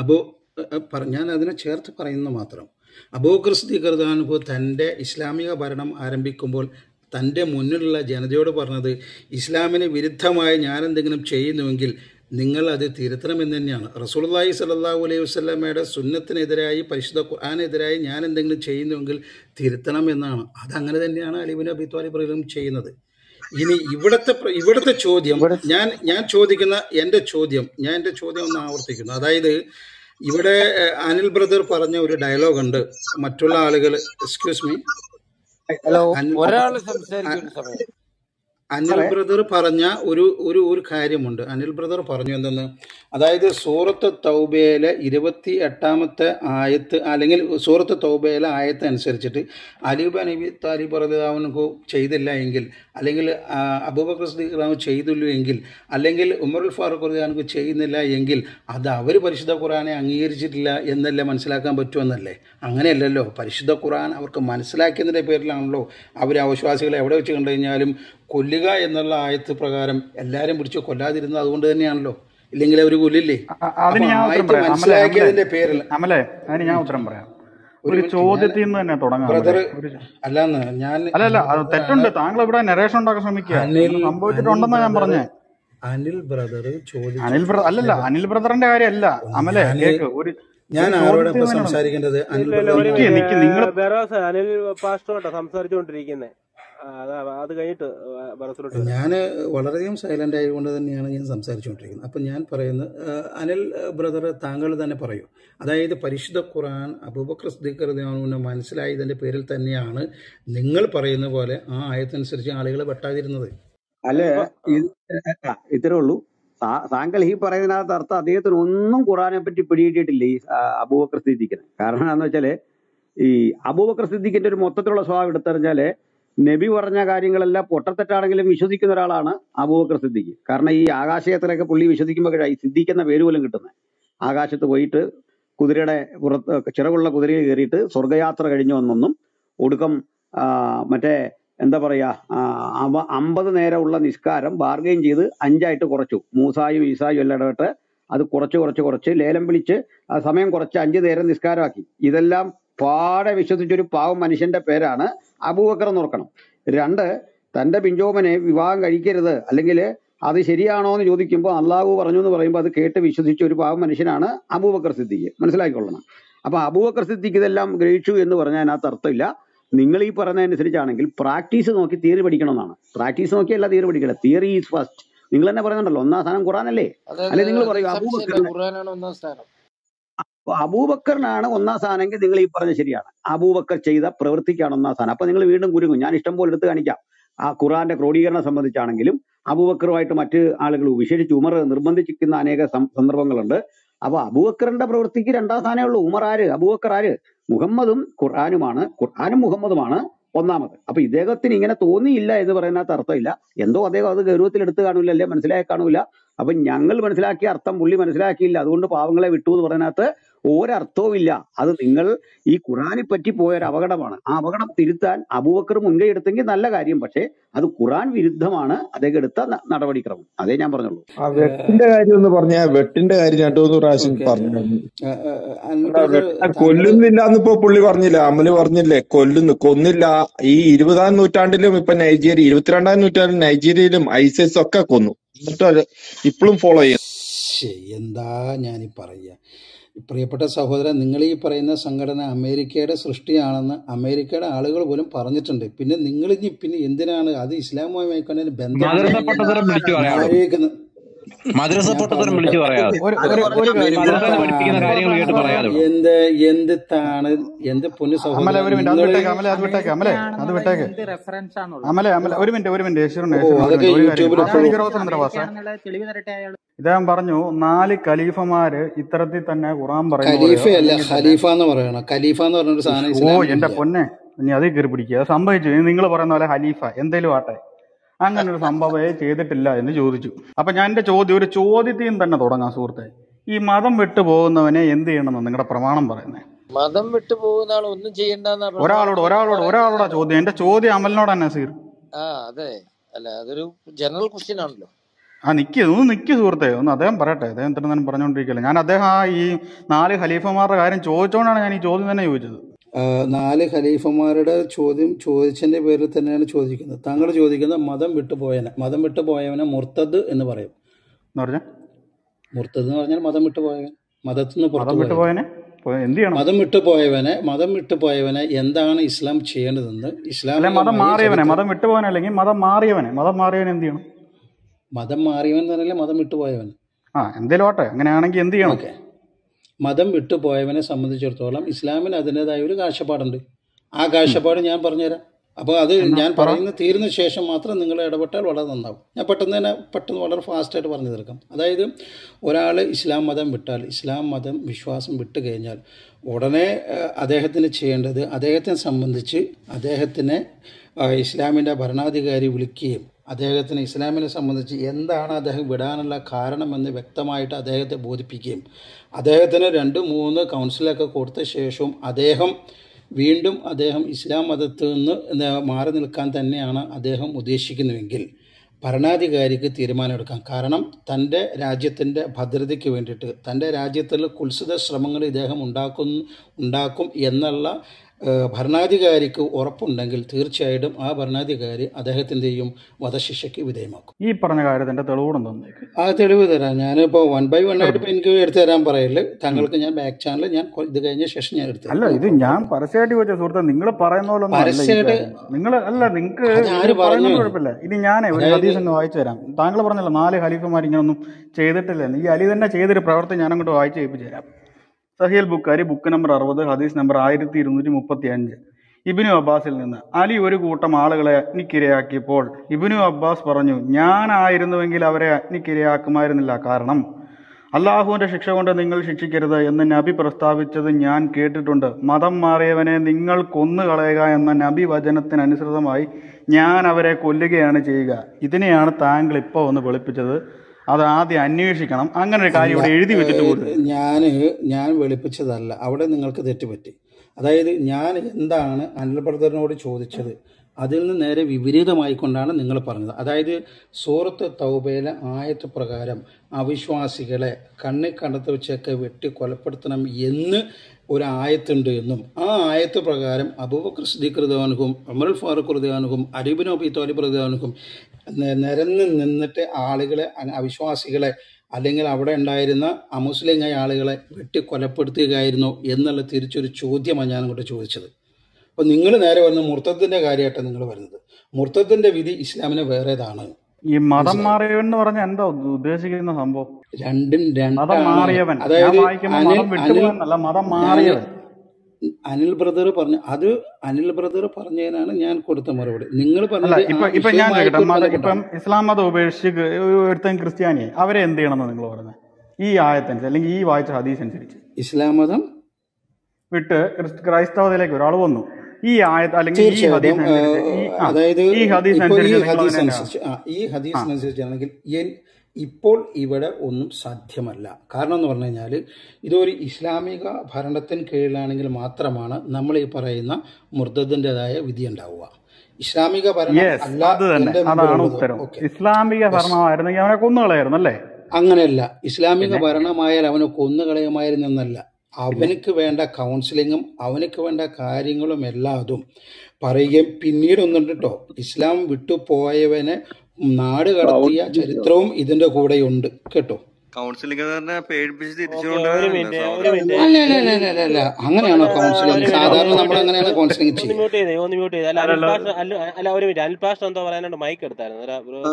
ഞാൻ അതിനെ ചേർത്ത് പറയുന്നത് മാത്രം. അബൂബക്കർ സിദ്ദീഖ് റളിയല്ലാഹു തൻ്റെ ഇസ്ലാമിക ഭരണം ആരംഭിക്കുമ്പോൾ തൻ്റെ മുന്നിലുള്ള ജനതയോട് പറഞ്ഞത്, ഇസ്ലാമിന് വിരുദ്ധമായി ഞാനെന്തെങ്കിലും ചെയ്യുന്നുവെങ്കിൽ നിങ്ങൾ അത് തിരുത്തണമെന്ന് തന്നെയാണ്. റസൂലുള്ളാഹി സ്വല്ലല്ലാഹു അലൈഹി വസല്ലമയുടെ സുന്നത്തിനെതിരായി, പരിശുദ്ധ ഖുർആനെതിരായി ഞാൻ എന്തെങ്കിലും ചെയ്യുന്നുവെങ്കിൽ തിരുത്തണം എന്നാണ്. അതങ്ങനെ തന്നെയാണ് അലി ഇബ്നു അബി ത്വാലിബ് റളിയല്ലാഹു ചെയ്യുന്നത്. ഇനി ഇവിടുത്തെ ചോദ്യം, ഞാൻ ചോദിക്കുന്ന എൻ്റെ ചോദ്യം ഒന്ന് ആവർത്തിക്കുന്നു. അതായത് ഇവിടെ അനിൽ ബ്രദർ പറഞ്ഞ ഒരു ഡയലോഗ് ഉണ്ട്. മറ്റുള്ള ആളുകൾ, എക്സ്ക്യൂസ് മീ, ഹലോ, ഒരാള് സംസാരിക്കുന്ന സമയം. അനിൽ ബ്രദർ പറഞ്ഞ ഒരു കാര്യമുണ്ട്. അനിൽ ബ്രദർ പറഞ്ഞു എന്തെന്ന്, അതായത് സൂറത്ത് തൗബയിലെ 28ാമത്തെ ആയത്ത്, അല്ലെങ്കിൽ സൂറത്ത് തൗബയിലെ ആയത്ത് അനുസരിച്ചിട്ട് അലി ഇബ്നു അബി ത്വാലിബ് റളിയല്ലാഹു അൻഹു ചെയ്തില്ല എങ്കിൽ, അല്ലെങ്കിൽ അബൂബക്കർ സിദ്ദീഖ് റളിയല്ലാഹു അൻഹു ചെയ്തില്ല എങ്കിൽ, അല്ലെങ്കിൽ ഉമറുൽ ഫാറൂഖ് റളിയല്ലാഹു അൻഹു ചെയ്യുന്നില്ല എങ്കിൽ അത് അവർ പരിശുദ്ധ ഖുർആനെ അംഗീകരിച്ചിട്ടില്ല എന്നല്ലേ മനസ്സിലാക്കാൻ പറ്റുമെന്നല്ലേ? അങ്ങനെയല്ലല്ലോ. പരിശുദ്ധ ഖുർആൻ അവർക്ക് മനസ്സിലാക്കിയതിൻ്റെ പേരിലാണല്ലോ അവർ അവിശ്വാസികളെ എവിടെ വെച്ച് കണ്ടു കഴിഞ്ഞാലും കൊല്ലുക എന്നുള്ള ആയത്ത് പ്രകാരം എല്ലാവരും പിടിച്ച് കൊല്ലാതിരുന്നത് അതുകൊണ്ട് തന്നെയാണല്ലോ. ഇല്ലെങ്കിൽ അവർ കൊല്ലില്ലേ? അതിന് അപ്പൊ ഞാൻ ഉത്തരം ആയത്ത് പറയാം. മനസ്സിലാക്കിയതിന്റെ പേരിൽ അതിന് ഞാൻ ഉത്തരം പറയാം. ഒരു ഒരു മിനിറ്റ്, ചോദ്യത്തിൽ നിന്ന് തന്നെ തുടങ്ങാം. ബ്രദർ അല്ലാന്ന് അല്ലല്ല, അത് തെറ്റുണ്ട്. താങ്കൾ ഇവിടെ നരേഷൻ ഉണ്ടാക്കാൻ ശ്രമിക്കുക. സംഭവിച്ചിട്ടുണ്ടെന്നാ ഞാൻ പറഞ്ഞേ. അനിൽ ബ്രദർ ചോദിച്ചു. അനിൽ ബ്രദറിന്റെ കാര്യമല്ല. അമലെ കേക്ക്, ഞാൻ ആരോടൊപ്പം സംസാരിക്കേണ്ടത്? അനിൽ നിങ്ങൾ അനിൽ പാസ്റ്റോട്ടാ സംസാരിച്ചുകൊണ്ടിരിക്കുന്നത്. അത് കഴിഞ്ഞിട്ട് ഞാൻ വളരെയധികം സൈലന്റ് ആയതുകൊണ്ട് തന്നെയാണ് ഞാൻ സംസാരിച്ചുകൊണ്ടിരിക്കുന്നത്. അപ്പം ഞാൻ പറയുന്നത്, അനിൽ ബ്രദർ താങ്കൾ തന്നെ പറയൂ. അതായത് പരിശുദ്ധ ഖുർആൻ അബൂബക്കർ സിദ്ദീഖ് റളിയല്ലാഹു അൻഹു മനസ്സിലായതിന്റെ പേരിൽ തന്നെയാണ് നിങ്ങൾ പറയുന്ന പോലെ ആ ആയത്തനുസരിച്ച് ആളുകളെ വെട്ടാതിരുന്നത്. അല്ലെ, ഇത്രേ ഉള്ളൂ. താങ്കൾ ഈ പറയുന്നതിനകത്ത് അർത്ഥം അദ്ദേഹത്തിന് ഒന്നും ഖുറാനെ പറ്റി പിടികിട്ടിയിട്ടില്ല ഈ അബൂബക്കർ സിദ്ദീഖിന്. കാരണം എന്താണെന്ന് വെച്ചാല്, ഈ അബൂബക്കർ സിദ്ദീഖിന്റെ ഒരു മൊത്തത്തിലുള്ള സ്വഭാവം എടുത്തെറിഞ്ഞാല് നബി പറഞ്ഞ കാര്യങ്ങളെല്ലാം പൊട്ടത്തെറ്റാണെങ്കിലും വിശ്വസിക്കുന്ന ഒരാളാണ് അബൂബക്കർ സിദ്ദീഖ്. കാരണം ഈ ആകാശയാത്രയൊക്കെ പുള്ളി വിശ്വസിക്കുമ്പോൾ ഈ സിദ്ദീഖ് എന്ന പേര് പോലും കിട്ടുന്നത്. ആകാശത്ത് പോയിട്ട് കുതിരയുടെ പുറത്ത്, ചിറകുള്ള കുതിരയിൽ കയറിയിട്ട് സ്വർഗയാത്ര കഴിഞ്ഞു വന്നെന്നും, ഒടുക്കം മറ്റേ എന്താ പറയാ 50 നേരമുള്ള നിസ്കാരം ബാർഗെയിൻ ചെയ്ത് 5ആയിട്ട് കുറച്ചു. മൂസായും ഈസായും എല്ലാം ഇടപെട്ട് അത് കുറച്ച് ലേലം വിളിച്ച് ആ സമയം കുറച്ച് 5 നേരം നിസ്കാരമാക്കി. ഇതെല്ലാം പാടെ വിശ്വസിച്ചൊരു പാവം മനുഷ്യന്റെ പേരാണ് അബൂബക്കർ എന്ന് ഓർക്കണം. 2, തന്റെ പിഞ്ചോമനെ വിവാഹം കഴിക്കരുത്, അല്ലെങ്കിൽ അത് ശരിയാണോ എന്ന് ചോദിക്കുമ്പോൾ അള്ളാഹു പറഞ്ഞു എന്ന് പറയുമ്പോൾ അത് കേട്ട് വിശ്വസിച്ച ഒരു പാവം മനുഷ്യനാണ് അബൂബക്കർ സിദ്ദീഖ്. മനസ്സിലാക്കിക്കൊള്ളണം. അപ്പൊ അബൂബക്കർ സിദ്ദീഖ് ഇതെല്ലാം ഗ്രഹിച്ചു എന്ന് പറഞ്ഞാൽ അതിനകത്ത് അർത്ഥമില്ല. നിങ്ങൾ ഈ പറയുന്നതനുസരിച്ചാണെങ്കിൽ പ്രാക്ടീസ് നോക്കി തിയറി പഠിക്കണമെന്നാണ്. പ്രാക്ടീസ് നോക്കിയല്ല തിയറി പഠിക്കണം. Theory is first. നിങ്ങൾ തന്നെ പറയുന്നുണ്ടല്ലോ 1ാം സ്ഥാനം ഖുറാനല്ലേ? അല്ലെ നിങ്ങൾ പറയൂ അബൂബക്കറിനാണ് 1ാം സ്ഥാനമെങ്കിൽ നിങ്ങൾ ഈ പറഞ്ഞ ശരിയാണ്. അബൂബക്കർ ചെയ്ത പ്രവൃത്തിക്കാണ് 1ാം സ്ഥാനം. അപ്പൊ നിങ്ങൾ വീണ്ടും കുരുങ്ങും. ഞാൻ ഇഷ്ടം പോലെ എടുത്ത് കാണിക്കാം. ആ ഖുറാന്റെ ക്രോഡീകരണം സംബന്ധിച്ചാണെങ്കിലും അബൂബക്കറുമായിട്ട് മറ്റ് ആളുകൾ, വിശേഷിച്ച് ഉമർ നിർബന്ധിച്ചിരിക്കുന്ന അനേക സന്ദർഭങ്ങളുണ്ട്. അപ്പൊ അബൂബക്കറിന്റെ പ്രവൃത്തിക്ക് 2ാം സ്ഥാനമേ ഉള്ളൂ. ഉമർ ആര്? അബൂബക്കർ ആര്? മുഹമ്മദും ഖുർആനുമാണ്. ഖുർആനും മുഹമ്മദുമാണ് 1ാമത്. അപ്പൊ ഇദ്ദേഹത്തിന് ഇങ്ങനെ തോന്നിയില്ല എന്ന് പറയുന്നതിനകത്ത് അർത്ഥമില്ല. എന്തോ അദ്ദേഹം അത് ഗൗരവത്തിൽ എടുത്ത് കാണൂല, അല്ലെ മനസ്സിലാക്കി കാണൂല. അപ്പൊ ഞങ്ങൾ മനസ്സിലാക്കിയ അർത്ഥം പുള്ളി മനസ്സിലാക്കിയില്ല, അതുകൊണ്ട് പാവങ്ങളെ വിട്ടു എന്ന് പറയുന്നതിനകത്ത് ഒരർത്ഥവും ഇല്ല. അത് നിങ്ങൾ ഈ ഖുറാനെ പറ്റി പോയ ഒരു അപകടമാണ്. ആ അപകടം തിരുത്താൻ അബൂബക്കർ മുൻകൈ എടുത്തെങ്കിൽ നല്ല കാര്യം. പക്ഷേ അത് ഖുറാൻ വിരുദ്ധമാണ് അദ്ദേഹം എടുത്ത നടപടിക്രമം. അതേ ഞാൻ പറഞ്ഞുള്ളൂ. ആ വെട്ടിന്റെ കാര്യം ഒന്ന് പറഞ്ഞ വെട്ടിന്റെ കാര്യം രണ്ടു മൂന്ന് പ്രാവശ്യം ഓക്കെ. പറഞ്ഞിരുന്നു. അനിൽ അല്ല ബ്രദർ, താങ്കൾ കൊല്ലുന്നില്ല എന്നിപ്പോ പുള്ളി പറഞ്ഞില്ല, അമല് പറഞ്ഞില്ലേ, കൊന്നില്ല. ഈ 20-ാം നൂറ്റാണ്ടിലും ഇപ്പൊ നൈജീരിയ, 22-ാം നൂറ്റാണ്ടിലും നൈജീരിയയിലും ISIS ഒക്കെ കൊന്നു. എന്നിട്ട് അത് ഇപ്പോഴും ഫോളോ ചെയ്യുന്നു. എന്താ ഞാനീ പറയുക? പ്രിയപ്പെട്ട സഹോദരൻ, നിങ്ങൾ ഈ പറയുന്ന സംഘടന അമേരിക്കയുടെ സൃഷ്ടിയാണെന്ന് അമേരിക്കയുടെ ആളുകൾ പോലും പറഞ്ഞിട്ടുണ്ട്. പിന്നെ നിങ്ങൾ ഇനി പിന്നെ എന്തിനാണ് അത് ഇസ്ലാമുമായി കണ്ടതിന് മദ്രസ ബന്ധമില്ലെങ്കിൽ പൊട്ടത്തരം വിളിച്ചു പറയാടോ. ആലോചിക്കുന്നത്? മദ്രസ ഞാൻ പൊട്ടത്തരം പറഞ്ഞോട്ടെ. വിളിച്ചു പറയാതെ, ഒരു ഒരു ഒരു കാര്യം മദ്രസയിൽ പഠിപ്പിക്കുന്ന കാര്യങ്ങൾ കേട്ട് പറയാതെ വിടും. എന്ത് പൊന്നു അമലെ സഹോദരൻ, ഒരു മിനിറ്റ് അത് നിങ്ങൾ വിട്ടേക്ക്. അമലെ അത് വിട്ടേക്ക്. അമലെ അത് വിട്ടേക്ക്. എന്ത് റെഫറൻസ് ആണുള്ളത്? അമലെ ഒരു മിനിറ്റ് യേശുവിന് ഒരു അതൊക്കെ കാര്യം. യൂട്യൂബിൽ പാസ്റ്റർ എനിക്കൊരു അവസരം തരാം പാസ്റ്റർ. തെളിവ് തരട്ടെ അയാൾ. ഇദ്ദേഹം പറഞ്ഞു 4 ഖലീഫമാര് ഇത്തരത്തിൽ തന്നെ ഖുറാൻ പറയുന്ന പോലെയോ ഖലീഫയല്ല, അല്ലെങ്കിൽ തന്നെ ഖലീഫ എന്ന് പറയണം. ഖലീഫ എന്ന് പറഞ്ഞൊരു സാധനം എന്റെ ഇസ്ലാമിലില്ല. പൊന്നെ ഇനി അതിൽ കയറി പിടിക്കുക. അത് സംഭവിച്ചു. നിങ്ങൾ പറയുന്ന പോലെ ഖലീഫ എന്തേലും ആട്ടെ, അങ്ങനെ ഒരു സംഭവമേ ചെയ്തിട്ടില്ല എന്ന് ചോദിച്ചു. അപ്പൊ ഞാൻ എന്റെ ഒരു ചോദ്യത്തിൽ നിന്ന് തന്നെ തുടങ്ങാം സുഹൃത്തെ. ഈ മതം വിട്ടു പോകുന്നവനെ എന്ത് ചെയ്യണമെന്ന് നിങ്ങളുടെ പ്രമാണം പറയുന്നത്? മതം വിട്ടു പോകുന്ന ആൾ ഒന്നും ചെയ്യണ്ടെന്നാ പ്രമാണം ഒരാളോടാ ചോദ്യം. എന്റെ ചോദ്യം അമലിനോട് തന്നെ സീർ. അതെ. അല്ല, അതൊരു ജനറൽ ക്വസ്റ്റ്യൻ ആണല്ലോ. നിക്ക് സുഹൃത്തെ, ഒന്ന് അദ്ദേഹം പറയട്ടെ. അദ്ദേഹം ഇത്ര തന്നെ പറഞ്ഞുകൊണ്ടിരിക്കില്ല. ഞാൻ അദ്ദേഹം ഈ 4 ഖലീഫമാരുടെ കാര്യം ചോദിച്ചോണ്ടാണ് ഞാൻ ഈ ചോദ്യം തന്നെ ചോദിച്ചത്. 4 ഖലീഫമാരുടെ ചോദ്യം ചോദിച്ചതിന്റെ പേരിൽ തന്നെയാണ് ചോദിക്കുന്നത്. താങ്കൾ ചോദിക്കുന്നത് മതം വിട്ടുപോയവനെ മുർത്തദ് എന്ന് പറയും. എന്ന് പറഞ്ഞാൽ മുർത്തദ് എന്ന് പറഞ്ഞാൽ മതം വിട്ടുപോയവൻ, മതത്തിൽ നിന്ന് മതം പുറത്തു വിട്ടുപോയനെ എന്ത് ചെയ്യണം? മതം വിട്ടുപോയവനെ എന്താണ് ഇസ്ലാം ചെയ്യേണ്ടതെന്ന് അല്ലെ ഇസ്ലാമികമായ മതം മാറിയവനെ ചരിത്രം. അല്ലെങ്കിൽ മതം മാറിയവൻ എന്ത് ചെയ്യണം? മതം മാറിയവൻ എന്നല്ല, മതം വിട്ടുപോയവൻ. എന്തേലും ആട്ടെ, അങ്ങനെയാണെങ്കിൽ എന്ത് ചെയ്യണം? ഓക്കെ. മതം വിട്ടുപോയവനെ സംബന്ധിച്ചിടത്തോളം ഇസ്ലാമിന് അതിൻ്റെതായ ഒരു കാഴ്ചപ്പാടുണ്ട്. ആ കാഴ്ചപ്പാട് ഞാൻ പറഞ്ഞുതരാം. അപ്പോൾ അത് ഞാൻ പറയുന്ന തീരുന്ന ശേഷം മാത്രം നിങ്ങൾ ഇടപെട്ടാൽ വളരെ നന്നാവും. ഞാൻ പെട്ടെന്ന് വളരെ ഫാസ്റ്റായിട്ട് പറഞ്ഞു തീർക്കാം. അതായത് ഒരാൾ ഇസ്ലാം മതം വിട്ടാൽ, ഇസ്ലാം മതം വിശ്വാസം വിട്ടു കഴിഞ്ഞാൽ ഉടനെ അദ്ദേഹത്തിന് ചെയ്യേണ്ടത്, അദ്ദേഹത്തെ സംബന്ധിച്ച് അദ്ദേഹത്തിനെ ഇസ്ലാമിൻ്റെ ഭരണാധികാരി വിളിക്കുകയും അദ്ദേഹത്തിന് ഇസ്ലാമിനെ സംബന്ധിച്ച് എന്താണ് അദ്ദേഹം വിടാനുള്ള കാരണമെന്ന് വ്യക്തമായിട്ട് അദ്ദേഹത്തെ ബോധിപ്പിക്കുകയും അദ്ദേഹത്തിന് 2-3 കൗൺസിലൊക്കെ കൊടുത്ത ശേഷവും വീണ്ടും അദ്ദേഹം ഇസ്ലാം മതത്തിൽ നിന്ന് മാറി നിൽക്കാൻ തന്നെയാണ് അദ്ദേഹം ഉദ്ദേശിക്കുന്നുവെങ്കിൽ ഭരണാധികാരിക്ക് തീരുമാനമെടുക്കാം. കാരണം തൻ്റെ രാജ്യത്തിൻ്റെ ഭദ്രതയ്ക്ക് വേണ്ടിയിട്ട്, തൻ്റെ രാജ്യത്തിൽ കുത്സിത ശ്രമങ്ങൾ ഇദ്ദേഹം ഉണ്ടാക്കും എന്നുള്ള ഭരണാധികാരിക്ക് ഉറപ്പുണ്ടെങ്കിൽ തീർച്ചയായിട്ടും ആ ഭരണാധികാരി അദ്ദേഹത്തിൻ്റെ വധശിക്ഷയ്ക്ക് വിധേയമാക്കും. ഈ പറഞ്ഞ കാര്യത്തിന്റെ തെളിവോടും തന്നേക്ക്. ആ തെളിവ് തരാം. ഞാനിപ്പോൾ 1 by 1 ആയിട്ട് എനിക്ക് എടുത്തു തരാൻ പറയില്ല. താങ്കൾക്ക് ഞാൻ ബാക്ക് ചാനൽ ഇത് കഴിഞ്ഞ ശേഷം ഞാൻ എടുത്തു അല്ല, ഇത് ഞാൻ പരസ്യമായിട്ട് ചോദിച്ച സുഹൃത്തെ, നിങ്ങൾ പറയുന്ന പോലെ പരസ്യമായിട്ട് നിങ്ങൾക്ക് ആര് പറഞ്ഞു? കുഴപ്പമില്ല. ഇനി ഞാൻ ഒരു ഹദീസ് അങ്ങ് വായിച്ചു തരാം. താങ്കൾ പറഞ്ഞല്ലോ 4 ഖലീഫമാർ ഇങ്ങനൊന്നും ചെയ്തിട്ടില്ല. ഈ അലി തന്നെ ചെയ്തൊരു പ്രവൃത്തി ഞാൻ അങ്ങോട്ട് വായിച്ച് കേൾപ്പിച്ചു തരാം. സഹീൽ ബുഖാരി ബുക്ക് നമ്പർ 60 ഹദീസ് നമ്പർ 1235. ഇബ്നു അബ്ബാസിൽ നിന്ന്, അലി ഒരു കൂട്ടം ആളുകളെ അഗ്നിക്കിരയാക്കിയപ്പോൾ ഇബ്നു അബ്ബാസ് പറഞ്ഞു, ഞാനായിരുന്നുവെങ്കിൽ അവരെ അഗ്നിക്കിരയാക്കുമായിരുന്നില്ല. കാരണം അള്ളാഹുവിന്റെ ശിക്ഷ കൊണ്ട് നിങ്ങൾ ശിക്ഷിക്കരുത് എന്ന് നബി പ്രസ്താവിച്ചത് ഞാൻ കേട്ടിട്ടുണ്ട്. മതം മാറിയവനെ നിങ്ങൾ കൊന്നുകളയുക എന്ന നബി വചനത്തിനനുസൃതമായി ഞാൻ അവരെ കൊല്ലുകയാണ് ചെയ്യുക. ഇതിനെയാണ് താങ്കൾ ഇപ്പോൾ ഒന്ന് വെളുപ്പിച്ചത്. അത് ആദ്യം അന്വേഷിക്കണം. അങ്ങനെ ഒരു കാര്യം ഇവിടെ എഴുതി വെച്ചിട്ട് പോലും ഞാൻ വെളുപ്പിച്ചതല്ല, അവിടെ നിങ്ങൾക്ക് തെറ്റുപറ്റി. അതായത് ഞാൻ എന്താണ് അനിൽ ബ്രദറിനോട് ചോദിച്ചത് അതിൽ നിന്ന് നേരെ വിപരീതമായിക്കൊണ്ടാണ് നിങ്ങൾ പറഞ്ഞത്. അതായത് സൂറത്ത് തൗബയിലെ ആയത്ത് പ്രകാരം അവിശ്വാസികളെ കണ്ണിൽ കണ്ടത്ത് വെച്ചൊക്കെ വെട്ടി കൊലപ്പെടുത്തണം എന്ന് ഒരു ആയത്തുണ്ട് എന്നും ആ ആയത്ത് പ്രകാരം അബൂബക്കർ സിദ്ദീഖ് റളിയല്ലാഹു, ഉമർ ഫാറൂഖ് റളിയല്ലാഹു, അലി ഇബ്നു അബീ ത്വാലിബ് റളിയല്ലാഹു നിരന്ന് നിന്നിട്ട് ആളുകളെ, അവിശ്വാസികളെ അല്ലെങ്കിൽ അവിടെ ഉണ്ടായിരുന്ന അമുസ്ലിമായ ആളുകളെ വെട്ടി കൊലപ്പെടുത്തുകയായിരുന്നു എന്നുള്ള തിരിച്ചൊരു ചോദ്യമാണ് ഞാൻ അങ്ങോട്ട് ചോദിച്ചത്. അപ്പോൾ നിങ്ങൾ നേരെ വരുന്ന മുർത്തദിന്റെ കാര്യമായിട്ടാണ് നിങ്ങൾ വരുന്നത്. മുർത്തദിന്റെ വിധി ഇസ്ലാമിന് വേറേതാണ്. ഈ മതം മാറിയവൻ എന്ന് പറഞ്ഞാൽ എന്താ ഉദ്ദേശിക്കുന്ന സംഭവം? രണ്ടും മതം മാറിയവൻ. അതായത് മതം മാറിയവൻ അനിൽ ബ്രദർ പറഞ്ഞു, അത് അനിൽ ബ്രദർ പറഞ്ഞതിനാണ് ഞാൻ കൊടുത്ത മറുപടി. നിങ്ങൾ ഇപ്പൊ ഞാൻ ഇപ്പം ഇസ്ലാം മതം ഉപേക്ഷിച്ച് ഒരുത്തൻ ക്രിസ്ത്യാനിയായി, അവരെ എന്ത് ചെയ്യണമെന്ന് നിങ്ങൾ പറയുന്നത്? ഈ ആയത്തനുസരിച്ച് അല്ലെങ്കിൽ ഈ വായിച്ച ഹദീസ് അനുസരിച്ച് ഇസ്ലാം മതം വിട്ട് ക്രൈസ്തവതയിലേക്ക് ഒരാൾ വന്നു, ഈ ആയത്ത് അല്ലെങ്കിൽ അതായത് ഈ ഹദീസ് അനുസരിച്ചാണെങ്കിൽ ഇപ്പോൾ ഇവിടെ ഒന്നും സാധ്യമല്ല. കാരണം എന്ന് പറഞ്ഞു കഴിഞ്ഞാൽ ഇതൊരു ഇസ്ലാമിക ഭരണത്തിന് കീഴിലാണെങ്കിൽ മാത്രമാണ് നമ്മൾ ഈ പറയുന്ന മുർത്തദിൻ്റെതായ വിധി ഉണ്ടാവുക. ഇസ്ലാമിക ഭരണം യെസ്, അല്ല അത് തന്നെ, എൻ്റെ അതാണ് മുമ്പിലുള്ളത്. ഉത്തരം. ഓക്കെ, ഇസ്ലാമിക യെസ്. ഭരണമായിരുന്നെങ്കിൽ അവനെ കൊന്നുകളയായിരുന്നു അല്ലേ? അങ്ങനെയല്ല, ഇസ്ലാമിക പിന്നെ ഭരണമായാൽ അവനെ കൊന്നുകളയുമായിരുന്നെന്നല്ല, അവനക്ക് വേണ്ട കൗൺസിലിങ്ങും അവനക്ക് വേണ്ട കാര്യങ്ങളും എല്ലാതും പറയുകയും പിന്നീട് ഒന്നുണ്ട് കേട്ടോ, ഇസ്ലാം വിട്ടുപോയവനെ നാട് കടത്തിയ ചരിത്രവും ഇതിൻ്റെ കൂടെയുണ്ട് കേട്ടോ. കൗൺസിലിംഗ് തന്നെ പേടിപ്പിച്ച് തിരിച്ചു ഓക്കെ, ഒരു കൊണ്ടുവരാനല്ലേ മിനിറ്റ് ഒരു സഹോദര. മിനിറ്റ് അല്ല അല്ല അല്ല അല്ല അല്ല അല്ല, അങ്ങനെയാണോ ഒരു കൗൺസിലിംഗ്? മിനിറ്റ് സാധാരണ ഒന്ന് നമ്മൾ മ്യൂട്ട് അങ്ങനെയാണ് കൗൺസിലിംഗ് ഒന്ന് ചെയ്യുക. മ്യൂട്ട് ചെയ്തേ, ഒന്ന് മ്യൂട്ട് ചെയ്തേ. അല്ല, അനിൽ അല്ലല്ലോ. പാഷ അല്ല ഒരു മിനിറ്റ്, അനിൽ പാഷ എന്തോ പറയാനുണ്ട്, മൈക്ക് എടുത്തായിരുന്നു.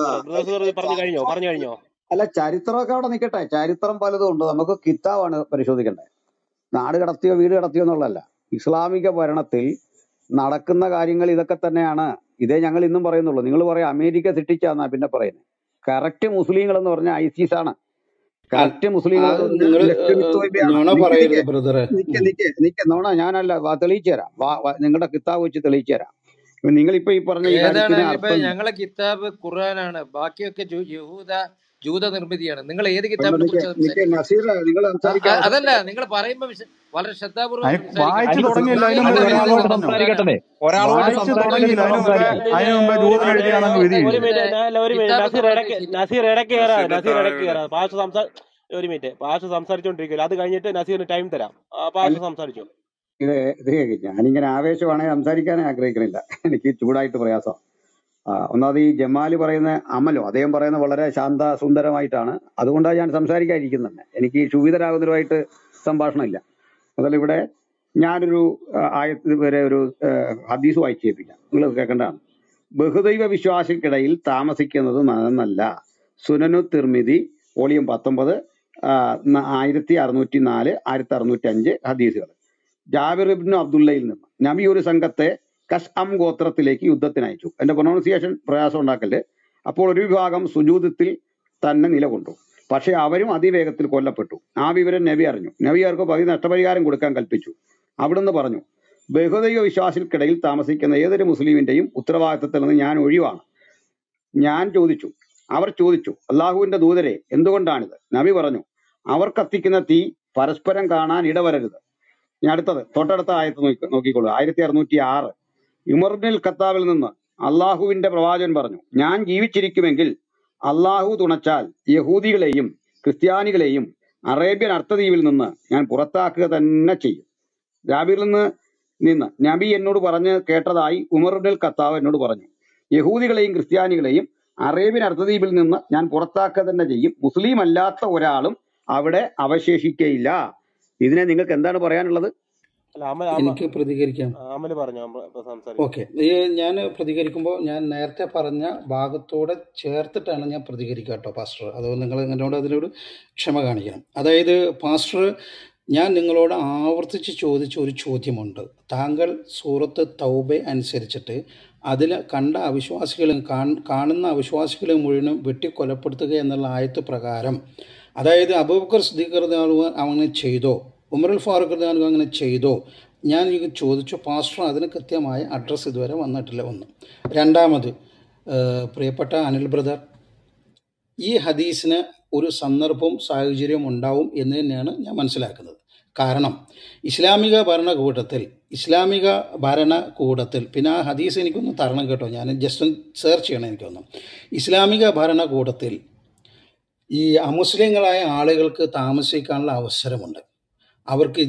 പറഞ്ഞു കഴിഞ്ഞോ? പറഞ്ഞു കഴിഞ്ഞോ? അല്ല, ചരിത്രമൊക്കെ അവിടെ നിൽക്കട്ടെ. ചരിത്രം പലതും ഉണ്ട്. നമുക്ക് കിതാബാണ് പരിശോധിക്കേണ്ടത്. നാട് കടത്തിയോ വീട് കടത്തിയോ എന്നുള്ളതല്ല. ഇസ്ലാമിക ഭരണത്തിൽ നടക്കുന്ന കാര്യങ്ങൾ ഇതൊക്കെ തന്നെയാണ്. ഇതേ ഞങ്ങൾ ഇന്നും പറയുന്നുള്ളൂ. നിങ്ങൾ പറയാം അമേരിക്ക സൃഷ്ടിച്ചാന്നാ പിന്നെ പറയുന്നത്. കറക്റ്റ് മുസ്ലിങ്ങൾ എന്ന് പറഞ്ഞാൽ ഐസിസ് ആണ്. കറക്റ്റ് മുസ്ലിങ്ങൾ എന്ന് പറഞ്ഞാൽ നിങ്ങൾ ലഷ്കർ-ഇ-തോയ്ബയാണ്. നുണ നിക്ക് പറയരുത് നിക്ക് ബ്രദറെ. നിക്ക് നിക്ക് നിക്ക് നോണ ഞാനല്ല തെളിയിച്ചു തരാം. നിങ്ങളുടെ കിതാബ് വെച്ച് തെളിയിച്ചു തരാം. നിങ്ങളിപ്പോ ഈ പറഞ്ഞ ഈ കാര്യത്തിന് ഏതാണെങ്കിലും ഇപ്പൊ അർത്ഥം ഞങ്ങളെ കിതാബ് ഖുർആനാണ്, ബാക്കിയൊക്കെ ജൂത നിർമ്മിതിയാണ്. നിങ്ങൾ ഏത് നിക്ക് കിതാബിനെ കുറിച്ച് നിക്ക് സംസാരിക്കുന്നത്? നസീർ, നിങ്ങൾ സംസാരിക്കാൻ അവസരം അതല്ല, തരാം. നിങ്ങൾ പറയുമ്പോൾ വളരെ ശ്രദ്ധാപൂർവം അതിന് സംസാരിക്കണം. വായിച്ചു അതിന് തുടങ്ങിയില്ല, അതിനു ഖുർആൻ മുമ്പേ അതിന് വിധി ഒരാളോട് പറഞ്ഞോ? ഖുർആനാണ്. സംസാരിക്കട്ടെ, ഒരാളോട് വായിച്ചു സംസാരിച്ചിട്ട് തുടങ്ങിയില്ല, പിന്നെ സംസാരിക്കാം. അതിനു മുമ്പേ ജൂതനെ എഴുതിയാണെന്ന് വിധി ഒരു എഴുതി. മിനിറ്റ് അല്ല, ഒരു മിനിറ്റ്. കിതാബ് നസീർ ഇടയ്ക്ക് തുറന്നിട്ട് നസീർ ഇടയ്ക്ക് കയറാതെ, നസീറിന്റെ നസീർ താഴെ ഇടയ്ക്ക് വിട്. കയറാതെ. ഒരു മിനിറ്റ്, പാഷ സംസാരിച്ചോണ്ടിരിക്കില്ല. അത് കഴിഞ്ഞിട്ട് നസീറിന് ടൈം തരാം. പാഷ അല്ല, സംസാരിച്ചു. ഇത് കേക്ക്. ഞാനിങ്ങനെ ആവേശമാണെങ്കിൽ സംസാരിക്കാനേ ആഗ്രഹിക്കണില്ല. എനിക്ക് ചൂടായിട്ട് പ്രയാസം. ഒന്നാമത് ഈ ജമാല് പറയുന്ന അമലോ അദ്ദേഹം പറയുന്ന വളരെ ശാന്ത സുന്ദരമായിട്ടാണ്. അതുകൊണ്ടാണ് ഞാൻ സംസാരിക്കാതിരിക്കുന്നത്. എനിക്ക് ഈ ക്ഷുഭിതരാകുന്നവരുമായിട്ട് സംഭാഷണമില്ല. അതല്ല, ഇവിടെ ഞാനൊരു ആയത്ത് വരെ ഒരു ഹദീസ് വായിച്ചു കേൾപ്പിക്കാം. നിങ്ങൾ കേൾക്കേണ്ടതാണ്. ബഹുദൈവ വിശ്വാസിക്കിടയിൽ താമസിക്കുന്നത് നന്നല്ല. സുനനു തിർമിതി വോളിയം 19, 1604, 1605 ഹദീസുകൾ. ജാബിർ ഇബ്നു അബ്ദുള്ളയിൽ നിന്ന് നബി ഒരു സംഘത്തെ കശ്അം ഗോത്രത്തിലേക്ക് യുദ്ധത്തിന് അയച്ചു. എന്റെ പ്രൊണൗൺസിയേഷൻ പ്രയാസം ഉണ്ടാക്കല്. അപ്പോൾ ഒരു വിഭാഗം സുജൂദത്തിൽ തന്നെ നിലകൊണ്ടു. പക്ഷെ അവരും അതിവേഗത്തിൽ കൊല്ലപ്പെട്ടു. ആ വിവരം നബി അറിഞ്ഞു. നബി അവർക്ക് പകുതി നഷ്ടപരിഹാരം കൊടുക്കാൻ കൽപ്പിച്ചു. അവിടുന്ന് പറഞ്ഞു, ബഹുദൈവ വിശ്വാസികൾക്കിടയിൽ താമസിക്കുന്ന ഏതൊരു മുസ്ലിമിന്റെയും ഉത്തരവാദിത്തത്തിൽ നിന്ന് ഞാൻ ഒഴിവാണ്. അവർ ചോദിച്ചു, അള്ളാഹുവിന്റെ ദൂതരെ, എന്തുകൊണ്ടാണിത്? നബി പറഞ്ഞു, അവർ കത്തിക്കുന്ന തീ പരസ്പരം കാണാൻ ഇടവരരുത്. ഇനി അടുത്തത്, തൊട്ടടുത്ത ആയത്ത് നോക്കിക്കോളൂ. 1606 ഉമർ ഇബ്നുൽ ഖത്താബിൽ നിന്ന് അള്ളാഹുവിന്റെ പ്രവാചകൻ പറഞ്ഞു, ഞാൻ ജീവിച്ചിരിക്കുമെങ്കിൽ അള്ളാഹു തുണച്ചാൽ യഹൂദികളെയും ക്രിസ്ത്യാനികളെയും അറേബ്യൻ അർദ്ധദ്വീപിൽ നിന്ന് ഞാൻ പുറത്താക്കുക തന്നെ ചെയ്യും. ജാബിറിൽ നിന്ന് നബി എന്നോട് പറഞ്ഞ് കേട്ടതായി ഉമർ ഇബ്നുൽ ഖത്താബ് എന്നോട് പറഞ്ഞു, യഹൂദികളെയും ക്രിസ്ത്യാനികളെയും അറേബ്യൻ അർദ്ധദ്വീപിൽ നിന്ന് ഞാൻ പുറത്താക്കുക തന്നെ ചെയ്യും. മുസ്ലിം അല്ലാത്ത ഒരാളും അവിടെ അവശേഷിക്കയില്ല. ഇതിനെ നിങ്ങൾക്ക് എന്താണ് പറയാനുള്ളത്? അല്ല, എനിക്ക് പ്രതികരിക്കാം. അമല് പറഞ്ഞു, സംസാരിച്ചു. ഓക്കെ, ഞാൻ പ്രതികരിക്കുമ്പോൾ ഞാൻ നേരത്തെ പറഞ്ഞ ഭാഗത്തോടെ ചേർത്തിട്ടാണ് ഞാൻ പ്രതികരിക്കുക കേട്ടോ പാസ്റ്റർ. അതുകൊണ്ട് നിങ്ങൾ എന്നോട് അതിനോട് ക്ഷമ കാണിക്കണം. അതായത് പാസ്റ്റർ, ഞാൻ നിങ്ങളോട് ആവർത്തിച്ച് ചോദിച്ച ഒരു ചോദ്യമുണ്ട്. താങ്കൾ സൂറത്ത് തൗബ അനുസരിച്ചിട്ട് അതിൽ കണ്ട അവിശ്വാസികളെ കാണുന്ന അവിശ്വാസികളെ മുഴുവനും വെട്ടിക്കൊലപ്പെടുത്തുക എന്നുള്ള ആയത്ത് പ്രകാരം, അതായത് അബൂബക്കർ സിദ്ദീഖ് റളിയല്ലാഹു അൻഹു അങ്ങനെ ചെയ്തോ, ഉമറുൽ ഫാറൂഖ് റളിയല്ലാഹു അൻഹു അങ്ങനെ ചെയ്തോ? ഞാൻ എനിക്ക് ചോദിച്ചു. പാസ്റ്റർ അതിന് കൃത്യമായ അഡ്രസ്സ് ഇതുവരെ വന്നിട്ടില്ല. ഒന്ന്. രണ്ടാമത്, പ്രിയപ്പെട്ട അനിൽ ബ്രദർ, ഈ ഹദീസിന് ഒരു സന്ദർഭവും സാഹചര്യവും ഉണ്ടാവും എന്ന് തന്നെയാണ് ഞാൻ മനസ്സിലാക്കുന്നത്. കാരണം ഇസ്ലാമിക ഭരണകൂടത്തിൽ പിന്നെ ആ ഹദീസ് എനിക്കൊന്ന് തരണം കേട്ടോ, ഞാൻ ജസ്റ്റ് ഒന്ന് സെർച്ച് ചെയ്യണം. എനിക്കൊന്ന് ഇസ്ലാമിക ഭരണകൂടത്തിൽ ഈ അമുസ്ലിങ്ങളായ ആളുകൾക്ക് താമസിക്കാനുള്ള അവസരമുണ്ട്. അവർക്ക്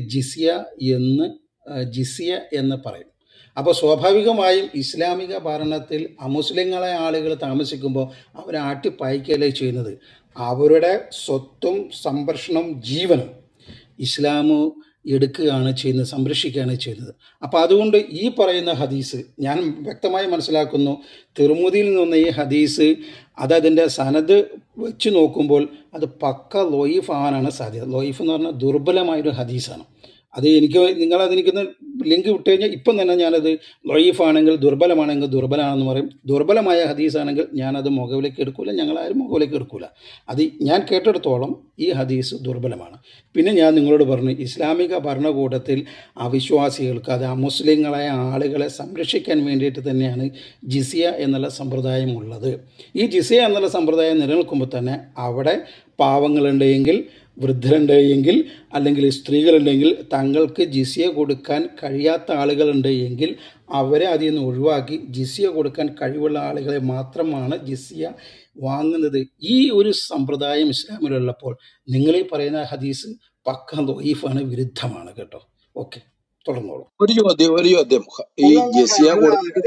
ജിസിയ എന്ന് പറയും. അപ്പോൾ സ്വാഭാവികമായും ഇസ്ലാമിക ഭരണത്തിൽ അമുസ്ലിങ്ങളായ ആളുകൾ താമസിക്കുമ്പോൾ അവരെ ആട്ടിപ്പായിക്കുകയല്ലേ ചെയ്യുന്നത്. അവരുടെ സ്വത്തും സംരക്ഷണം ജീവനും ഇസ്ലാം എടുക്കുകയാണ് ചെയ്യുന്നത്, സംരക്ഷിക്കുകയാണ് ചെയ്യുന്നത്. അപ്പോൾ അതുകൊണ്ട് ഈ പറയുന്ന ഹദീസ് ഞാൻ വ്യക്തമായി മനസ്സിലാക്കുന്നു. തിർമുദിയിൽ നിന്ന് ഈ ഹദീസ് അതിൻ്റെ സനദ് വെച്ച് നോക്കുമ്പോൾ അത് പക്ക ലൊയ്ഫ് ആവാനാണ് സാധ്യത. ലൊയ്ഫ് എന്ന് പറഞ്ഞാൽ ദുർബലമായൊരു ഹദീസാണ്. അത് എനിക്ക് നിങ്ങളതെനിക്കൊന്ന് ലിങ്ക് വിട്ട് കഴിഞ്ഞാൽ ഇപ്പം തന്നെ ഞാനത് ലൊയീഫാണെങ്കിൽ ദുർബലമാണെങ്കിൽ ദുർബലമാണെന്ന് പറയും. ദുർബലമായ ഹദീസാണെങ്കിൽ ഞാനത് മുഖവിലേക്ക് എടുക്കൂല, ഞങ്ങളാരും മുഖവിലേക്ക് എടുക്കൂല. അത് ഞാൻ കേട്ടെടുത്തോളം ഈ ഹദീസ് ദുർബലമാണ്. പിന്നെ ഞാൻ നിങ്ങളോട് പറഞ്ഞു, ഇസ്ലാമിക ഭരണകൂടത്തിൽ അവിശ്വാസികൾക്ക്, അത് അമുസ്ലിങ്ങളായ ആളുകളെ സംരക്ഷിക്കാൻ വേണ്ടിയിട്ട് തന്നെയാണ് ജിസിയ എന്നുള്ള സമ്പ്രദായം ഉള്ളത്. ഈ ജിസിയ എന്നുള്ള സമ്പ്രദായം നിലനിൽക്കുമ്പോൾ തന്നെ അവിടെ പാവങ്ങളുണ്ടെങ്കിൽ, വൃദ്ധരുണ്ടെങ്കിൽ, അല്ലെങ്കിൽ സ്ത്രീകളുണ്ടെങ്കിൽ, തങ്ങൾക്ക് ജിസിയ കൊടുക്കാൻ കഴിയാത്ത ആളുകളുണ്ട് എങ്കിൽ അവരെ അതിൽ നിന്ന് ഒഴിവാക്കി ജിസിയ കൊടുക്കാൻ കഴിവുള്ള ആളുകളെ മാത്രമാണ് ജിസിയ വാങ്ങുന്നത്. ഈ ഒരു സമ്പ്രദായം ഇസ്ലാമിലുള്ളപ്പോൾ നിങ്ങൾ ഈ പറയുന്ന ഹദീസ് പക്ക ദഈഫാണ്, വിരുദ്ധമാണ് കേട്ടോ. ഓക്കെ, തുടർന്നോളൂ. ഒരു ചോദ്യം ഈ അല്ലല്ല, ജസിയ ഇവിടെ കൊടുക്കുന്ന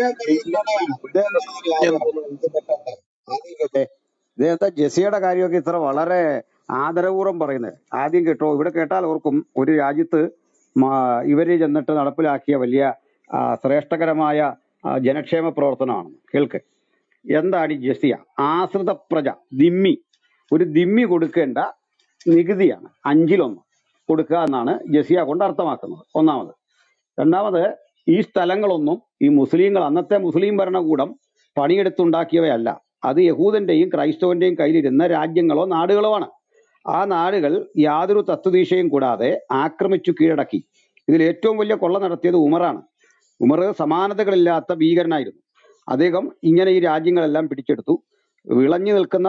ആദ്യം കേട്ടെ, ഇദ്ദേഹത്തെ ജെസിയുടെ കാര്യമൊക്കെ ഇത്ര വളരെ ആദരപൂർവ്വം പറയുന്നത് ആദ്യം കേട്ടോ. ഇവിടെ കേട്ടാൽ ഓർക്കും ഒരു രാജ്യത്ത് ഇവര് ചെന്നിട്ട് നടപ്പിലാക്കിയ വലിയ ശ്രേഷ്ഠകരമായ ജനക്ഷേമ പ്രവർത്തനമാണ്. കേൾക്ക്, എന്താണ് ഈ ജസിയ? ആശ്രിത പ്രജ, ദിമ്മി, ഒരു ദിമ്മി കൊടുക്കേണ്ട നികുതിയാണ് 5-1 കൊടുക്കുക എന്നാണ് ജസിയ കൊണ്ട് അർത്ഥമാക്കുന്നത്. ഒന്നാമത്. രണ്ടാമത്, ഈ സ്ഥലങ്ങളൊന്നും ഈ മുസ്ലിങ്ങൾ, അന്നത്തെ മുസ്ലിം ഭരണകൂടം പണിയെടുത്തുണ്ടാക്കിയവയല്ല. അത് യഹൂദന്റെയും ക്രൈസ്തവന്റെയും കയ്യിലിരുന്ന രാജ്യങ്ങളോ നാടുകളോ ആണ്. ആ നാടുകൾ യാതൊരു തത്വദീക്ഷയും കൂടാതെ ആക്രമിച്ചു കീഴടക്കി. ഇതിൽ ഏറ്റവും വലിയ കൊള്ള നടത്തിയത് ഉമറാണ്. ഉമർ സമാനതകളില്ലാത്ത ഭീകരനായിരുന്നു. അദ്ദേഹം ഇങ്ങനെ ഈ രാജ്യങ്ങളെല്ലാം പിടിച്ചെടുത്തു. വിളഞ്ഞു നിൽക്കുന്ന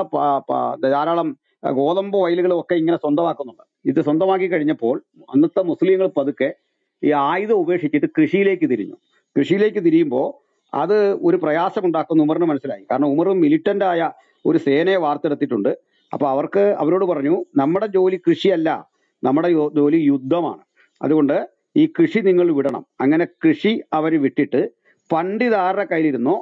ധാരാളം ഗോതമ്പ് വയലുകളും ഒക്കെ ഇങ്ങനെ സ്വന്തമാക്കുന്നുണ്ട്. ഇത് സ്വന്തമാക്കി കഴിഞ്ഞപ്പോൾ അന്നത്തെ മുസ്ലിങ്ങൾ പതുക്കെ ഈ ആയുധം ഉപേക്ഷിച്ചിട്ട് കൃഷിയിലേക്ക് തിരിയുമ്പോൾ അത് ഒരു പ്രയാസമുണ്ടാക്കുന്ന ഉമറിന് മനസ്സിലായി. കാരണം ഉമർ മിലിറ്റന്റ് ആയ ഒരു സേനയെ വാർത്തെടുത്തിട്ടുണ്ട്. അപ്പൊ അവരോട് പറഞ്ഞു, നമ്മുടെ ജോലി കൃഷിയല്ല, നമ്മുടെ ജോലി യുദ്ധമാണ്. അതുകൊണ്ട് ഈ കൃഷി നിങ്ങൾ വിടണം. അങ്ങനെ കൃഷി അവർ വിട്ടിട്ട് പണ്ഡിതാരുടെ കയ്യിലിരുന്നോ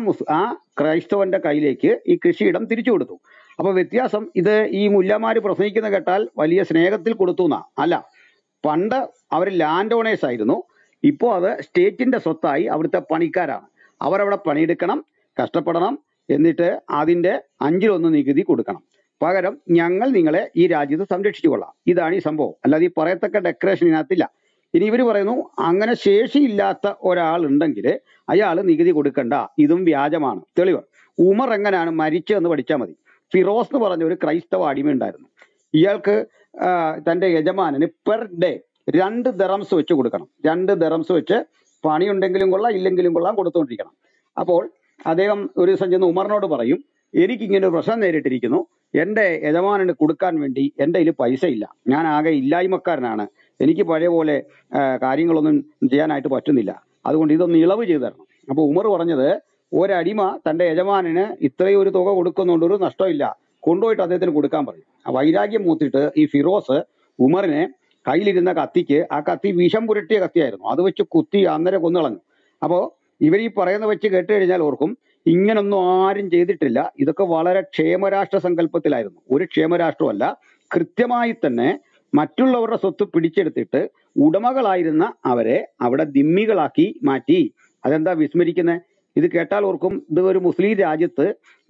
ആ ക്രൈസ്തവന്റെ കയ്യിലേക്ക് ഈ കൃഷിയിടം തിരിച്ചു കൊടുത്തു. അപ്പൊ വ്യത്യാസം, ഇത് ഈ മുല്ലമാര് പ്രസംഗിക്കുന്ന കേട്ടാൽ വലിയ സ്നേഹത്തിൽ കൊടുത്തു എന്നാ. അല്ല, പണ്ട് അവർ ലാൻഡ് ഓണേഴ്സ് ആയിരുന്നു. ഇപ്പോൾ അത് സ്റ്റേറ്റിന്റെ സ്വത്തായി. അവിടുത്തെ പണിക്കാരാണ്. അവരവിടെ പണിയെടുക്കണം, കഷ്ടപ്പെടണം, എന്നിട്ട് അതിന്റെ 5-1 നികുതി കൊടുക്കണം. പകരം ഞങ്ങൾ നിങ്ങളെ ഈ രാജ്യത്ത് സംരക്ഷിച്ചു കൊള്ളാം. ഇതാണ് ഈ സംഭവം. അല്ലാതെ ഈ പറയത്തക്ക ഡെക്കറേഷൻ ഇതിനകത്തില്ല. ഇനി ഇവർ പറയുന്നു, അങ്ങനെ ശേഷിയില്ലാത്ത ഒരാൾ ഉണ്ടെങ്കിൽ അയാൾ നികുതി കൊടുക്കണ്ട, ഇതും വ്യാജമാണ്. തെളിവ് ഉമർ എങ്ങനെയാണ് മരിച്ചതെന്ന് പഠിച്ചാൽ മതി. ഫിറോസ് എന്ന് പറഞ്ഞ ഒരു ക്രൈസ്തവ അടിമ ഉണ്ടായിരുന്നു. ഇയാൾക്ക് തന്റെ യജമാനന് പെർ ഡേ 2 ദിറംസ് വെച്ച് കൊടുക്കണം. 2 ദിറംസ് വെച്ച് പണിയുണ്ടെങ്കിലും കൊള്ളാം, ഇല്ലെങ്കിലും കൊള്ളാം, കൊടുത്തുകൊണ്ടിരിക്കണം. അപ്പോൾ അദ്ദേഹം ഒരു ദിവസം ചെന്ന് ഉമറിനോട് പറയും, എനിക്കിങ്ങനെ ഒരു പ്രശ്നം നേരിട്ടിരിക്കുന്നു, എൻ്റെ യജമാനന് കൊടുക്കാൻ വേണ്ടി എൻ്റെ കയ്യിൽ പൈസ ഇല്ല, ഞാൻ ആകെ ഇല്ലായ്മക്കാരനാണ്, എനിക്ക് പഴയ പോലെ കാര്യങ്ങളൊന്നും ചെയ്യാനായിട്ട് പറ്റുന്നില്ല, അതുകൊണ്ട് ഇതൊന്ന് ഇളവ് ചെയ്തു തരണം. അപ്പോൾ ഉമർ പറഞ്ഞത്, ഒരടിമ തൻ്റെ യജമാനന് ഇത്രയും ഒരു തുക കൊടുക്കുന്നുണ്ട്, ഒരു നഷ്ടമില്ല, കൊണ്ടുപോയിട്ട് അദ്ദേഹത്തിന് കൊടുക്കാൻ പറയും. ആ വൈരാഗ്യം മൂത്തിട്ട് ഈ ഫിറോസ് ഉമറിനെ കയ്യിലിരുന്ന കത്തിക്ക്, ആ കത്തി വിഷം പുരട്ടിയ കത്തിയായിരുന്നു, അത് വെച്ച് കുത്തി അന്നേരം കൊന്നുകളഞ്ഞു. അപ്പോൾ ഇവർ ഈ പറയുന്ന വെച്ച് കേട്ട് കഴിഞ്ഞാൽ ഓർക്കും, ഇങ്ങനൊന്നും ആരും ചെയ്തിട്ടില്ല. ഇതൊക്കെ വളരെ ക്ഷേമരാഷ്ട്ര സങ്കല്പത്തിലായിരുന്നു. ഒരു ക്ഷേമരാഷ്ട്രമല്ല, കൃത്യമായി തന്നെ മറ്റുള്ളവരുടെ സ്വത്ത് പിടിച്ചെടുത്തിട്ട് ഉടമകളായിരുന്ന അവരെ അവിടെ ദിമ്മികളാക്കി മാറ്റി. അതെന്താ വിസ്മരിക്കുന്നത്? ഇത് കേട്ടാൽ ഓർക്കും, ഇത് ഒരു മുസ്ലിം രാജ്യത്ത്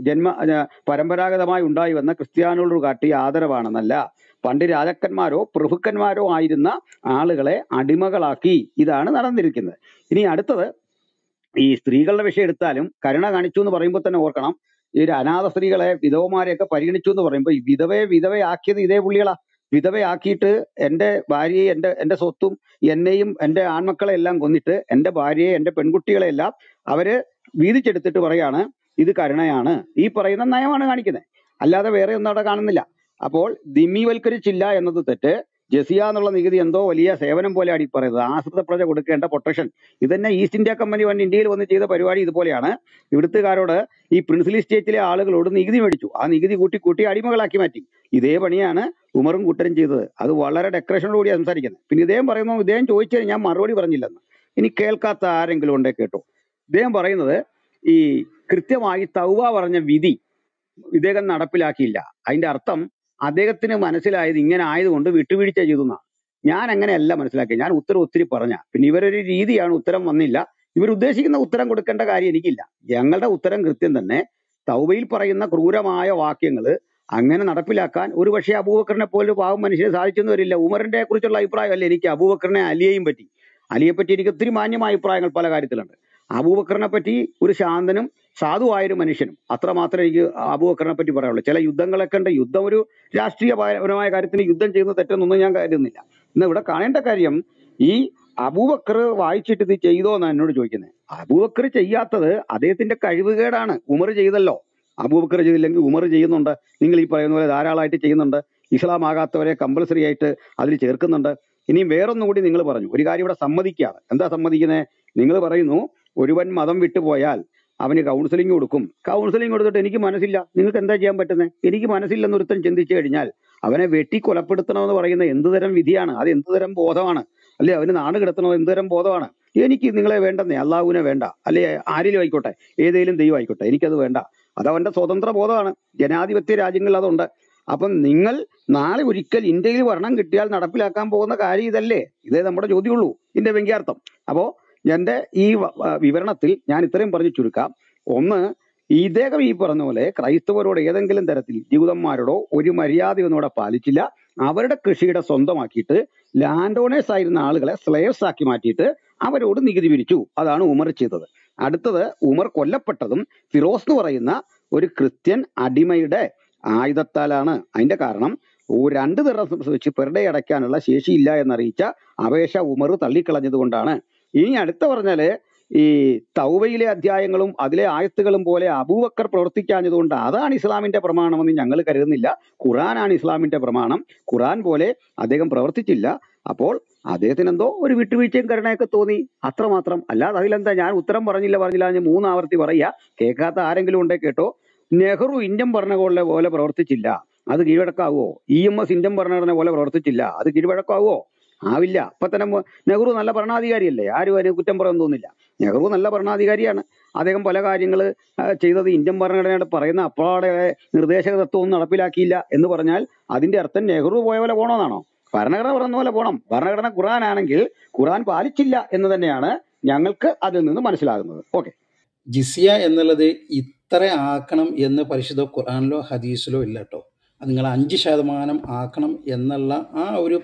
പരമ്പരാഗതമായി ഉണ്ടായി വന്ന ക്രിസ്ത്യാനികളോട് കാട്ടിയ ആദരവാണെന്നല്ല. പണ്ട് രാജാക്കന്മാരോ പ്രഭുക്കന്മാരോ ആയിരുന്ന ആളുകളെ അടിമകളാക്കി. ഇതാണ് നടന്നിരിക്കുന്നത്. ഇനി അടുത്തത്, ഈ സ്ത്രീകളുടെ വിഷയം എടുത്താലും കരുണ കാണിച്ചു എന്ന് പറയുമ്പോൾ തന്നെ ഓർക്കണം, ഈ അനാഥ സ്ത്രീകളെ, വിധവമാരെയൊക്കെ പരിഗണിച്ചു എന്ന് പറയുമ്പോൾ ഈ വിധവയാക്കിയത് ഇതേ പുള്ളികളാ. വിധവയാക്കിയിട്ട് എൻ്റെ ഭാര്യയെ, എൻ്റെ സ്വത്തും എന്നെയും എൻ്റെ ആൺമക്കളെ എല്ലാം കൊന്നിട്ട് എൻ്റെ ഭാര്യയെ, എൻ്റെ പെൺകുട്ടികളെ എല്ലാം അവര് വീതിച്ചെടുത്തിട്ട് പറയാണ് ഇത് കരുണയാണ്. ഈ പറയുന്ന നയമാണ് കാണിക്കുന്നത്, അല്ലാതെ വേറെ ഒന്നും അവിടെ കാണുന്നില്ല. അപ്പോൾ ദിമ്മിവൽക്കരിച്ചില്ല എന്നത് തെറ്റ്. ജസിയ എന്നുള്ള നികുതി എന്തോ വലിയ സേവനം പോലെയാണ് ഈ പറയുന്നത്. ആശ്രിത പ്രജ കൊടുക്കേണ്ട പ്രൊട്ടക്ഷൻ. ഇതന്നെ ഈസ്റ്റ് ഇന്ത്യ കമ്പനി വന്ന് ഇന്ത്യയിൽ വന്ന് ചെയ്ത പരിപാടി ഇതുപോലെയാണ്. ഇവിടുത്തുകാരോട്, ഈ പ്രിൻസിലി സ്റ്റേറ്റിലെ ആളുകളോട് നികുതി മേടിച്ചു, ആ നികുതി കൂട്ടി അടിമകളാക്കി മാറ്റി. ഇതേ പണിയാണ് ഉമറും കൂട്ടരും ചെയ്തത്. അത് വളരെ ഡെക്കറേഷനോട് കൂടിയാണ് സംസാരിക്കുന്നത്. പിന്നെ ഇദ്ദേഹം പറയുന്നു, ഇദ്ദേഹം ചോദിച്ചത് ഞാൻ മറുപടി പറഞ്ഞില്ലെന്ന്. ഇനി കേൾക്കാത്ത ആരെങ്കിലും ഉണ്ടേ കേട്ടോ. ഇദ്ദേഹം പറയുന്നത്, ഈ കൃത്യമായി തൗബ പറഞ്ഞ വിധി ഇദ്ദേഹം നടപ്പിലാക്കിയില്ല. അതിന്റെ അർത്ഥം അദ്ദേഹത്തിന് മനസ്സിലായത് ഇങ്ങനെ ആയതുകൊണ്ട് വിട്ടുവീഴ്ച ചെയ്തു എന്നാണ്. ഞാൻ അങ്ങനെയല്ല മനസ്സിലാക്കിയത്. ഞാൻ ഉത്തരം ഒത്തിരി പറഞ്ഞ, പിന്നെ ഇവരൊരു രീതിയാണ്, ഉത്തരം വന്നില്ല. ഇവർ ഉദ്ദേശിക്കുന്ന ഉത്തരം കൊടുക്കേണ്ട കാര്യം എനിക്കില്ല. ഞങ്ങളുടെ ഉത്തരം കൃത്യം തന്നെ. തൗബയിൽ പറയുന്ന ക്രൂരമായ വാക്യങ്ങൾ അങ്ങനെ നടപ്പിലാക്കാൻ ഒരു പക്ഷേ അബൂബക്കറിനെ പോലെ പാവം മനുഷ്യനെ സാധിച്ചെന്ന് വരില്ല. ഉമറിന്റെ കുറിച്ചുള്ള അഭിപ്രായമല്ല എനിക്ക് അബൂബക്കറിനെ അലിയെയും പറ്റി. അലിയെ പറ്റി എനിക്ക് ഒത്തിരി മാന്യമായ അഭിപ്രായങ്ങൾ പല കാര്യത്തിലുണ്ട്. അബൂബക്കറിനെ പറ്റി ഒരു ശാന്തനും സാധുവായൊരു മനുഷ്യനും അത്രമാത്രം എനിക്ക് അബൂബക്കറിനെ പറ്റി പറയാനുള്ളൂ. ചില യുദ്ധങ്ങളൊക്കെ ഉണ്ട്. യുദ്ധം ഒരു രാഷ്ട്രീയപരമായ കാര്യത്തിന് യുദ്ധം ചെയ്യുന്നത് തെറ്റൊന്നും ഞാൻ കരുതുന്നില്ല. ഇന്ന് ഇവിടെ കാണേണ്ട കാര്യം ഈ അബൂബക്കർ വായിച്ചിട്ട് ഇത് ചെയ്തോ എന്നാണ് എന്നോട് ചോദിക്കുന്നത്. അബൂബക്കർ ചെയ്യാത്തത് അദ്ദേഹത്തിന്റെ കഴിവുകേടാണ്. ഉമർ ചെയ്തല്ലോ. അബൂബക്കർ ചെയ്തില്ലെങ്കിൽ ഉമർ ചെയ്യുന്നുണ്ട്. നിങ്ങൾ ഈ പറയുന്ന പോലെ ധാരാളമായിട്ട് ചെയ്യുന്നുണ്ട്. ഇസ്ലാം ആകാത്തവരെ കമ്പൽസറി ആയിട്ട് അതിൽ ചേർക്കുന്നുണ്ട്. ഇനിയും വേറൊന്നും കൂടി നിങ്ങൾ പറഞ്ഞു. ഒരു കാര്യം ഇവിടെ സമ്മതിക്കുകയാണ്. എന്താ സമ്മതിക്കുന്നത്? നിങ്ങൾ പറയുന്നു ഒരുവൻ മതം വിട്ടുപോയാൽ അവന് കൗൺസിലിംഗ് കൊടുക്കും. കൗൺസിലിംഗ് കൊടുത്തിട്ട് എനിക്ക് മനസ്സില്ല. നിങ്ങൾക്ക് എന്താ ചെയ്യാൻ പറ്റുന്നത്? എനിക്ക് മനസ്സില്ലെന്നൊരുത്തൻ ചിന്തിച്ചു കഴിഞ്ഞാൽ അവനെ വെട്ടി കൊലപ്പെടുത്തണമെന്ന് പറയുന്ന എന്തുതരം വിധിയാണ്? അത് എന്തുതരം ബോധമാണ്? അല്ലെ അവന് നാട് കിടത്തണോ? എന്തുതരം ബോധമാണ്? എനിക്ക് നിങ്ങളെ വേണ്ടെന്നേ, അള്ളാഹുവിനെ വേണ്ട, അല്ലെ ആരിലും ആയിക്കോട്ടെ, ഏതെങ്കിലും ദൈവം ആയിക്കോട്ടെ, എനിക്കത് വേണ്ട. അതവന്റെ സ്വതന്ത്ര ബോധമാണ്. ജനാധിപത്യ രാജ്യങ്ങളിൽ അതുണ്ട്. അപ്പം നിങ്ങൾ നാളെ ഒരിക്കൽ ഇന്ത്യയിൽ ഭരണം കിട്ടിയാൽ നടപ്പിലാക്കാൻ പോകുന്ന കാര്യം ഇതല്ലേ? ഇതേ നമ്മുടെ ചോദ്യമുള്ളൂ, ഇതിന്റെ വ്യംഗ്യാർത്ഥം. അപ്പോ എന്റെ ഈ വിവരണത്തിൽ ഞാൻ ഇത്രയും പറഞ്ഞു ചുരുക്കാം. ഒന്ന്, ഇദ്ദേഹം ഈ പറഞ്ഞ പോലെ ക്രൈസ്തവരോട് ഏതെങ്കിലും തരത്തിൽ ജൂതന്മാരോടോ ഒരു മര്യാദയൊന്നും ഇവിടെ പാലിച്ചില്ല. അവരുടെ കൃഷിയുടെ സ്വന്തമാക്കിയിട്ട് ലാൻഡ് ഓണേഴ്സ് ആയിരുന്ന ആളുകളെ സ്ലേവ്സ് ആക്കി മാറ്റിയിട്ട് അവരോട് നികുതി പിരിച്ചു. അതാണ് ഉമർ ചെയ്തത്. അടുത്തത്, ഉമർ കൊല്ലപ്പെട്ടതും ഫിറോസ് എന്ന് പറയുന്ന ഒരു ക്രിസ്ത്യൻ അടിമയുടെ ആയുധത്താലാണ്. അതിന്റെ കാരണം 2 ദിർഹം വെച്ച് പെർ ഡേ അടയ്ക്കാനുള്ള ശേഷിയില്ല എന്നറിയിച്ച അപേക്ഷ ഉമർ തള്ളിക്കളഞ്ഞത് കൊണ്ടാണ്. ഇനി അടുത്ത പറഞ്ഞാല് ഈ തൗബയിലെ അധ്യായങ്ങളും അതിലെ ആയത്തുകളും പോലെ അബൂബക്കർ പ്രവർത്തിക്കാഞ്ഞതുകൊണ്ട് അതാണ് ഇസ്ലാമിന്റെ പ്രമാണമെന്ന് ഞങ്ങൾ കരുതുന്നില്ല. ഖുറാനാണ് ഇസ്ലാമിന്റെ പ്രമാണം. ഖുറാൻ പോലെ അദ്ദേഹം പ്രവർത്തിച്ചില്ല. അപ്പോൾ അദ്ദേഹത്തിന് എന്തോ ഒരു വിട്ടുവീഴ്ചയും കരുണയൊക്കെ തോന്നി, അത്രമാത്രം. അല്ലാതെ അതിലെന്താ? ഞാൻ ഉത്തരം പറഞ്ഞില്ല ഞാൻ 3 ആവർത്തി പറയുക. കേൾക്കാത്ത ആരെങ്കിലും ഉണ്ടേ കേട്ടോ. നെഹ്റു ഇന്ത്യൻ ഭരണകൂടനെ പോലെ പ്രവർത്തിച്ചില്ല, അത് കീഴ്വഴക്കാവോ? EMS ഇന്ത്യൻ ഭരണഘടന പോലെ പ്രവർത്തിച്ചില്ല, അത് കീഴ്വഴക്കാവോ? ആവില്ല. അപ്പൊ തന്നെ നെഹ്റു നല്ല ഭരണാധികാരിയല്ലേ? ആരും അതിന് കുറ്റം പറയാൻ തോന്നില്ല. നെഹ്റു നല്ല ഭരണാധികാരിയാണ്. അദ്ദേഹം പല കാര്യങ്ങൾ ചെയ്തത് ഇന്ത്യൻ ഭരണഘടനയോട് പറയുന്ന അപ്പാടെ നിർദ്ദേശക തത്വമൊന്നും നടപ്പിലാക്കിയില്ല എന്ന് പറഞ്ഞാൽ അതിന്റെ അർത്ഥം നെഹ്റു പോയ പോലെ പോകണമെന്നാണോ? ഭരണഘടന പറയുന്ന പോലെ പോകണം. ഭരണഘടന ഖുറാൻ ആണെങ്കിൽ ഖുറാൻ പാലിച്ചില്ല എന്ന് തന്നെയാണ് ഞങ്ങൾക്ക് അതിൽ നിന്ന് മനസ്സിലാകുന്നത്. ഓക്കെ. ജിസിയ എന്നുള്ളത് ഇത്ര ആക്കണം എന്ന് പരിശുദ്ധ ഖുർആനിലോ ഹദീസിലോ ഇല്ല കേട്ടോ. അത് നിങ്ങൾ 5% ആക്കണം എന്നുള്ള ആ ഒരു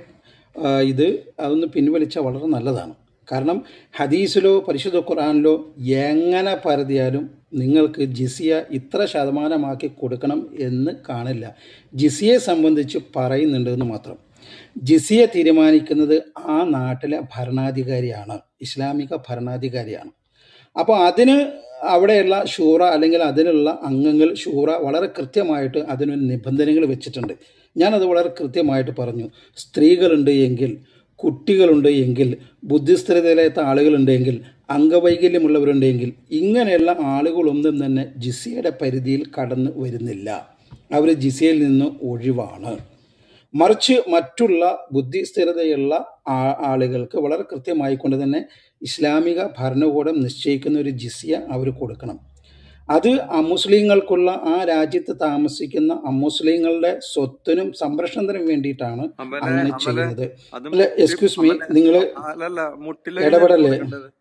ഇത് അതൊന്ന് പിൻവലിച്ചാൽ വളരെ നല്ലതാണ്. കാരണം ഹദീസിലോ പരിശുദ്ധ ഖുർആനിലോ എങ്ങനെ പരതിയാലും നിങ്ങൾക്ക് ജിസിയ ഇത്ര ശതമാനമാക്കി കൊടുക്കണം എന്ന് കാണില്ല. ജിസിയെ സംബന്ധിച്ച് പറയുന്നുണ്ട് എന്ന് മാത്രം. ജിസിയ തീരുമാനിക്കുന്നത് ആ നാട്ടിലെ ഭരണാധികാരിയാണ്, ഇസ്ലാമിക ഭരണാധികാരിയാണ്. അപ്പോൾ അതിന് അവിടെയുള്ള ഷൂറ അല്ലെങ്കിൽ അതിലുള്ള അംഗങ്ങൾ ഷൂറ വളരെ കൃത്യമായിട്ട് അതിനൊരു നിബന്ധനകൾ വെച്ചിട്ടുണ്ട്. ഞാനത് വളരെ കൃത്യമായിട്ട് പറഞ്ഞു. സ്ത്രീകളുണ്ട് എങ്കിൽ, കുട്ടികളുണ്ട് എങ്കിൽ, ബുദ്ധിസ്ഥിരതയിലാത്ത ആളുകളുണ്ടെങ്കിൽ, അംഗവൈകല്യമുള്ളവരുണ്ടെങ്കിൽ, ഇങ്ങനെയുള്ള ആളുകളൊന്നും തന്നെ ജിസിയയുടെ പരിധിയിൽ കടന്നു വരുന്നില്ല. അവർ ജിസിയയിൽ നിന്ന് ഒഴിവാണ്. മറിച്ച് മറ്റുള്ള ബുദ്ധിസ്ഥിരതയുള്ള ആളുകൾക്ക് വളരെ കൃത്യമായി കൊണ്ട് തന്നെ ഇസ്ലാമിക ഭരണകൂടം നിശ്ചയിക്കുന്ന ഒരു ജിസിയ അവർ കൊടുക്കണം. അത് അമുസ്ലിങ്ങൾക്കുള്ള ആ രാജ്യത്ത് താമസിക്കുന്ന അമുസ്ലിങ്ങളുടെ സ്വത്തിനും സംരക്ഷണത്തിനും വേണ്ടിയിട്ടാണ് അങ്ങനെ ചെയ്യുന്നത്. അല്ല, എക്സ്ക്യൂസ് മീ, നിങ്ങൾ ഇടപെടല്ലേ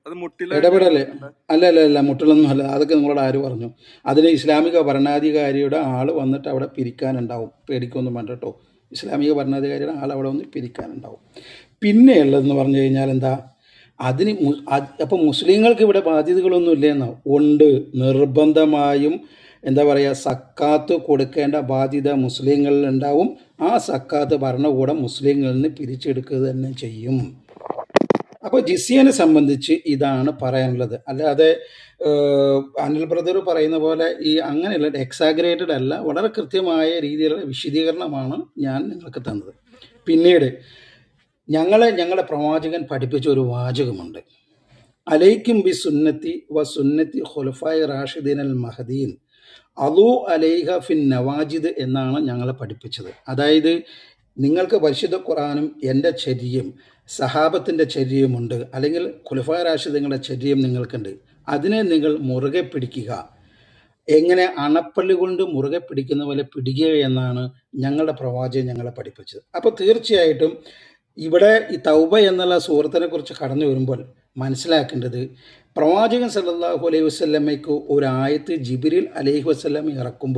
അല്ല മുട്ടിലൊന്നും അല്ല. അതൊക്കെ നിങ്ങളോട് ആര് പറഞ്ഞു? അതിന് ഇസ്ലാമിക ഭരണാധികാരിയുടെ ആള് വന്നിട്ട് അവിടെ പിരിക്കാനുണ്ടാവും. പേടിക്കൊന്നും വേണ്ട കേട്ടോ. ഇസ്ലാമിക ഭരണാധികാരിയുടെ ആൾ അവിടെ വന്ന് പിരിക്കാനുണ്ടാവും. പിന്നെ ഉള്ളതെന്ന് പറഞ്ഞു കഴിഞ്ഞാൽ എന്താ? അതിന് അപ്പം മുസ്ലിങ്ങൾക്ക് ഇവിടെ ബാധ്യതകളൊന്നും ഇല്ലെന്നോ? ഉണ്ട്. നിർബന്ധമായും എന്താ പറയുക, സക്കാത്ത് കൊടുക്കേണ്ട ബാധ്യത മുസ്ലിങ്ങളിൽ ഉണ്ടാവും. ആ സക്കാത്ത് ഭരണകൂടം മുസ്ലിങ്ങളിൽ നിന്ന് പിരിച്ചെടുക്കുക തന്നെ ചെയ്യും. അപ്പോൾ ജിസിയനെ സംബന്ധിച്ച് ഇതാണ് പറയാനുള്ളത്. അല്ലാതെ അനിൽ ബ്രദർ പറയുന്ന പോലെ ഈ അങ്ങനെയുള്ള എക്സാഗ്രേറ്റഡ് അല്ല, വളരെ കൃത്യമായ രീതിയിലുള്ള വിശദീകരണമാണ് ഞാൻ നിങ്ങൾക്ക് തന്നത്. പിന്നീട് ഞങ്ങളെ പ്രവാചകൻ പഠിപ്പിച്ച ഒരു വാചകമുണ്ട്. അലൈക്കും ബി സുന്നത്തി വ സുന്നത്തി ഖുലഫായി റാഷിദീൻ അൽ മഹദീൻ അലു അലൈഹ ഫിൻ നവാജിദ് എന്നാണ് ഞങ്ങളെ പഠിപ്പിച്ചത്. അതായത് നിങ്ങൾക്ക് പരിശുദ്ധ ഖുർആനും എൻ്റെ ചര്യയും സഹാബത്തിൻ്റെ ചര്യയുമുണ്ട്, അല്ലെങ്കിൽ ഖുലഫായി റാഷിദീങ്ങളുടെ ചര്യം നിങ്ങൾക്കുണ്ട്. അതിനെ നിങ്ങൾ മുറുകെ പിടിക്കുക. എങ്ങനെ അണപ്പള്ളി കൊണ്ട് മുറുകെ പിടിക്കുന്ന പോലെ പിടിക്കുക എന്നാണ് ഞങ്ങളുടെ പ്രവാചകൻ ഞങ്ങളെ പഠിപ്പിച്ചത്. അപ്പോൾ തീർച്ചയായിട്ടും ഇവിടെ ഈ തൗബ എന്നുള്ള സൂറത്തിനെ കുറിച്ച് കടന്നു വരുമ്പോൾ മനസ്സിലാക്കേണ്ടത്, പ്രവാചകൻ സല്ലല്ലാഹു അലൈഹി വസല്ലമയ്ക്ക് ഒരു ആയത്ത് ജിബ്രീൽ അലൈഹി വസല്ലമ ഇറക്കുമ്പോൾ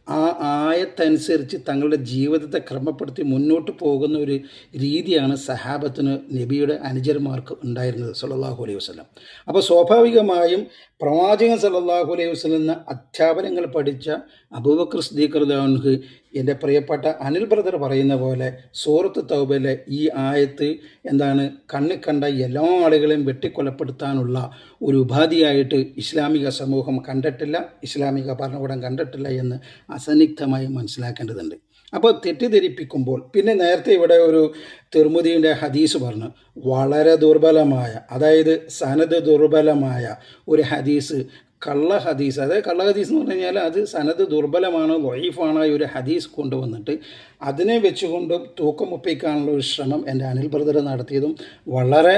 ആ ആയത്തനുസരിച്ച് തങ്ങളുടെ ജീവിതത്തെ ക്രമപ്പെടുത്തി മുന്നോട്ട് പോകുന്ന ഒരു രീതിയാണ് സഹാബത്തിന് നബിയുടെ അനുചരന്മാർക്ക് ഉണ്ടായിരുന്നത് സല്ലല്ലാഹു അലൈഹി വസല്ലം. അപ്പോൾ സ്വാഭാവികമായും പ്രവാചകൻ സല്ലല്ലാഹു അലൈഹി വസല്ലം അധ്യാപനങ്ങൾ പഠിച്ച അബൂബക്കർ സിദ്ദീഖ് റളിയല്ലാഹു അൻഹു, എൻ്റെ പ്രിയപ്പെട്ട അനിൽ ബ്രദർ പറയുന്ന പോലെ സൂറത്ത് തൗബയിലെ ഈ ആയത്ത് എന്താണ്, കണ്ണിൽ കണ്ട എല്ലാ ആളുകളെയും വെട്ടിക്കൊലപ്പെടുത്താനുള്ള ഒരു ഉപാധിയായിട്ട് ഇസ്ലാമിക സമൂഹം കണ്ടിട്ടില്ല, ഇസ്ലാമിക ഭരണകൂടം കണ്ടിട്ടില്ല എന്ന് അസന്നിഗ്ധമായി മനസ്സിലാക്കേണ്ടതുണ്ട്. അപ്പോൾ തെറ്റിദ്ധരിപ്പിക്കുമ്പോൾ പിന്നെ നേരത്തെ ഇവിടെ ഒരു തിർമുദിയുടെ ഹദീസ് പറഞ്ഞു, വളരെ ദുർബലമായ, അതായത് സനദ് ദുർബലമായ ഒരു ഹദീസ്, കള്ള ഹദീസ്, അതായത് കള്ള ഹദീസ് എന്ന് പറഞ്ഞു കഴിഞ്ഞാൽ അത് സനദ് ദുർബലമാണോ ലൊയീഫാണോ ഒരു ഹദീസ് കൊണ്ടുവന്നിട്ട് അതിനെ വെച്ചുകൊണ്ട് തൂക്കമൊപ്പിക്കാനുള്ള ഒരു ശ്രമം എൻ്റെ അനിൽ ബ്രദർ നടത്തിയതും വളരെ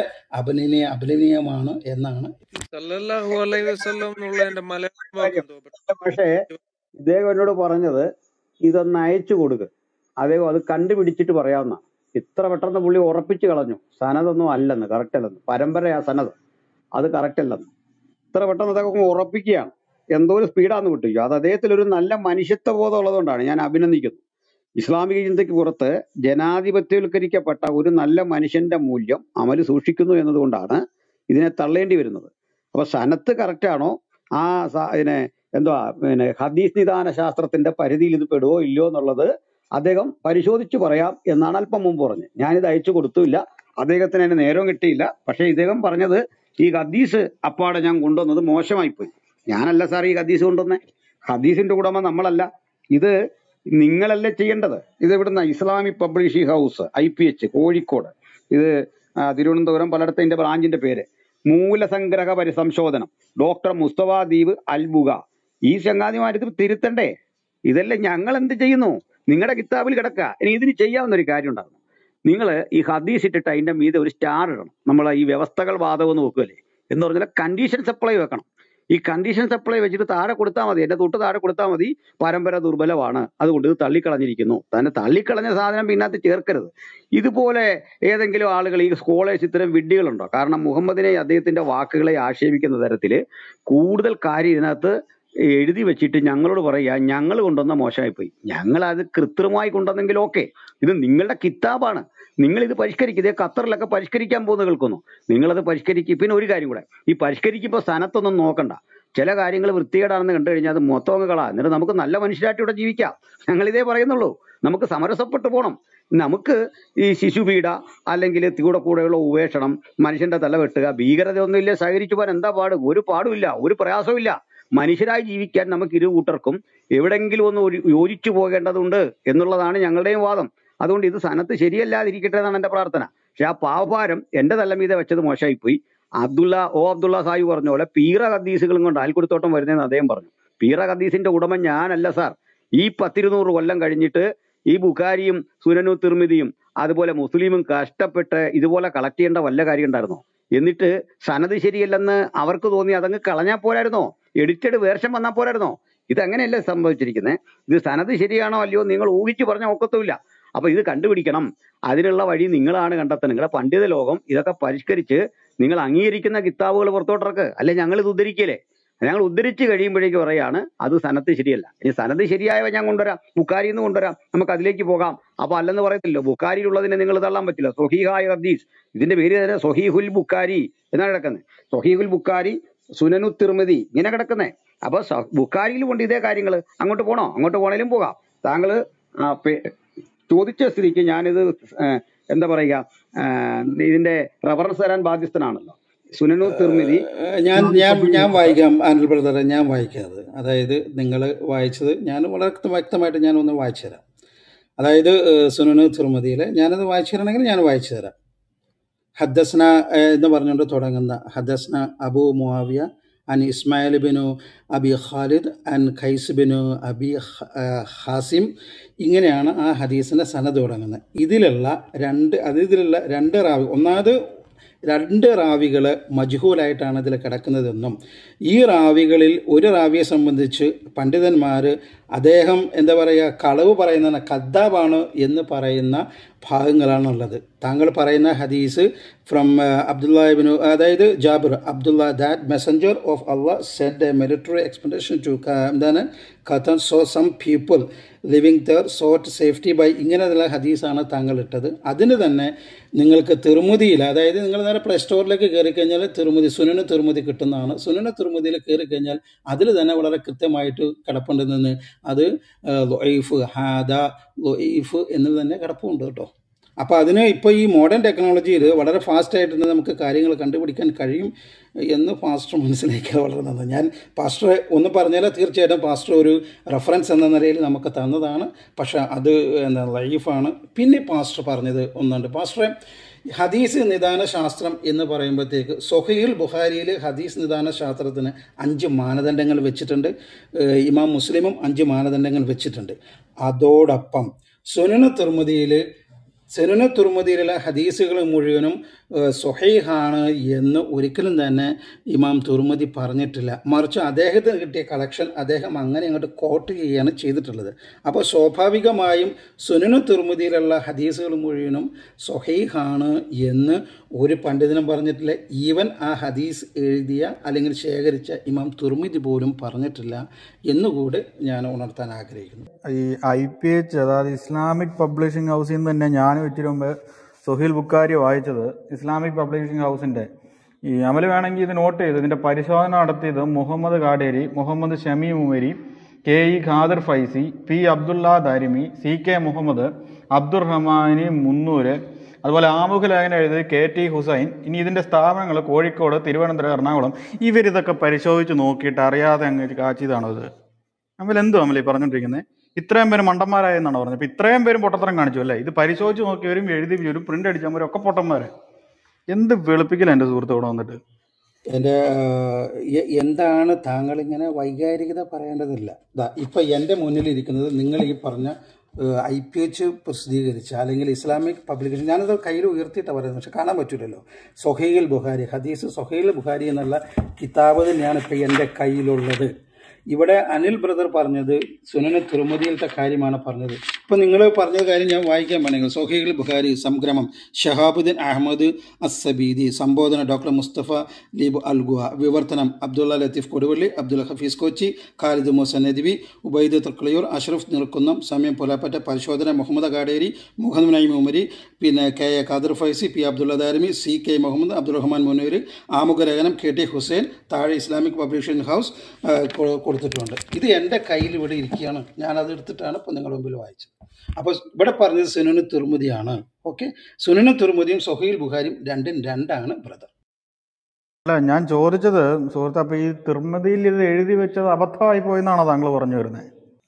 അപലനീയമാണ് എന്നാണ്. സല്ലല്ലാഹു അലൈഹി വസല്ലം എന്നുള്ളതിന്റെ മലയാളം വാക്ക് കാര്യം. എന്തോ പക്ഷേ ഇദ്ദേഹം എന്നോട് പറഞ്ഞത് ഇതൊന്ന് അയച്ചു കൊടുക്ക്, അദ്ദേഹം അത് കണ്ടുപിടിച്ചിട്ട് പറയാവുന്ന. ഇത്ര പെട്ടെന്ന് പുള്ളി ഉറപ്പിച്ചു കളഞ്ഞു സനതൊന്നും അല്ലെന്ന്, കറക്റ്റ് അല്ലെന്ന്, പരമ്പരയാ സനത്, അത് കറക്റ്റ് അല്ലെന്ന്. ഇത്ര പെട്ടെന്ന് അതൊക്കെ ഉറപ്പിക്കുകയാണ്. എന്തോ ഒരു സ്പീഡാന്ന് വിട്ടിരിക്കും. അത് അദ്ദേഹത്തിൽ ഒരു നല്ല മനുഷ്യത്വ ബോധം ഉള്ളതുകൊണ്ടാണ് ഞാൻ അഭിനന്ദിക്കുന്നത്. ഇസ്ലാമിക ചിന്തയ്ക്ക് പുറത്ത് ജനാധിപത്യവൽക്കരിക്കപ്പെട്ട ഒരു നല്ല മനുഷ്യന്റെ മൂല്യം അമല് സൂക്ഷിക്കുന്നു എന്നതുകൊണ്ടാണ് ഇതിനെ തള്ളേണ്ടി വരുന്നത്. അപ്പൊ സനത്ത് കറക്റ്റ് ആണോ, ആ ഇതിനെ എന്തുവാ ഹദീസ് നിദാന ശാസ്ത്രത്തിന്റെ പരിധിയിൽ ഇത് പെടുവോ ഇല്ലയോ എന്നുള്ളത് അദ്ദേഹം പരിശോധിച്ച് പറയാം എന്നാണ് അല്പം മുമ്പ് പറഞ്ഞത്. ഞാനിത് അയച്ചു കൊടുത്തില്ല, അദ്ദേഹത്തിന് അതിന് നേരവും കിട്ടിയില്ല. പക്ഷെ ഇദ്ദേഹം പറഞ്ഞത് ഈ ഹദീസ് അപ്പാടെ ഞാൻ കൊണ്ടുവന്നത് മോശമായിപ്പോയി. ഞാനല്ല സാർ ഈ ഹദീസ് കൊണ്ടുവന്നേ, ഹദീസിന്റെ ഉടമ നമ്മളല്ല, ഇത് നിങ്ങളല്ലേ ചെയ്യേണ്ടത്. ഇത് ഇവിടുന്ന് Islamic publishing house IPH Kozhikode, ഇത് തിരുവനന്തപുരം, പലയിടത്ത് ഇതിന്റെ ബ്രാഞ്ചിന്റെ പേര് മൂലസംഗ്രഹ പരിസംശോധനം, ഡോക്ടർ മുസ്തഫ ദീപ് അൽബുഗ. ഈ ചങ്ങാതിമാരിത് തിരുത്തണ്ടേ? ഇതെല്ലാം ഞങ്ങൾ എന്ത് ചെയ്യുന്നു? നിങ്ങളുടെ കിതാബിൽ കിടക്കുക. ഇനി ഇതിന് ചെയ്യാവുന്ന ഒരു കാര്യം ഉണ്ടാകും, നിങ്ങൾ ഈ ഹദീസ് ഇട്ടിട്ട് അതിന്റെ മീതെ ഒരു സ്റ്റാർ ഇടണം. നമ്മൾ ഈ വ്യവസ്ഥകൾ ബാധകം നോക്കുകയല്ലേ എന്ന് പറഞ്ഞാൽ കണ്ടീഷൻ സപ്ലൈ വെക്കണം. ഈ കണ്ടീഷൻ സപ്ലൈ വെച്ചിട്ട് താഴെ കൊടുത്താൽ മതി, എന്റെ തൊട്ട് താഴെ കൊടുത്താൽ മതി, പരമ്പര ദുർബലമാണ്, അതുകൊണ്ട് ഇത് തള്ളിക്കളഞ്ഞിരിക്കുന്നു. തന്നെ തള്ളിക്കളഞ്ഞ സാധനം പിന്നകത്ത് ചേർക്കരുത്. ഇതുപോലെ ഏതെങ്കിലും ആളുകൾ, ഈ സ്കോളേഴ്സ് ഇത്തരം വിഡ്ഢികളുണ്ടോ? കാരണം മുഹമ്മദിനെ അദ്ദേഹത്തിന്റെ വാക്കുകളെ ആക്ഷേപിക്കുന്ന തരത്തിൽ കൂടുതൽ കാര്യം ഇതിനകത്ത് എഴുതി വെച്ചിട്ട് ഞങ്ങളോട് പറയുക ഞങ്ങൾ കൊണ്ടുവന്ന മോശമായിപ്പോയി. ഞങ്ങൾ അത് കൃത്രിമമായി കൊണ്ടുവന്നെങ്കിൽ ഓക്കെ, ഇത് നിങ്ങളുടെ കിതാബാണ്, നിങ്ങൾ ഇത് പരിഷ്കരിക്കുക. ഇതേ ഖത്തറിലൊക്കെ പരിഷ്കരിക്കാൻ പോകുന്ന കേൾക്കുന്നു, നിങ്ങളത് പരിഷ്കരിക്കുക. പിന്നെ ഒരു കാര്യം കൂടെ, ഈ പരിഷ്കരിക്കുമ്പോൾ സ്ഥാനത്തൊന്നും നോക്കണ്ട. ചില കാര്യങ്ങൾ വൃത്തികേടാണെന്ന് കണ്ടു കഴിഞ്ഞാൽ അത് മൊത്തം അങ്ങ് കളാ, എന്നിട്ട് നമുക്ക് നല്ല മനുഷ്യരായിട്ട് ഇവിടെ ജീവിക്കാം. ഞങ്ങളിതേ പറയുന്നുള്ളൂ, നമുക്ക് സമരസപ്പെട്ട് പോകണം. നമുക്ക് ഈ ശിശുപീഡ അല്ലെങ്കിൽ കൂടെയുള്ള ഉപേക്ഷണം, മനുഷ്യന്റെ തല വെട്ടുക, ഭീകരതയൊന്നും ഇല്ല, സഹകരിച്ചു പോകാൻ എന്താ പാട്? ഒരു പാടുമില്ല, ഒരു പ്രയാസവും ഇല്ല. മനുഷ്യരായി ജീവിക്കാൻ നമുക്ക് ഇരു കൂട്ടർക്കും എവിടെങ്കിലും ഒന്ന് യോജിച്ചു പോകേണ്ടതുണ്ട് എന്നുള്ളതാണ് ഞങ്ങളുടെയും വാദം. അതുകൊണ്ട് ഇത് സനത്ത് ശരിയല്ലാതിരിക്കട്ടെ എന്നാണ് എൻ്റെ പ്രാർത്ഥന. പക്ഷെ ആ പാവഭാരം എൻ്റെ തല മീതെ വെച്ചത് മോശമായിപ്പോയി. അബ്ദുള്ള സാഹിബ് പറഞ്ഞ പോലെ പീറ ഹദീസുകളും കൊണ്ട് അയൽക്കുടത്തോട്ടം വരുന്നതെന്ന് അദ്ദേഹം പറഞ്ഞു. പീറ ഹദീസിന്റെ ഉടമ ഞാനല്ല സാർ. ഈ 10-200 കൊല്ലം കഴിഞ്ഞിട്ട് ഈ ബുഖാരിയും സുനനു തിർമിദിയും അതുപോലെ മുസ്ലിമും കഷ്ടപ്പെട്ട് ഇതുപോലെ കളക്ട് ചെയ്യേണ്ട വല്ല കാര്യം ഉണ്ടായിരുന്നോ? എന്നിട്ട് സനത് ശരിയല്ലെന്ന് അവർക്ക് തോന്നി അതങ്ങ് കളഞ്ഞാൽ പോരായിരുന്നോ? എഡിറ്റഡ് വേർഷൻ വന്നാൽ പോരായിരുന്നോ? ഇതങ്ങനെയല്ലേ സംഭവിച്ചിരിക്കുന്നത്. ഇത് സനത് ശരിയാണോ അല്ലയോ നിങ്ങൾ ഊഹിച്ചു പറഞ്ഞാൽ ഒക്കത്തുമില്ല. അപ്പൊ ഇത് കണ്ടുപിടിക്കണം, അതിനുള്ള വഴി നിങ്ങളാണ് കണ്ടെത്തുന്നത്. നിങ്ങളെ പണ്ഡിത ലോകം ഇതൊക്കെ പരിഷ്കരിച്ച് നിങ്ങൾ അംഗീകരിക്കുന്ന കിതാബുകൾ പുറത്തോട്ടിറക്ക്, അല്ലെ ഞങ്ങൾ ഇത് ഉദ്ധരിക്കല്ലേ? ഞങ്ങൾ ഉദ്ധരിച്ച് കഴിയുമ്പോഴേക്ക് പറയാണ് അത് സനത്ത് ശരിയല്ല. ഇനി സനത്ത് ശരിയായവ ഞാൻ കൊണ്ടുവരാം, ബുഖാരിയിൽ നിന്ന് കൊണ്ടുവരാം, നമുക്ക് അതിലേക്ക് പോകാം. അപ്പൊ അല്ലെന്ന് പറയത്തില്ലോ, ബുഖാരിയിലുള്ളതിനെ നിങ്ങൾ തള്ളാൻ പറ്റില്ല. സ്വഹീഹായ ഹദീസ്, ഇതിന്റെ പേര് തന്നെ സ്വഹീഹുൽ ബുഖാരി എന്നാണ് കിടക്കുന്നത്. സ്വഹീഹുൽ ബുഖാരി, സുനനു തിർമിദി ഇങ്ങനെ കിടക്കുന്നേ. അപ്പൊ ബുഖാരിയിൽ കൊണ്ട് ഇതേ കാര്യങ്ങൾ അങ്ങോട്ട് പോകണോ? അങ്ങോട്ട് പോണേലും പോകാം. താങ്കൾ ചോദിച്ച സ്ഥിതിക്ക് ഞാനിത് എന്താ പറയുക, ഇതിന്റെ റഫറൻസ് തരാൻ ബാധ്യസ്ഥനാണല്ലോ. സുനനു തിർമിദി ഞാൻ വായിക്കാം അനിൽ ബ്രദറെ, ഞാൻ വായിക്കാത്. അതായത് നിങ്ങൾ വായിച്ചത് ഞാൻ വളരെ വ്യക്തമായിട്ട് ഞാനൊന്ന് വായിച്ചു തരാം. അതായത് സുനനു തിർമിദിയിൽ ഞാനത് വായിച്ചു തരണമെങ്കിൽ ഞാൻ വായിച്ചു തരാം. ഹദ്ദസ്ന എന്ന് പറഞ്ഞുകൊണ്ട് തുടങ്ങുന്ന ഹദ്ദസ്ന അബു മുആവിയ അൻ ഇസ്മായിൽ ബിനു അബി ഖാലിദ് അൻ ഖൈസ് ബിനു അബി ഹാസിം, ഇങ്ങനെയാണ് ആ ഹദീസിൻ്റെ സനദ് തുടങ്ങുന്നത്. ഇതിലുള്ള രണ്ട് റാവി, ഒന്നാമത് 2 റാവികൾ മജ്ഹൂലായിട്ടാണ് ഇതിൽ കിടക്കുന്നതെന്നും ഈ റാവികളിൽ ഒരു റാവിയെ സംബന്ധിച്ച് പണ്ഡിതന്മാർ അദ്ദേഹം എന്താ പറയുക കളവ് പറയുന്ന കദ്ദാബാണ് എന്ന് പറയുന്ന ഭാഗങ്ങളാണുള്ളത്. താങ്കൾ പറയുന്ന ഹദീസ് ഫ്രം അബ്ദുള്ള ഇബ്നു, അതായത് Jabir Abdullah, that messenger of Allah send a military expedition to എന്താണ് Qatar, so some people living there sought safety by, ഇങ്ങനെയുള്ള ഹദീസാണ് താങ്കൾ ഇട്ടത്. അതിന് തന്നെ നിങ്ങൾക്ക് തിർമുദിയിൽ, അതായത് നിങ്ങൾ നേരെ പ്ലേ സ്റ്റോറിലേക്ക് കയറി കഴിഞ്ഞാൽ തിർമുദി, സുനന് തിർമുദി കിട്ടുന്നതാണ്. സുനന് തിർമുദിയിൽ കയറി കഴിഞ്ഞാൽ അതിൽ തന്നെ വളരെ കൃത്യമായിട്ട് കിടപ്പുണ്ടെന്ന്, അത് ലൊയ്ഫ്, ഹാദ, ലൊയ്ഫ് എന്ന് തന്നെ കിടപ്പുണ്ട് കേട്ടോ. അപ്പോൾ അതിന് ഇപ്പോൾ ഈ മോഡേൺ ടെക്നോളജിയിൽ വളരെ ഫാസ്റ്റായിട്ട് നമുക്ക് കാര്യങ്ങൾ കണ്ടുപിടിക്കാൻ കഴിയും എന്ന് പാസ്റ്റർ മനസ്സിലാക്കിയാൽ വളരെ നല്ലത്. ഞാൻ പാസ്റ്ററെ ഒന്ന് പറഞ്ഞാൽ തീർച്ചയായിട്ടും പാസ്റ്റർ ഒരു റെഫറൻസ് എന്ന നിലയിൽ നമുക്ക് തന്നതാണ്. പക്ഷേ അത് എന്താ ലൈഫാണ്. പിന്നെ പാസ്റ്റർ പറഞ്ഞത് ഒന്നുണ്ട്. പാസ്റ്ററെ, ഹദീസ് നിദാന ശാസ്ത്രം എന്ന് പറയുമ്പോഴത്തേക്ക് സ്വഹീഹുൽ ബുഖാരിയിൽ ഹദീസ് നിദാന ശാസ്ത്രത്തിന് 5 മാനദണ്ഡങ്ങൾ വെച്ചിട്ടുണ്ട്. ഇമാം മുസ്ലിമും 5 മാനദണ്ഡങ്ങൾ വെച്ചിട്ടുണ്ട്. അതോടൊപ്പം സുനന് തുർമുദിയിലുള്ള ഹദീസുകൾ മുഴുവനും സ്വഹീഹാണ് എന്ന് ഒരിക്കലും തന്നെ ഇമാം തുർമുദി പറഞ്ഞിട്ടില്ല. മറിച്ച് അദ്ദേഹത്തിന് കിട്ടിയ കളക്ഷൻ അദ്ദേഹം അങ്ങനെ അങ്ങോട്ട് കോട്ട് ചെയ്യുകയാണ് ചെയ്തിട്ടുള്ളത്. അപ്പോൾ സ്വാഭാവികമായും സുനന് തുർമുദിയിലുള്ള ഹദീസുകൾ മുഴുവനും സ്വഹീഹാണ് എന്ന് ഒരു പണ്ഡിതനും പറഞ്ഞിട്ടില്ല. ഈവൻ ആ ഹദീസ് എഴുതിയ അല്ലെങ്കിൽ ശേഖരിച്ച ഇമാം തുർമുദി പോലും പറഞ്ഞിട്ടില്ല എന്നുകൂടി ഞാൻ ഉണർത്താൻ ആഗ്രഹിക്കുന്നു. ഈ IPH, അതായത് ഇസ്ലാമിക് പബ്ലിഷിംഗ് ഹൗസിൽ നിന്ന് തന്നെ ഞാൻ ഇച്ചിരി മുമ്പ് സുഹീൽ ബുഖാരി വായിച്ചത്, ഇസ്ലാമിക് പബ്ലിഷിംഗ് ഹൗസിൻ്റെ ഈ അമൽ വേണമെങ്കിൽ ഇത് നോട്ട് ചെയ്ത് ഇതിൻ്റെ പരിശോധന നടത്തിയത് Muhammad Kaderi, Muhammad Shameem Umari, KE Khader Faizy, P Abdulla Darimi, CK Muhammad, അബ്ദുറഹ്മാനി Munnur, അതുപോലെ ആമുഖ ലേഖനം എഴുതിയത് KT ഹുസൈൻ. ഇനി ഇതിൻ്റെ സ്ഥാപനങ്ങൾ കോഴിക്കോട്, തിരുവനന്തപുരം, എറണാകുളം. ഇവരിതൊക്കെ പരിശോധിച്ച് നോക്കിയിട്ട് അറിയാതെ അങ്ങ് കാച്ചിയതാണോ ഇത്? അമൽ എന്തോ അമൽ ഈ പറഞ്ഞുകൊണ്ടിരിക്കുന്നത്? ഇത്രയും പേര് മണ്ടന്മാരായെന്നാണ് പറഞ്ഞത്. ഇപ്പം ഇത്രയും പേരും പൊട്ടത്തരം കാണിച്ചു അല്ലേ? ഇത് പരിശോധിച്ച് നോക്കിയവരും എഴുതി വരും പ്രിന്റ് അടിച്ചവരും ഒക്കെ പൊട്ടന്മാരെ. എന്ത് വെളുപ്പിക്കല എൻ്റെ സുഹൃത്തോടെ വന്നിട്ട്. എൻ്റെ എന്താണ് താങ്കൾ ഇങ്ങനെ വൈകാരികത പറയേണ്ടതില്ല. ഇപ്പം എൻ്റെ മുന്നിലിരിക്കുന്നത് നിങ്ങൾ ഈ പറഞ്ഞ IPH പ്രസിദ്ധീകരിച്ച അല്ലെങ്കിൽ ഇസ്ലാമിക് പബ്ലിക്കേഷൻ, ഞാനത് കയ്യിൽ ഉയർത്തിയിട്ടാണ് പറയുന്നത്, പക്ഷെ കാണാൻ പറ്റില്ലല്ലോ. സ്വഹീഹുൽ ബുഖാരി, ഹദീസ് സ്വഹീഹുൽ ബുഖാരി എന്നുള്ള കിതാബ് തന്നെയാണ് ഇപ്പം എൻ്റെ കയ്യിലുള്ളത്. ഇവിടെ അനിൽ ബ്രദർ പറഞ്ഞത് സുനന് തിർമുദിയിലത്തെ കാര്യമാണ് പറഞ്ഞത്. ഇപ്പം നിങ്ങൾ പറഞ്ഞ കാര്യം ഞാൻ വായിക്കാൻ വേണമെങ്കിൽ സ്വഹീഹുൽ ബുഖാരി സംഗ്രമം, ഷഹാബുദ്ദീൻ അഹമ്മദ് അസ്സബീദി, സംബോധന ഡോക്ടർ മുസ്തഫ ലീബ് അൽഗുഹ, വിവർത്തനം അബ്ദുള്ള ലത്തീഫ് കൊടുവള്ളി, അബ്ദുൽ ഹഫീസ് കൊച്ചി, ഖാലിദ് മൂസ നദ്വി, ഉബൈദ് തക്കളയൂർ, അഷ്റഫ് നിൽക്കുന്നം, സമയം പുലപ്പറ്റ, പരിശോധന മുഹമ്മദ് കാടേരി, മുഹമ്മദ് നൈം ഉമരി, പിന്നെ KA Khader Faizy, P Abdulla Darimi, CK Muhammad, Abdurahman Muneer, ആമുഖ ലേഖനം KT ഹുസൈൻ, താഴെ ഇസ്ലാമിക് പബ്ലിഷിംഗ് ഹൗസ് കൊടുത്തിട്ടുണ്ട്. ഇത് എൻ്റെ കയ്യിൽ ഇവിടെ ഇരിക്കുകയാണ്. ഞാനത് എടുത്തിട്ടാണ് ഇപ്പം നിങ്ങളുടെ മുമ്പിൽ വായിച്ചത്. അപ്പോൾ ഇവിടെ പറഞ്ഞത് സുനന് തിർമുദിയാണ്. ഓക്കെ, സുനന് തിർമുദിയും സ്വഹീഹുൽ ബുഖാരിയും രണ്ടും രണ്ടാണ് ബ്രദർ. അല്ല, ഞാൻ ചോദിച്ചത് സുഹൃത്ത്, അപ്പം ഈ തിർമുദിയിൽ ഇത് എഴുതി വെച്ചത് അബദ്ധമായി പോയെന്നാണോ താങ്കൾ പറഞ്ഞു വരുന്നത്?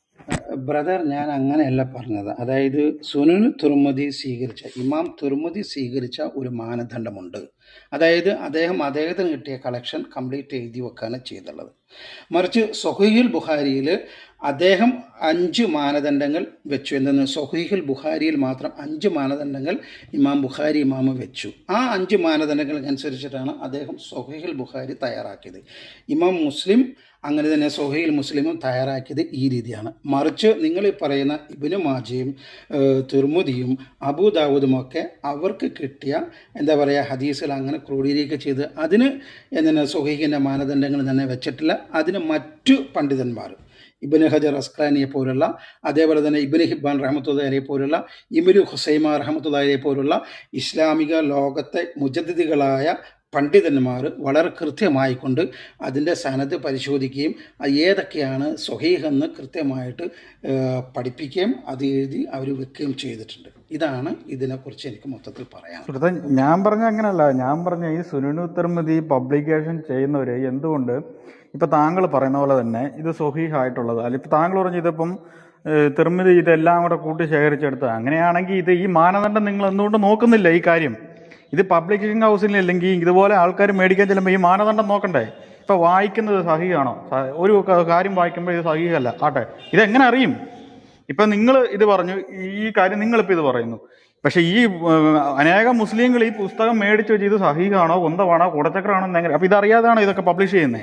ബ്രദർ, ഞാൻ അങ്ങനെയല്ല പറഞ്ഞത്. അതായത് സുനന് തിർമുദി സ്വീകരിച്ച ഇമാം തിർമുദി സ്വീകരിച്ച ഒരു മാനദണ്ഡമുണ്ട്. അതായത് അദ്ദേഹത്തിന് കിട്ടിയ കളക്ഷൻ കംപ്ലീറ്റ് എഴുതി വെക്കാണ് ചെയ്തുള്ളത്. മറിച്ച് സ്വഹീഹുൽ ബുഖാരിയിൽ അദ്ദേഹം 5 മാനദണ്ഡങ്ങൾ വെച്ചു. എന്തെന്ന്? സ്വഹീഹുൽ ബുഖാരിയിൽ മാത്രം 5 മാനദണ്ഡങ്ങൾ ഇമാം വെച്ചു. ആ 5 മാനദണ്ഡങ്ങൾ അനുസരിച്ചിട്ടാണ് അദ്ദേഹം സ്വഹീഹുൽ ബുഖാരി തയ്യാറാക്കിയത്. ഇമാം മുസ്ലിം അങ്ങനെ തന്നെ സ്വഹീഹുൽ മുസ്ലിമും തയ്യാറാക്കിയത് ഈ രീതിയാണ്. മറിച്ച് നിങ്ങൾ ഈ പറയുന്ന ഇബ്നു മാജയും തിർമുദിയും അബൂദാവൂദും ഒക്കെ അവർക്ക് കിട്ടിയ എന്താ പറയുക ഹദീസുകൾ അങ്ങനെ ക്രോഡീകരിക്കുക ചെയ്ത് അതിന് എന്താണ് സ്വഹീഹിൻ്റെ മാനദണ്ഡങ്ങൾ തന്നെ വെച്ചിട്ടില്ല. അതിന് മറ്റു പണ്ഡിതന്മാർ ഇബ്നു ഹജർ അസ്ഖലാനിയെ പോലുള്ള, അതേപോലെ തന്നെ ഇബ്നു ഹിബ്ബാൻ റഹ്മത്തുള്ളാഹിയെ പോലുള്ള, ഇബ്നു ഖുസൈമ റഹ്മത്തുള്ളാഹിയെ പോലുള്ള ഇസ്ലാമിക ലോകത്തെ മുജദ്ദിദുകളായ പണ്ഡിതന്മാർ വളരെ കൃത്യമായിക്കൊണ്ട് അതിൻ്റെ സനദ് പരിശോധിക്കുകയും ഏതൊക്കെയാണ് സ്വഹീഹെന്ന് കൃത്യമായിട്ട് പഠിപ്പിക്കുകയും അത് എഴുതി അവർ വെക്കുകയും ചെയ്തിട്ടുണ്ട്. ഇതാണ് ഇതിനെക്കുറിച്ച് എനിക്ക് മൊത്തത്തിൽ പറയാം. സുഹൃത്തെ, ഞാൻ പറഞ്ഞ അങ്ങനെയല്ല. ഞാൻ പറഞ്ഞ ഈ സുനനു തിർമിദി പബ്ലിക്കേഷൻ ചെയ്യുന്നവർ എന്തുകൊണ്ട് ഇപ്പം താങ്കൾ പറയുന്ന പോലെ തന്നെ ഇത് സ്വഹീഹായിട്ടുള്ളത്, അല്ല ഇപ്പം താങ്കൾ പറഞ്ഞ ഇതിപ്പം തിർമിദി ഇതെല്ലാം കൂടെ കൂട്ടി ശേഖരിച്ചെടുത്ത്, അങ്ങനെയാണെങ്കിൽ ഇത് ഈ മാനദണ്ഡം നിങ്ങൾ എന്തുകൊണ്ട് നോക്കുന്നില്ല? ഈ കാര്യം ഇത് പബ്ലിക്കേഷൻ ഹൗസിലില്ലെങ്കിൽ ഇതുപോലെ ആൾക്കാർ മേടിക്കാൻ ചെല്ലുമ്പോൾ ഈ മാനദണ്ഡം നോക്കണ്ടേ? ഇപ്പം വായിക്കുന്നത് സഹീഹാണോ? ഒരു കാര്യം വായിക്കുമ്പോൾ ഇത് സഹീഹല്ല ആട്ടെ, ഇതെങ്ങനെ അറിയും? ഇപ്പം നിങ്ങൾ ഇത് പറഞ്ഞു, ഈ കാര്യം നിങ്ങളിപ്പോൾ ഇത് പറയുന്നു, പക്ഷെ ഈ അനേകം മുസ്ലിങ്ങൾ ഈ പുസ്തകം മേടിച്ച് വെച്ച് ഇത് സഹീഹാണോ, കൊന്തമാണോ, കുടച്ചക്രാണോ എന്നെങ്ങനെ? അപ്പം ഇതറിയാതെയാണോ ഇതൊക്കെ പബ്ലിഷ് ചെയ്യുന്നത്?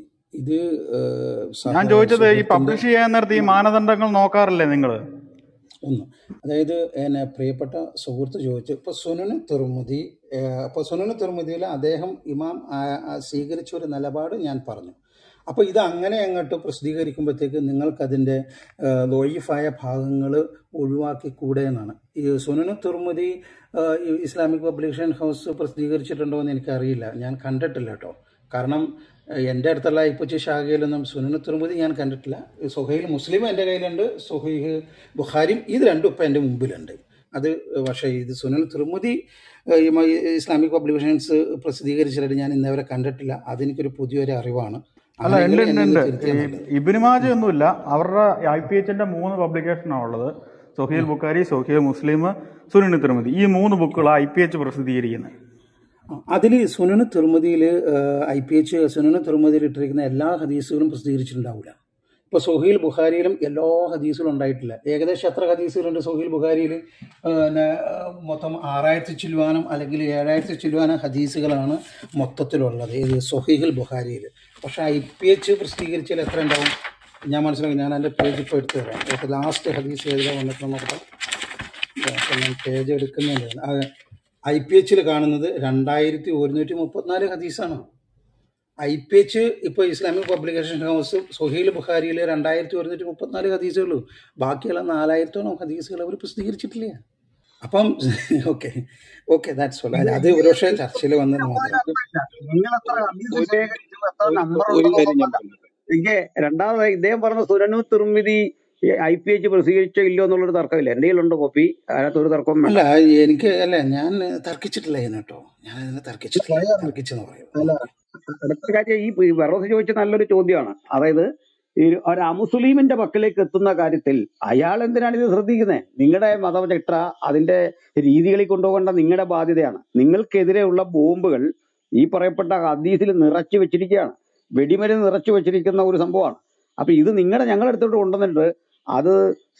ഇത് ഞാൻ ചോദിച്ചത് ഈ പബ്ലിഷ് ചെയ്യാൻ നേരത്തെ ഈ മാനദണ്ഡങ്ങൾ നോക്കാറില്ലേ നിങ്ങൾ? ഒന്ന്, അതായത് എന്നെ പ്രിയപ്പെട്ട സുഹൃത്ത് ചോദിച്ചു, ഇപ്പോൾ സുനന് തിർമുദി, അപ്പോൾ സുനന് തിർമുദിയിൽ അദ്ദേഹം ഇമാം സ്വീകരിച്ച ഒരു നിലപാട് ഞാൻ പറഞ്ഞു. അപ്പോൾ ഇത് അങ്ങനെ അങ്ങോട്ട് പ്രസിദ്ധീകരിക്കുമ്പോഴത്തേക്ക് നിങ്ങൾക്കതിൻ്റെ ദൊയീഫായ ഭാഗങ്ങൾ ഒഴിവാക്കിക്കൂടെ എന്നാണ്. ഈ Sunan Tirmidhi Islamic publication house പ്രസിദ്ധീകരിച്ചിട്ടുണ്ടോ എന്ന് എനിക്കറിയില്ല, ഞാൻ കണ്ടിട്ടില്ല കേട്ടോ. കാരണം എൻ്റെ അടുത്തുള്ള ഇപ്പച്ചി ശാഖയിലൊന്നും സുനന് തിർമുദി ഞാൻ കണ്ടിട്ടില്ല. സുഹൈൽ മുസ്ലിം എൻ്റെ കയ്യിലുണ്ട്, സുഹൈഹ് ബുഖാരിയും, ഇത് രണ്ടും ഇപ്പം എൻ്റെ മുമ്പിലുണ്ട്. അത് പക്ഷേ ഇത് സുനന് തിർമുദി ഇസ്ലാമിക് പബ്ലിക്കേഷൻസ് പ്രസിദ്ധീകരിച്ചിട്ട് ഞാൻ ഇന്നവരെ കണ്ടിട്ടില്ല. അതെനിക്കൊരു പുതിയൊരു അറിവാണ്. അല്ല, ഉണ്ട് അങ്ങനെയെങ്കിൽ ഉണ്ട് എന്നെ ഒന്ന് ഉണ്ട്. തിരുത്തിയാൽ ഈ നല്ലത്. ഇബ്നു മാജ ഒന്നുമില്ല. അവരുടെ IPHന്റെ 3 പബ്ലിക്കേഷനാണ് ഉള്ളത്. സൊഹീൽ ബുഖാരി, സൊഹീൽ മുസ്ലിം, സുനൻ തിർമിദി. ഈ 3 ബുക്കുകൾ IPH പ്രസിദ്ധീകരിക്കുന്നത്. അതിൽ സുനന് തിർമുദിയിൽ IPH സുനന് തിർമുദിയിൽ ഇട്ടിരിക്കുന്ന എല്ലാ ഹദീസുകളും പ്രസിദ്ധീകരിച്ചിട്ടുണ്ടാവില്ല. ഇപ്പോൾ സൊഹീൽ ബുഖാരിയിലും എല്ലാ ഹദീസുകളും ഉണ്ടായിട്ടില്ല. ഏകദേശം എത്ര ഹദീസുകളുണ്ട് സൊഹീൽ ബുഖാരിയിൽ? മൊത്തം 6000 ചില്ലുവാനം അല്ലെങ്കിൽ 7000 ചില്ലുവാനം ഹദീസുകളാണ് മൊത്തത്തിലുള്ളത് ഇത് സൊഹീൽ ബുഖാരിയിൽ. പക്ഷേ IPH പ്രസിദ്ധീകരിച്ചാൽ എത്ര ഉണ്ടാവും? ഞാൻ മനസ്സിലാക്കി, ഞാൻ എൻ്റെ പേജ് ഇപ്പോൾ എടുത്തു തരാം. ഇപ്പോൾ ലാസ്റ്റ് ഹദീസ് ഏതിലാണ് വന്നിട്ട് നോക്കാം. ഞാൻ പേജ് എടുക്കുന്നുണ്ട്. IPHൽ കാണുന്നത് 2134 ഹദീസാണ്. IPH ഇപ്പോൾ ഇസ്ലാമിക് പബ്ലിക്കേഷൻ ഹൗസ് സൊഹീൽ ബുഖാരിയിൽ 2134 ഹദീസേ ഉള്ളൂ. ബാക്കിയുള്ള 4000 ഹദീസുകൾ അവർ പ്രസിദ്ധീകരിച്ചിട്ടില്ല. അപ്പം ഓക്കെ ഓക്കെ, ദാറ്റ്സ് ഓൾ. അത് ഒരുപക്ഷെ ചർച്ചയിൽ വന്നതിന് മാത്രം. നിങ്ങൾ എത്ര ഹദീസ് ഒരു ശേഖരിച്ചു, എത്ര നമ്പർ ഒരു കാര്യം ഞാൻ ഉണ്ടെന്നൊന്നല്ല. പറഞ്ഞത്. എനിക്ക് രണ്ടാമത് ഇദ്ദേഹം പറഞ്ഞ സുനനു തിർമിദി IPH പ്രസിദ്ധീകരിച്ചോ ഇല്ലയോ എന്നുള്ളൊരു തർക്കമില്ല. എൻ്റെ കയ്യിലുണ്ട് കോപ്പി, അതിനകത്ത് ഒരു തർക്കവും അല്ല, വേണ്ട. എനിക്ക് അല്ല, ഞാൻ തർക്കിച്ചിട്ടില്ല ഇതിന് കേട്ടോ. ഞാൻ അതിനെ തർക്കിച്ചിട്ടില്ല. തർക്കിച്ചെന്ന് പറയും. അല്ല, അടുത്ത കാര്യം ഈ വെറോസ് ചോദിച്ച നല്ലൊരു ചോദ്യമാണ്. അതായത് ഈ ഒരു അമുസ്ലിമിന്റെ പക്കലേക്ക് എത്തുന്ന കാര്യത്തിൽ അയാൾ എന്തിനാണ് ഇത് ശ്രദ്ധിക്കുന്നത്? നിങ്ങളുടെ മതചിട്ട അതിന്റെ രീതികളിൽ കൊണ്ടുപോകേണ്ട നിങ്ങളുടെ ബാധ്യതയാണ്. നിങ്ങൾക്കെതിരെയുള്ള ബോംബുകൾ ഈ പറയപ്പെട്ട ഹദീസിൽ നിറച്ചു വെച്ചിരിക്കുകയാണ്, വെടിമരുന്ന് നിറച്ചു വെച്ചിരിക്കുന്ന ഒരു സംഭവമാണ്. അപ്പൊ ഇത് ഞങ്ങളുടെ അടുത്തോട്ട് കൊണ്ടുവന്നിട്ട് അത്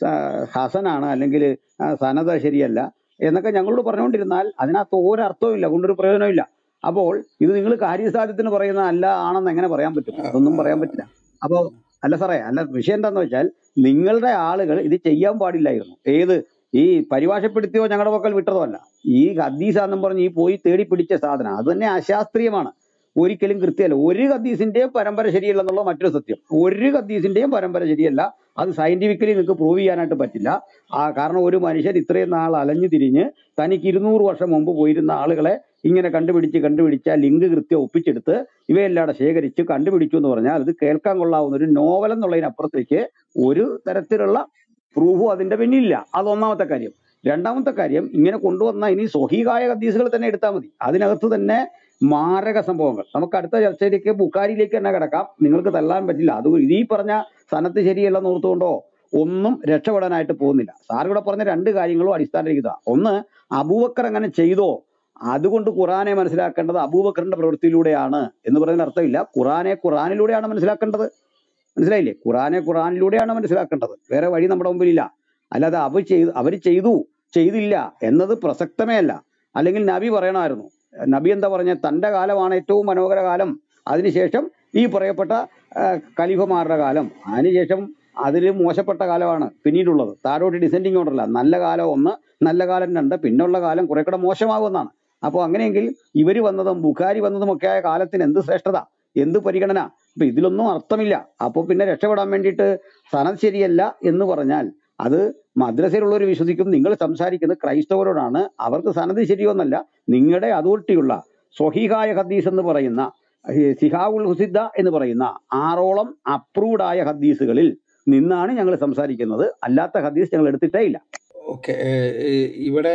ഹസനാണ് അല്ലെങ്കിൽ സനത ശരിയല്ല എന്നൊക്കെ ഞങ്ങളോട് പറഞ്ഞുകൊണ്ടിരുന്നാൽ അതിനകത്ത് ഒരർത്ഥവും ഇല്ല, കൊണ്ടൊരു പ്രയോജനമില്ല. അപ്പോൾ ഇത് നിങ്ങൾ കാര്യസാധ്യത്തിന് പറയുന്ന അല്ല ആണെന്ന് എങ്ങനെ പറയാൻ പറ്റും? അതൊന്നും പറയാൻ പറ്റില്ല. അപ്പോൾ അല്ല സാറേ, അല്ല, വിഷയം എന്താന്ന് വെച്ചാൽ നിങ്ങളുടെ ആളുകൾ ഇത് ചെയ്യാൻ പാടില്ലായിരുന്നു. ഏത് ഈ പരിഭാഷപ്പെടുത്തിയോ ഞങ്ങളുടെ പക്കൽ വിട്ടതോ അല്ല. ഈ ഹദീസാന്നും പറഞ്ഞ് ഈ പോയി തേടി പിടിച്ച സാധനം അത് തന്നെ അശാസ്ത്രീയമാണ്, ഒരിക്കലും കൃത്യമല്ല. ഒരു ഹദീസിന്റെയും പരമ്പര ശരിയല്ല എന്നുള്ള മറ്റൊരു സത്യം. ഒരു ഹദീസിന്റെയും പരമ്പര ശരിയല്ല, അത് സയന്റിഫിക്കലി നിങ്ങൾക്ക് പ്രൂവ് ചെയ്യാനായിട്ട് പറ്റില്ല. കാരണം ഒരു മനുഷ്യൻ ഇത്രയും നാൾ അലഞ്ഞു തിരിഞ്ഞ് തനിക്ക് 200 വർഷം മുമ്പ് പോയിരുന്ന ആളുകളെ ഇങ്ങനെ കണ്ടുപിടിച്ച ലിങ്ക് കൃത്യം ഒപ്പിച്ചെടുത്ത് ഇവയെല്ലാം ശേഖരിച്ച് കണ്ടുപിടിച്ചു എന്ന് പറഞ്ഞാൽ അത് കേൾക്കാൻ കൊള്ളാവുന്ന ഒരു നോവൽ എന്നുള്ളതിനപ്പുറത്തേക്ക് ഒരു തരത്തിലുള്ള പ്രൂഫും അതിന്റെ പിന്നിലില്ല. അതൊന്നാമത്തെ കാര്യം. രണ്ടാമത്തെ കാര്യം, ഇങ്ങനെ കൊണ്ടുവന്ന ഇനി സ്വഹീഹായ ഹദീസുകൾ തന്നെ എടുത്താൽ മതി. അതിനകത്ത് തന്നെ മാരക സംഭവങ്ങൾ. നമുക്ക് അടുത്ത ചർച്ചയിലേക്ക് ബുഖാരിയിലേക്ക് തന്നെ കിടക്കാം, നിങ്ങൾക്ക് തള്ളാൻ പറ്റില്ല. അത് ഈ പറഞ്ഞ സനത്ത് ശരിയല്ലെന്ന് ഓർത്തുകൊണ്ടോ ഒന്നും രക്ഷപ്പെടാനായിട്ട് പോകുന്നില്ല. സാർ ഇവിടെ പറഞ്ഞ 2 കാര്യങ്ങളും അടിസ്ഥാനരഹിത. ഒന്ന്, അബൂബക്കർ അങ്ങനെ ചെയ്തോ, അതുകൊണ്ട് ഖുറാനെ മനസ്സിലാക്കേണ്ടത് അബൂബക്കറിന്റെ പ്രവൃത്തിയിലൂടെയാണ് എന്ന് പറയുന്ന അർത്ഥമില്ല. ഖുറാനിലൂടെയാണ് മനസ്സിലാക്കേണ്ടത്. മനസ്സിലായില്ലേ? ഖുറാനിലൂടെയാണ് മനസ്സിലാക്കേണ്ടത്, വേറെ വഴി നമ്മുടെ മുമ്പിലില്ല. അല്ലാതെ അവർ ചെയ്തില്ല എന്നത് പ്രസക്തമേ അല്ല. അല്ലെങ്കിൽ നബി പറയണമായിരുന്നു. നബി എന്താ പറഞ്ഞ? തന്റെ കാലമാണ് ഏറ്റവും മനോഹര കാലം, അതിനുശേഷം ഈ പറയപ്പെട്ട ഖലീഫമാരുടെ കാലം, അതിനുശേഷം അതിൽ മോശപ്പെട്ട കാലമാണ് പിന്നീടുള്ളത്. താഴോട്ട് ഡിസെൻഡിങ് ഓർഡറല്ല. നല്ല കാലം 1, നല്ല കാലം 2, പിന്നുള്ള കാലം കുറെ കൂടെ മോശമാകുമെന്നാണ്. അപ്പോൾ അങ്ങനെയെങ്കിൽ ഇവർ വന്നതും ബുഖാരി വന്നതും ഒക്കെ ആയ കാലത്തിന് എന്ത് ശ്രേഷ്ഠത, എന്ത് പരിഗണന? അപ്പൊ ഇതിലൊന്നും അർത്ഥമില്ല. അപ്പോൾ പിന്നെ രക്ഷപ്പെടാൻ വേണ്ടിയിട്ട് സനത് ശരിയല്ല എന്ന് പറഞ്ഞാൽ അത് മദ്രസയിലുള്ളവർ വിശ്വസിക്കും. നിങ്ങൾ സംസാരിക്കുന്നത് ക്രൈസ്തവരോടാണ്, അവർക്ക് സനത് ശരിയൊന്നല്ല. നിങ്ങളുടെ അതോറിറ്റിയുള്ള സ്വഹീഹായ ഹദീസ് എന്ന് പറയുന്ന സിഹാവുൽ ഹുസിദ്ദ എന്ന് പറയുന്ന 6ഓളം അപ്രൂവ്ഡ് ആയ ഹദീസുകളിൽ നിന്നാണ് ഞങ്ങൾ സംസാരിക്കുന്നത്. അല്ലാത്ത ഹദീസ് ഞങ്ങൾ എടുത്തിട്ടേ ഇല്ല. ഓക്കെ, ഇവിടെ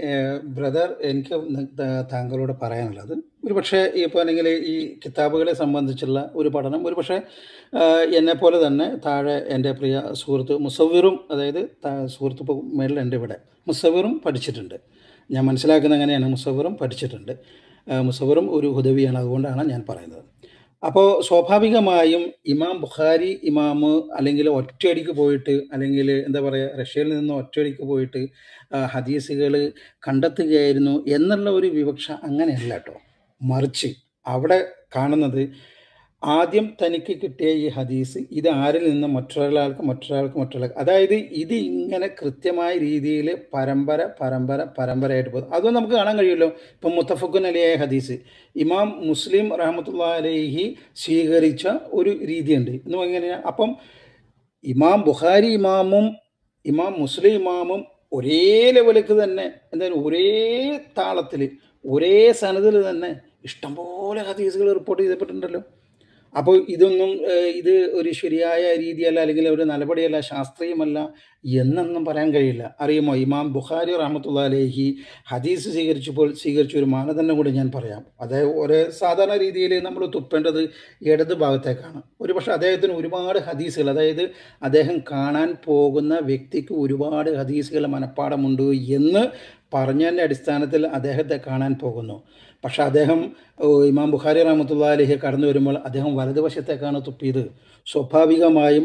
ബ്രദർ, എനിക്ക് താങ്കളോട് പറയാനുള്ളത്, ഒരു പക്ഷേ ഇപ്പോൾ അല്ലെങ്കിൽ ഈ കിതാബുകളെ സംബന്ധിച്ചുള്ള ഒരു പഠനം ഒരു പക്ഷേ എന്നെപ്പോലെ തന്നെ താഴെ എൻ്റെ പ്രിയ സുഹൃത്ത് മുസവ്വിറും, അതായത് സുഹൃത്ത് ഇപ്പോൾ മേളിലുണ്ട് ഇവിടെ, മുസവ്വിറും പഠിച്ചിട്ടുണ്ട്. ഞാൻ മനസ്സിലാക്കുന്നത് എങ്ങനെയാണ്, മുസവ്വിറും പഠിച്ചിട്ടുണ്ട്. മുസവ്വിറും ഒരു ഹുദവിയാണ്, അതുകൊണ്ടാണ് ഞാൻ പറയുന്നത്. അപ്പോൾ സ്വാഭാവികമായും ഇമാം ബുഖാരി ഇമാമ് അല്ലെങ്കിൽ ഒറ്റയടിക്ക് പോയിട്ട്, അല്ലെങ്കിൽ എന്താ പറയുക, റഷ്യയിൽ നിന്ന് ഒറ്റയടിക്ക് പോയിട്ട് ഹദീസുകൾ കണ്ടെത്തുകയായിരുന്നു എന്നുള്ള ഒരു വിവക്ഷ അങ്ങനെയല്ല കേട്ടോ. മറിച്ച് അവിടെ കാണുന്നത് ആദ്യം തനിക്ക് കിട്ടിയ ഈ ഹദീസ് ഇത് ആരിൽ നിന്ന് മറ്റൊരാൾക്ക്, അതായത് ഇത് ഇങ്ങനെ കൃത്യമായ രീതിയിൽ പരമ്പരയായിട്ട് പോകും. അതും നമുക്ക് കാണാൻ കഴിയുമല്ലോ. ഇപ്പം മുത്തഫഖുൻ അലിയായ ഹദീസ് ഇമാം മുസ്ലിം റഹ്മത്തുള്ളാഹി അലൈഹി സ്വീകരിച്ച ഒരു രീതിയുണ്ട് എന്ന് പറഞ്ഞാൽ, അപ്പം ഇമാം ബുഖാരി ഇമാമും ഇമാം മുസ്ലിം ഇമാമും ഒരേ ലെവലിലേക്ക് തന്നെ, എന്തായാലും ഒരേ താളത്തിൽ ഒരേ സനദിൽ തന്നെ ഇഷ്ടംപോലെ ഹദീസുകൾ റിപ്പോർട്ട് ചെയ്യപ്പെട്ടിട്ടുണ്ടല്ലോ. അപ്പോൾ ഇതൊന്നും ഇത് ഒരു ശരിയായ രീതിയല്ല, അല്ലെങ്കിൽ ഒരു നടപടിയല്ല, ശാസ്ത്രീയമല്ല എന്നൊന്നും പറയാൻ കഴിയില്ല. അറിയുമോ, ഇമാം ബുഖാരി റഹ്മത്തുള്ളാഹി അലൈഹി ഹദീസ് സ്വീകരിച്ച ഒരു മാനദണ്ഡം കൂടി ഞാൻ പറയാം. അതായത് ഒരു സാധാരണ രീതിയിൽ നമ്മൾ തുപ്പേണ്ടത് ഇടത് ഭാഗത്തേക്കാണ്. പക്ഷേ അദ്ദേഹത്തിന് ഒരുപാട് ഹദീസുകൾ, അതായത് അദ്ദേഹം കാണാൻ പോകുന്ന വ്യക്തിക്ക് ഒരുപാട് ഹദീസുകൾ മനഃപ്പാടമുണ്ട് എന്ന് പറഞ്ഞതിൻ്റെ അടിസ്ഥാനത്തിൽ അദ്ദേഹത്തെ കാണാൻ പോകുന്നു. പക്ഷെ അദ്ദേഹം ഇമാം ബുഖാരി റഹ്മത്തുള്ളാഹി അലൈഹി കടന്നു വരുമ്പോൾ അദ്ദേഹം വലതുവശത്തേക്കാണ് തുപ്പിയത്. സ്വാഭാവികമായും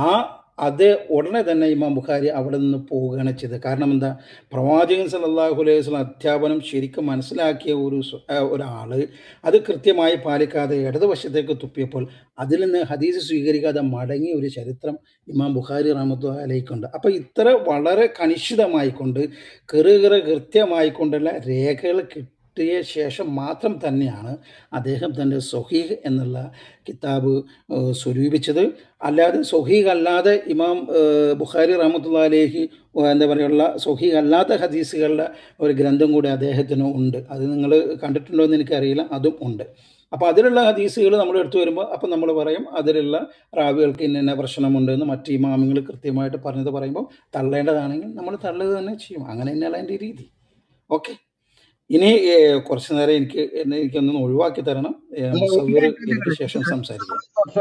അത് ഉടനെ തന്നെ ഇമാം ബുഖാരി അവിടെ നിന്ന് പോവുകയാണ് ചെയ്തത്. കാരണം എന്താ, പ്രവാചകൻ സല്ലല്ലാഹു അലൈഹി വസല്ലം അധ്യാപനം ശരിക്കും മനസ്സിലാക്കിയ ഒരാൾ അത് കൃത്യമായി പാലിക്കാതെ ഇടതുവശത്തേക്ക് തുപ്പിയപ്പോൾ അതിൽ നിന്ന് ഹദീസ് സ്വീകരിക്കാതെ മടങ്ങിയ ഒരു ചരിത്രം ഇമാം ബുഖാരി റഹ്മത്തുള്ളാഹി അലൈഹിക്കുണ്ട്. അപ്പോൾ ഇത്ര വളരെ കണിശിതമായിക്കൊണ്ട് കൃത്യമായിക്കൊണ്ടുള്ള രേഖകൾ കിട്ടിയ ശേഷം മാത്രം തന്നെയാണ് അദ്ദേഹം തൻ്റെ സ്വഹീഹ് എന്നുള്ള കിതാബ് സ്വരൂപിച്ചത്. അല്ലാതെ സ്വഹീഹ് അല്ലാതെ ഇമാം ബുഖാരി റഹ്മത്തുള്ളാഹി അലൈഹി എന്താ പറയുക, സ്വഹീഹ് അല്ലാത്ത ഹദീസുകളുടെ ഒരു ഗ്രന്ഥം കൂടി അദ്ദേഹത്തിന് ഉണ്ട്. അത് നിങ്ങൾ കണ്ടിട്ടുണ്ടോ എന്ന് എനിക്കറിയില്ല, അതും ഉണ്ട്. അപ്പോൾ അതിലുള്ള ഹദീസുകൾ നമ്മൾ എടുത്തു വരുമ്പോൾ അപ്പം നമ്മൾ പറയും അതിലുള്ള റാവികൾക്ക് ഇന്ന പ്രശ്നമുണ്ടെന്ന് മറ്റ് ഇമാമിങ്ങൾ കൃത്യമായിട്ട് പറയുമ്പോൾ തള്ളേണ്ടതാണെങ്കിൽ നമ്മൾ തള്ളുക തന്നെ ചെയ്യും. അങ്ങനെ തന്നെയാണ് അതിൻ്റെ രീതി. ഓക്കെ, ഇനി കുറച്ചു നേരം എനിക്കൊന്ന് ഒഴിവാക്കി തരണം. മുസവ്വിർ എനിക്ക് ശേഷം സംസാരിക്കാം.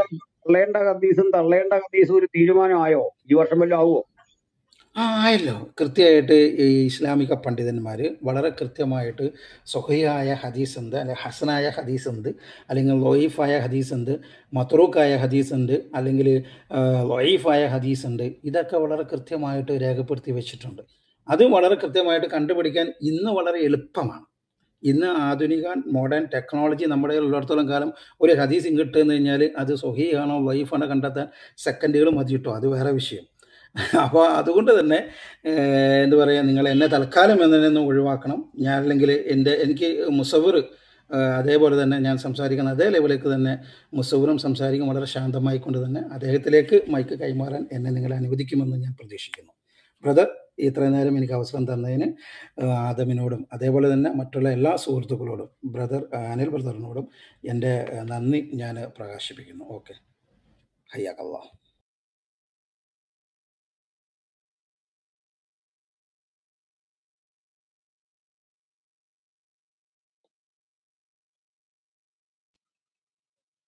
തള്ളേണ്ട ഹദീസും ഒരു തീരുമാനമായോ? ഈ വർഷം വല്ലതും ആവുമോ? ആയല്ലോ. കൃത്യമായിട്ട് ഈ ഇസ്ലാമിക പണ്ഡിതന്മാർ വളരെ കൃത്യമായിട്ട് സ്വഹീഹായ ഹദീസ് ഉണ്ട്, അല്ലെങ്കിൽ ഹസനായ ഹദീസ് ഉണ്ട്, അല്ലെങ്കിൽ ലൊയീഫായ ഹദീസ് ഉണ്ട്, മത്രൂക്കായ ഹദീസ് ഉണ്ട്, അല്ലെങ്കിൽ ലൊയീഫായ ഹദീസ് ഉണ്ട്. ഇതൊക്കെ വളരെ കൃത്യമായിട്ട് രേഖപ്പെടുത്തി വെച്ചിട്ടുണ്ട്. അത് വളരെ കൃത്യമായിട്ട് കണ്ടുപിടിക്കാൻ ഇന്ന് വളരെ എളുപ്പമാണ്. ഇന്ന് ആധുനിക മോഡേൺ ടെക്നോളജി നമ്മുടെ ഉള്ളിടത്തോളം കാലം ഒരു ഹദീസ് കിട്ടുമെന്ന് കഴിഞ്ഞാൽ അത് സ്വഹീഹാണോ ലൊയീഫാണോ കണ്ടെത്താൻ സെക്കൻഡുകൾ മതി കിട്ടും. അത് വേറെ വിഷയം. അപ്പോൾ അതുകൊണ്ട് തന്നെ എന്താ പറയുക, നിങ്ങൾ എന്നെ തൽക്കാലം എന്നതിനൊന്ന് ഒഴിവാക്കണം. ഞാൻ അല്ലെങ്കിൽ എനിക്ക് മുസവ്വിർ അതേപോലെ തന്നെ ഞാൻ സംസാരിക്കുന്ന അതേ ലെവലിലേക്ക് തന്നെ മുസവ്വിറും സംസാരിക്കും. വളരെ ശാന്തമായിക്കൊണ്ട് തന്നെ അദ്ദേഹത്തിലേക്ക് മൈക്ക് കൈമാറാൻ എന്നെ നിങ്ങൾ അനുവദിക്കുമെന്ന് ഞാൻ പ്രതീക്ഷിക്കുന്നു. ബ്രദർ, ഇത്രയും നേരം എനിക്ക് അവസരം തന്നതിന് ആദമിനോടും അതേപോലെ തന്നെ മറ്റുള്ള എല്ലാ സുഹൃത്തുക്കളോടും ബ്രദർ അനിൽ ബ്രദറിനോടും എൻ്റെ നന്ദി ഞാൻ പ്രകാശിപ്പിക്കുന്നു. ഓക്കെ, ഹയ്യാക്കല്ലാഹ്.